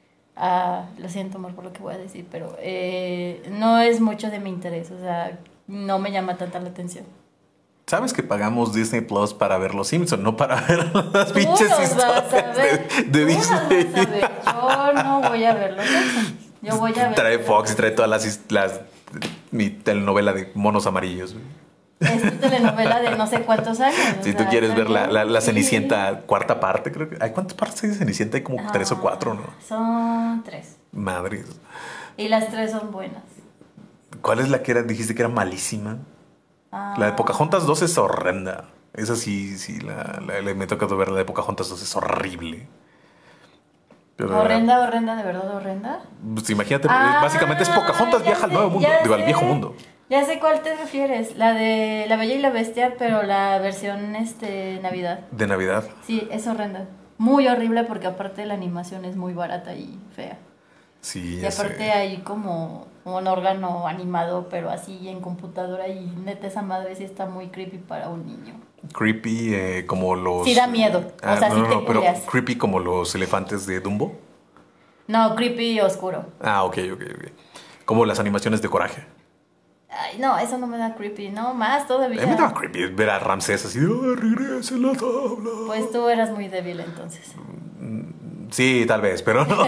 lo siento, amor, por lo que voy a decir, pero no es mucho de mi interés, o sea, no me llama tanta la atención. ¿Sabes que pagamos Disney Plus para ver Los Simpson, no para ver las pinches historias de Disney? Vas a ver. Yo no voy a ver Los Simpson. Yo voy a ver. Trae Fox y trae todas mi telenovela de monos amarillos. Es tu telenovela de no sé cuántos años. Si tú quieres ver la Cenicienta cuarta parte, creo que... ¿Cuántas partes hay de Cenicienta? Hay como 3 o 4, ¿no? Son 3. Madre. Y las 3 son buenas. ¿Cuál es la que dijiste que era malísima? La de Pocahontas 2 es horrenda. Esa sí, me toca ver la de Pocahontas 2, es horrible. Pero, horrenda, de verdad horrenda. Pues imagínate, básicamente es Pocahontas viaja al nuevo mundo, al viejo mundo. Ya sé cuál te refieres, la de La Bella y la Bestia, pero la versión Navidad. ¿De Navidad? Sí, es horrenda. Muy horrible porque aparte la animación es muy barata y fea. Sí, y aparte hay como un órgano animado, pero así en computadora y neta esa madre sí está muy creepy para un niño. Creepy como los... Sí da miedo, o sea, sí te pero culeas. Creepy como los elefantes de Dumbo. No, creepy oscuro. Ok. Como las animaciones de Coraje. Ay, no, eso no me da creepy, no, más todavía. Me da creepy ver a Ramsés así, regrese la tabla. Pues tú eras muy débil entonces. Sí, tal vez, pero no.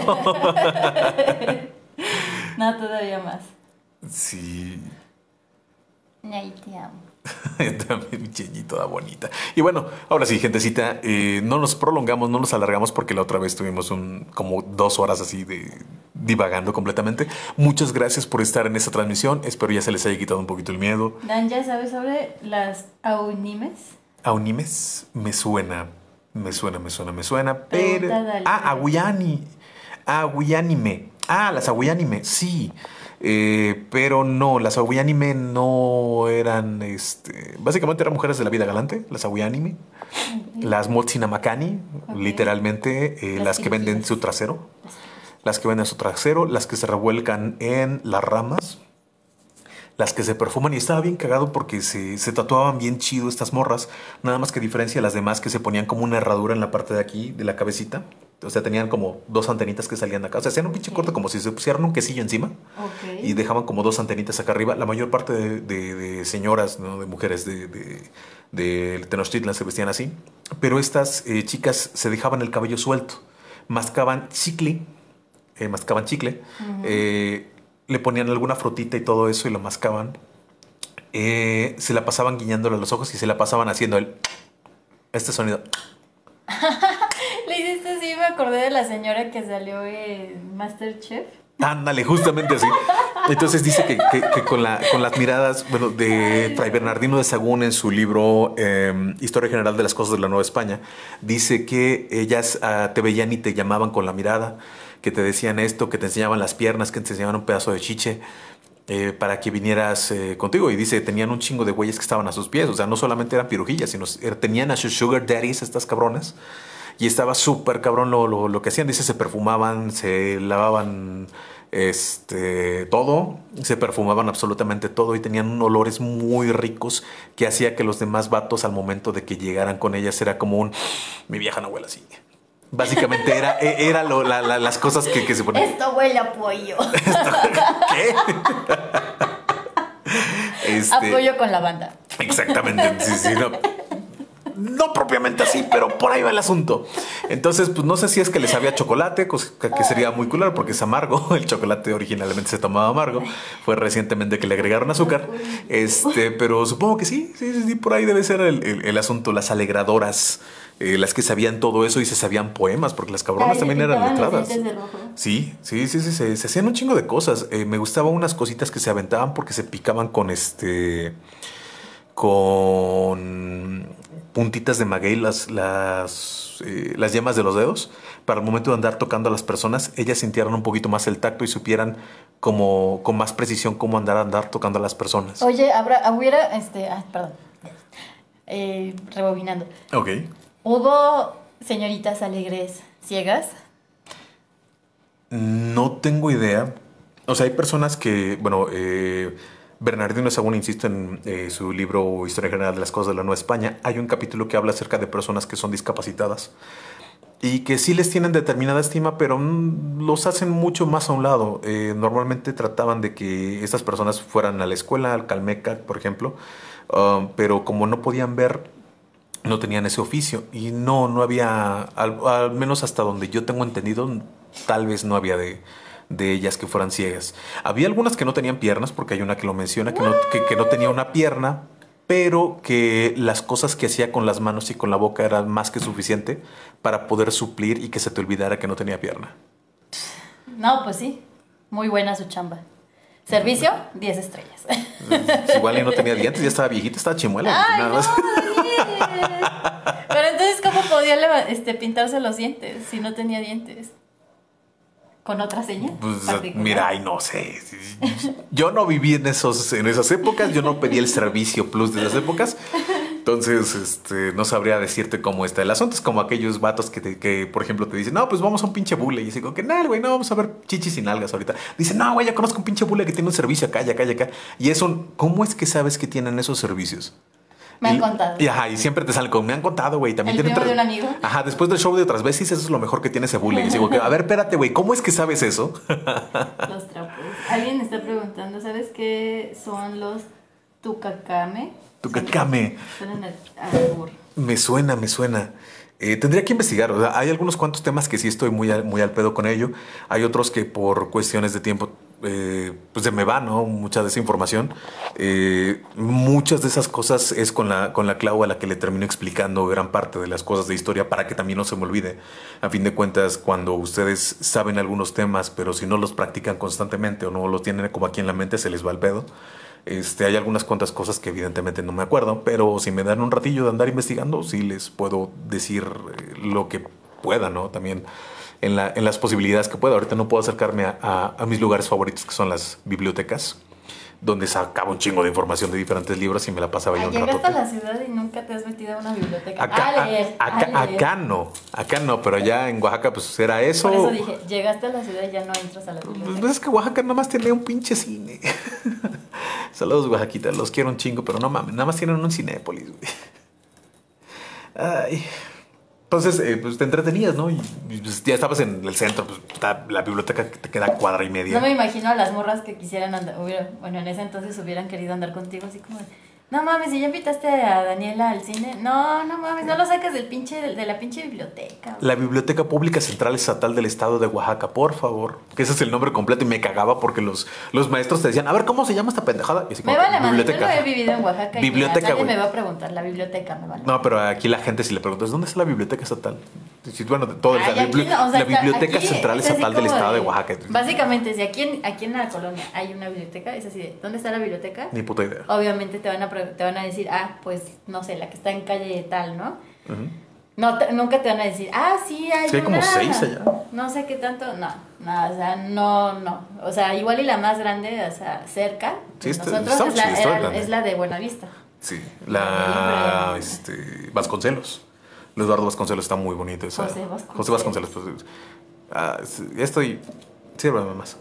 No, todavía más. Sí. Ay, te amo. También mi Jenny toda bonita. Y bueno, ahora sí, gentecita, no nos prolongamos, no nos alargamos porque la otra vez tuvimos como 2 horas así de divagando completamente. Muchas gracias por estar en esta transmisión. Espero ya se les haya quitado un poquito el miedo. Dan, ¿ya sabes sobre las aunimes? Aunimes me suena. Pero... Aguyanime. Las aguyanime, sí. Pero no, las aguyanime no eran, básicamente eran mujeres de la vida galante, las aguyanime. Las motsinamakani, literalmente, las que venden su trasero. Las que venden su trasero, las que se revuelcan en las ramas, las que se perfuman. Y estaba bien cagado porque se tatuaban bien chido estas morras. Nada más que diferencia a las demás que se ponían como una herradura en la parte de aquí, de la cabecita. O sea, tenían como 2 antenitas que salían de acá. O sea, hacían un pinche corte como si se pusieran un quesillo encima. Y dejaban como 2 antenitas acá arriba. La mayor parte de señoras, ¿no? De mujeres de Tenochtitlan se vestían así. Pero estas chicas se dejaban el cabello suelto. Mascaban chicle. Le ponían alguna frutita y todo eso y lo mascaban. Se la pasaban guiñándole los ojos y se la pasaban haciendo este sonido. Le hiciste así, me acordé de la señora que salió en MasterChef. Ándale, justamente así. Entonces dice que con las miradas, bueno, de Fray Bernardino de Sahagún en su libro Historia General de las Cosas de la Nueva España, dice que ellas te veían y te llamaban con la mirada, que te decían esto, que te enseñaban las piernas, que te enseñaban un pedazo de chiche para que vinieras contigo. Y dice, tenían un chingo de güeyes que estaban a sus pies. O sea, no solamente eran pirujillas, sino tenían a sus sugar daddies, estas cabronas. Y estaba súper cabrón lo que hacían. Dice, se perfumaban, se lavaban todo. Se perfumaban absolutamente todo y tenían olores muy ricos que hacía que los demás vatos al momento de que llegaran con ellas era como mi vieja no huele así. Básicamente era las cosas que se ponían. Esto huele a pollo. ¿Qué? Apoyo con la banda. Exactamente. Sí, no propiamente así, pero por ahí va el asunto. Entonces, pues no sé si es que les sabía chocolate, que sería muy culero porque es amargo. El chocolate originalmente se tomaba amargo. Fue recientemente que le agregaron azúcar. Pero supongo que sí, por ahí debe ser el asunto. Las alegradoras, las que sabían todo eso y se sabían poemas, porque las cabronas también eran letradas. Sí, se hacían un chingo de cosas. Me gustaban unas cositas que se aventaban porque se picaban con puntitas de maguey, las yemas de los dedos, para el momento de andar tocando a las personas, ellas sintieran un poquito más el tacto y supieran como con más precisión cómo andar tocando a las personas. Oye, hubiera, perdón, rebobinando. Ok. ¿Hubo señoritas alegres ciegas? No tengo idea. O sea, hay personas que, bueno, Bernardino de Sahagún, insisto, en su libro Historia General de las Cosas de la Nueva España, hay un capítulo que habla acerca de personas que son discapacitadas y que sí les tienen determinada estima, pero los hacen mucho más a un lado. Normalmente trataban de que estas personas fueran a la escuela, al Calmeca, por ejemplo, pero como no podían ver, no tenían ese oficio y no había, al menos hasta donde yo tengo entendido, tal vez no había de ellas que fueran ciegas. Había algunas que no tenían piernas, porque hay una que lo menciona, que no tenía una pierna, pero que las cosas que hacía con las manos y con la boca eran más que suficiente para poder suplir y que se te olvidara que no tenía pierna. No, pues sí. Muy buena su chamba. Servicio, 10 estrellas. Igual y no tenía dientes, ya estaba viejita, estaba chimuela. Ay, nada no, más. Daniel. Pero entonces, ¿cómo podía pintarse los dientes si no tenía dientes? ¿Con otra seña? Pues, particular? mira, ay, no sé. Yo no viví en esas épocas, yo no pedí el servicio plus de esas épocas. Entonces, no sabría decirte cómo está el asunto. Es como aquellos vatos que, por ejemplo, te dicen, no, pues vamos a un pinche bule. Y digo, que nada, güey, no, vamos a ver chichis y nalgas ahorita. Dicen, no, güey, ya conozco un pinche bule que tiene un servicio acá, acá, acá. Y es ¿cómo es que sabes que tienen esos servicios? Me han contado. Y siempre te salen con, me han contado, güey. También ¿El tienen primo de un amigo? Ajá, después del show de otras veces, eso es lo mejor que tiene ese bule. Y digo, a ver, espérate, güey, ¿cómo es que sabes eso? Los trapos. Alguien está preguntando, ¿sabes qué son los tucacame? Tucacame. Suenan a albur. Me suena. Tendría que investigar. O sea, hay algunos cuantos temas que sí estoy muy al pedo con ello. Hay otros que por cuestiones de tiempo pues se me va, ¿no? Mucha de esa información. Muchas de esas cosas es con la Clau a la que le termino explicando gran parte de las cosas de historia para que también no se me olvide. A fin de cuentas, cuando ustedes saben algunos temas, pero si no los practican constantemente o no los tienen como aquí en la mente, se les va el pedo. Hay algunas cuantas cosas que evidentemente no me acuerdo, pero si me dan un ratillo de andar investigando, sí les puedo decir lo que pueda, ¿no? También en las posibilidades que pueda. Ahorita no puedo acercarme a mis lugares favoritos, que son las bibliotecas, donde sacaba un chingo de información de diferentes libros y me la pasaba yo un rato. Llegaste a la ciudad y nunca te has metido a una biblioteca. Acá no, pero allá en Oaxaca pues era eso. Por eso dije, llegaste a la ciudad y ya no entras a la biblioteca. Pues es que Oaxaca nada más tiene un pinche cine. Saludos, Oaxaquita, los quiero un chingo, pero no mames, nada más tienen un Cinépolis, güey. Ay. Entonces, pues te entretenías, ¿no? Y pues, ya estabas en el centro, pues la biblioteca que te queda cuadra y media. No me imagino a las morras que quisieran andar, bueno, en ese entonces hubieran querido andar contigo así como de, no mames, si ya invitaste a Daniela al cine, no mames, no lo saques de la pinche biblioteca. La Biblioteca Pública Central Estatal del Estado de Oaxaca, por favor. Que ese es el nombre completo y me cagaba porque los maestros te decían, a ver, ¿cómo se llama esta pendejada? Y así me como, vale, biblioteca. Yo no he vivido en Oaxaca Biblioteca, y nadie güey. me va a preguntar, la biblioteca me vale. No, pero aquí la gente si le preguntas, ¿dónde está la Biblioteca Estatal? Bueno, todo Ay, aquí no, o sea, la Biblioteca aquí Central es así Estatal del como Estado de Oaxaca. Básicamente, si aquí en la colonia hay una biblioteca, es así de, ¿dónde está la biblioteca? Ni puta idea. Obviamente te van a decir, pues, no sé, la que está en calle tal, ¿no? Uh-huh. No, nunca te van a decir, sí, hay como 6 allá. No sé qué tanto, no, o sea, no. O sea, igual y la más grande, o sea, cerca de Sí, nosotros grande. es la de Buenavista. Sí, Vasconcelos. Eduardo Vasconcelos está muy bonito. José Vasconcelos. Pues, sírvame más.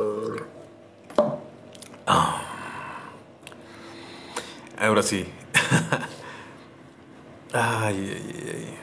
Ahora sí. Ay.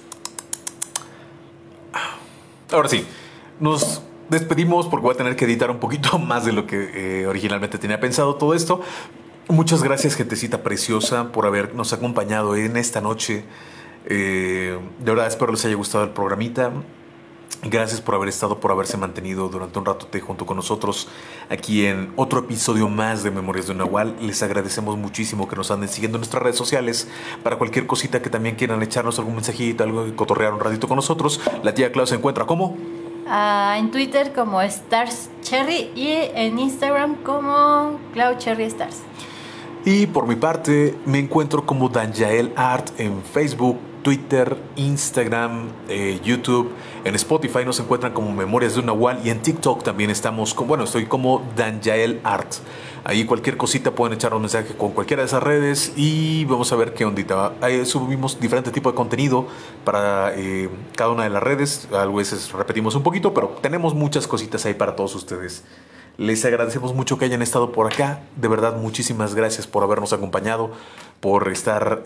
Ahora sí, nos despedimos porque voy a tener que editar un poquito más de lo que originalmente tenía pensado todo esto. Muchas gracias, gentecita preciosa, por habernos acompañado en esta noche. De verdad espero les haya gustado el programita. Gracias por haber estado, por haberse mantenido durante un ratote junto con nosotros aquí en otro episodio más de Memorias de un Nahual. Les agradecemos muchísimo que nos anden siguiendo en nuestras redes sociales. Para cualquier cosita que también quieran echarnos algún mensajito, algo, cotorrear un ratito con nosotros, la tía Clau se encuentra como en Twitter como Stars Cherry y en Instagram como Clau Cherry Stars. Y por mi parte me encuentro como Danjael Art en Facebook, Twitter, Instagram, YouTube. En Spotify nos encuentran como Memorias de un Nahual y en TikTok también estamos estoy como Danjael Art. Ahí cualquier cosita pueden echar un mensaje con cualquiera de esas redes y vamos a ver qué ondita. Ahí subimos diferente tipo de contenido para cada una de las redes. A veces repetimos un poquito, pero tenemos muchas cositas ahí para todos ustedes. Les agradecemos mucho que hayan estado por acá. De verdad, muchísimas gracias por habernos acompañado, por estar,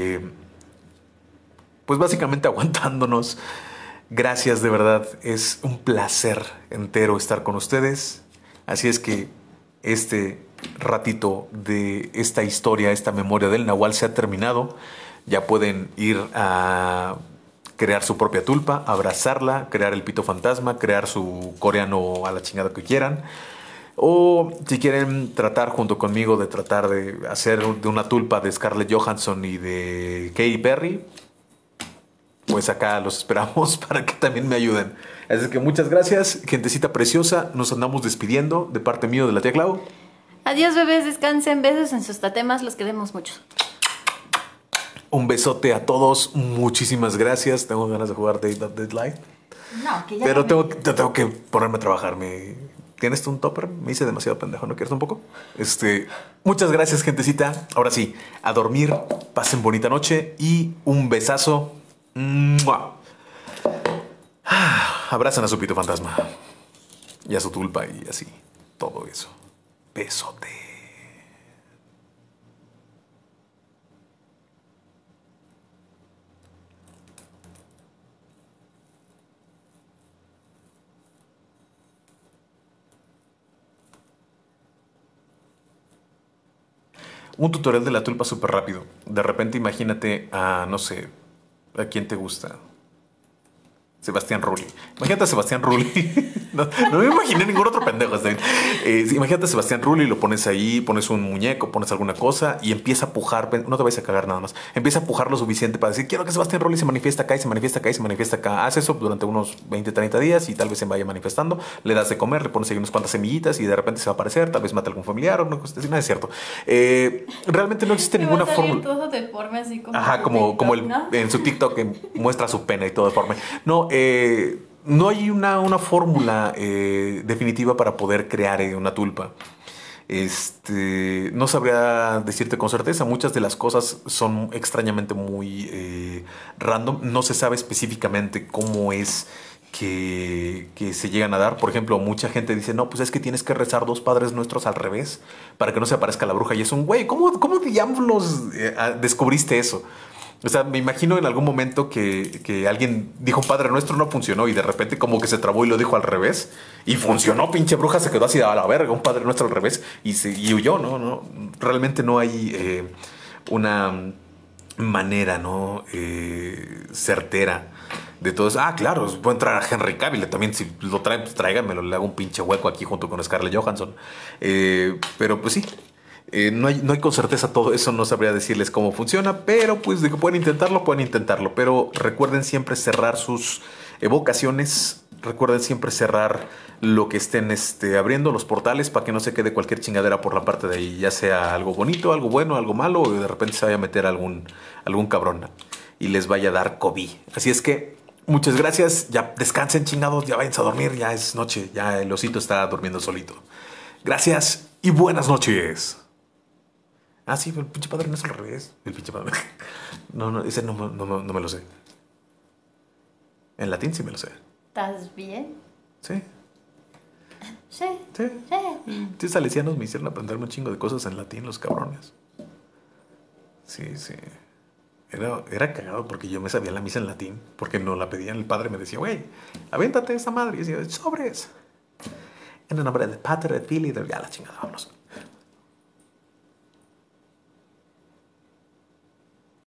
pues básicamente aguantándonos. Gracias, de verdad. Es un placer entero estar con ustedes. Así es que este ratito de esta historia, esta memoria del Nahual se ha terminado. Ya pueden ir a crear su propia tulpa, abrazarla, crear el pito fantasma, crear su coreano a la chingada que quieran. O si quieren tratar junto conmigo de tratar de hacer de una tulpa de Scarlett Johansson y de Katy Perry, pues acá los esperamos para que también me ayuden. Así que muchas gracias, gentecita preciosa. Nos andamos despidiendo de parte mío de la tía Clau. Adiós, bebés, descansen. Besos en sus tatemas, los queremos mucho. Un besote a todos. Muchísimas gracias. Tengo ganas de jugar Day of Deadlight. No, que ya. Pero tengo que ponerme a trabajar. ¿Tienes tú un topper? Me hice demasiado pendejo. ¿No quieres un poco? Muchas gracias, gentecita. Ahora sí, a dormir. Pasen bonita noche y un besazo. ¡Mua! Abrazan a su pito fantasma y a su tulpa y así. Todo eso. Besote. Un tutorial de la tulpa súper rápido. De repente imagínate a, no sé, ¿a quién te gusta? Sebastián Rulli. Imagínate a Sebastián Rulli. No me imaginé ningún otro pendejo. Imagínate a Sebastián Rulli, lo pones ahí, pones un muñeco, pones alguna cosa y empieza a pujar. No te vayas a cagar nada más. Empieza a pujar lo suficiente para decir, quiero que Sebastián Rulli se manifiesta acá y se manifiesta acá y se manifiesta acá. Haz eso durante unos 20, 30 días y tal vez se vaya manifestando. Le das de comer, le pones ahí unas cuantas semillitas y de repente se va a aparecer. Tal vez mate a algún familiar o una cosa así. No es cierto. Realmente no existe ninguna fórmula. Todo deforme, así como. Ajá, como ¿no? en su TikTok que muestra su pene y todo deforme. No hay una fórmula definitiva para poder crear una tulpa. No sabría decirte con certeza. Muchas de las cosas son extrañamente muy random. No se sabe específicamente cómo es que se llegan a dar. Por ejemplo, mucha gente dice, no, pues es que tienes que rezar 2 Padres Nuestros al revés para que no se aparezca la bruja. Y es un güey, ¿cómo diablos descubriste eso? O sea, me imagino en algún momento que alguien dijo Padre Nuestro, no funcionó y de repente como que se trabó y lo dijo al revés y funcionó, pinche bruja se quedó así a la verga, un Padre Nuestro al revés y huyó, ¿no? Realmente no hay una manera, ¿no? Certera de todo eso. Ah, claro, puede entrar a Henry Cavill también, si lo traen, pues tráiganmelo, le hago un pinche hueco aquí junto con Scarlett Johansson. Pero pues sí. No hay con certeza todo eso, no sabría decirles cómo funciona, pero pues de que pueden intentarlo. Pero recuerden siempre cerrar sus evocaciones, recuerden siempre cerrar lo que estén abriendo, los portales, para que no se quede cualquier chingadera por la parte de ahí, ya sea algo bonito, algo bueno, algo malo, o de repente se vaya a meter algún cabrón y les vaya a dar COVID. Así es que muchas gracias, ya descansen chingados, ya váyanse a dormir, ya es noche, ya el osito está durmiendo solito. Gracias y buenas noches. Ah, sí, el pinche padre no es al revés. El pinche padre. No, ese no me lo sé. En latín sí me lo sé. ¿Estás bien? Sí. Sí. Sí, salesianos me hicieron aprenderme un chingo de cosas en latín, los cabrones. Sí. Era cagado porque yo me sabía la misa en latín. Porque no la pedían. El padre me decía, güey, avéntate esa madre. Y decía, sobres. En el nombre del Padre, del Filio y del... Ya la chingada, vámonos.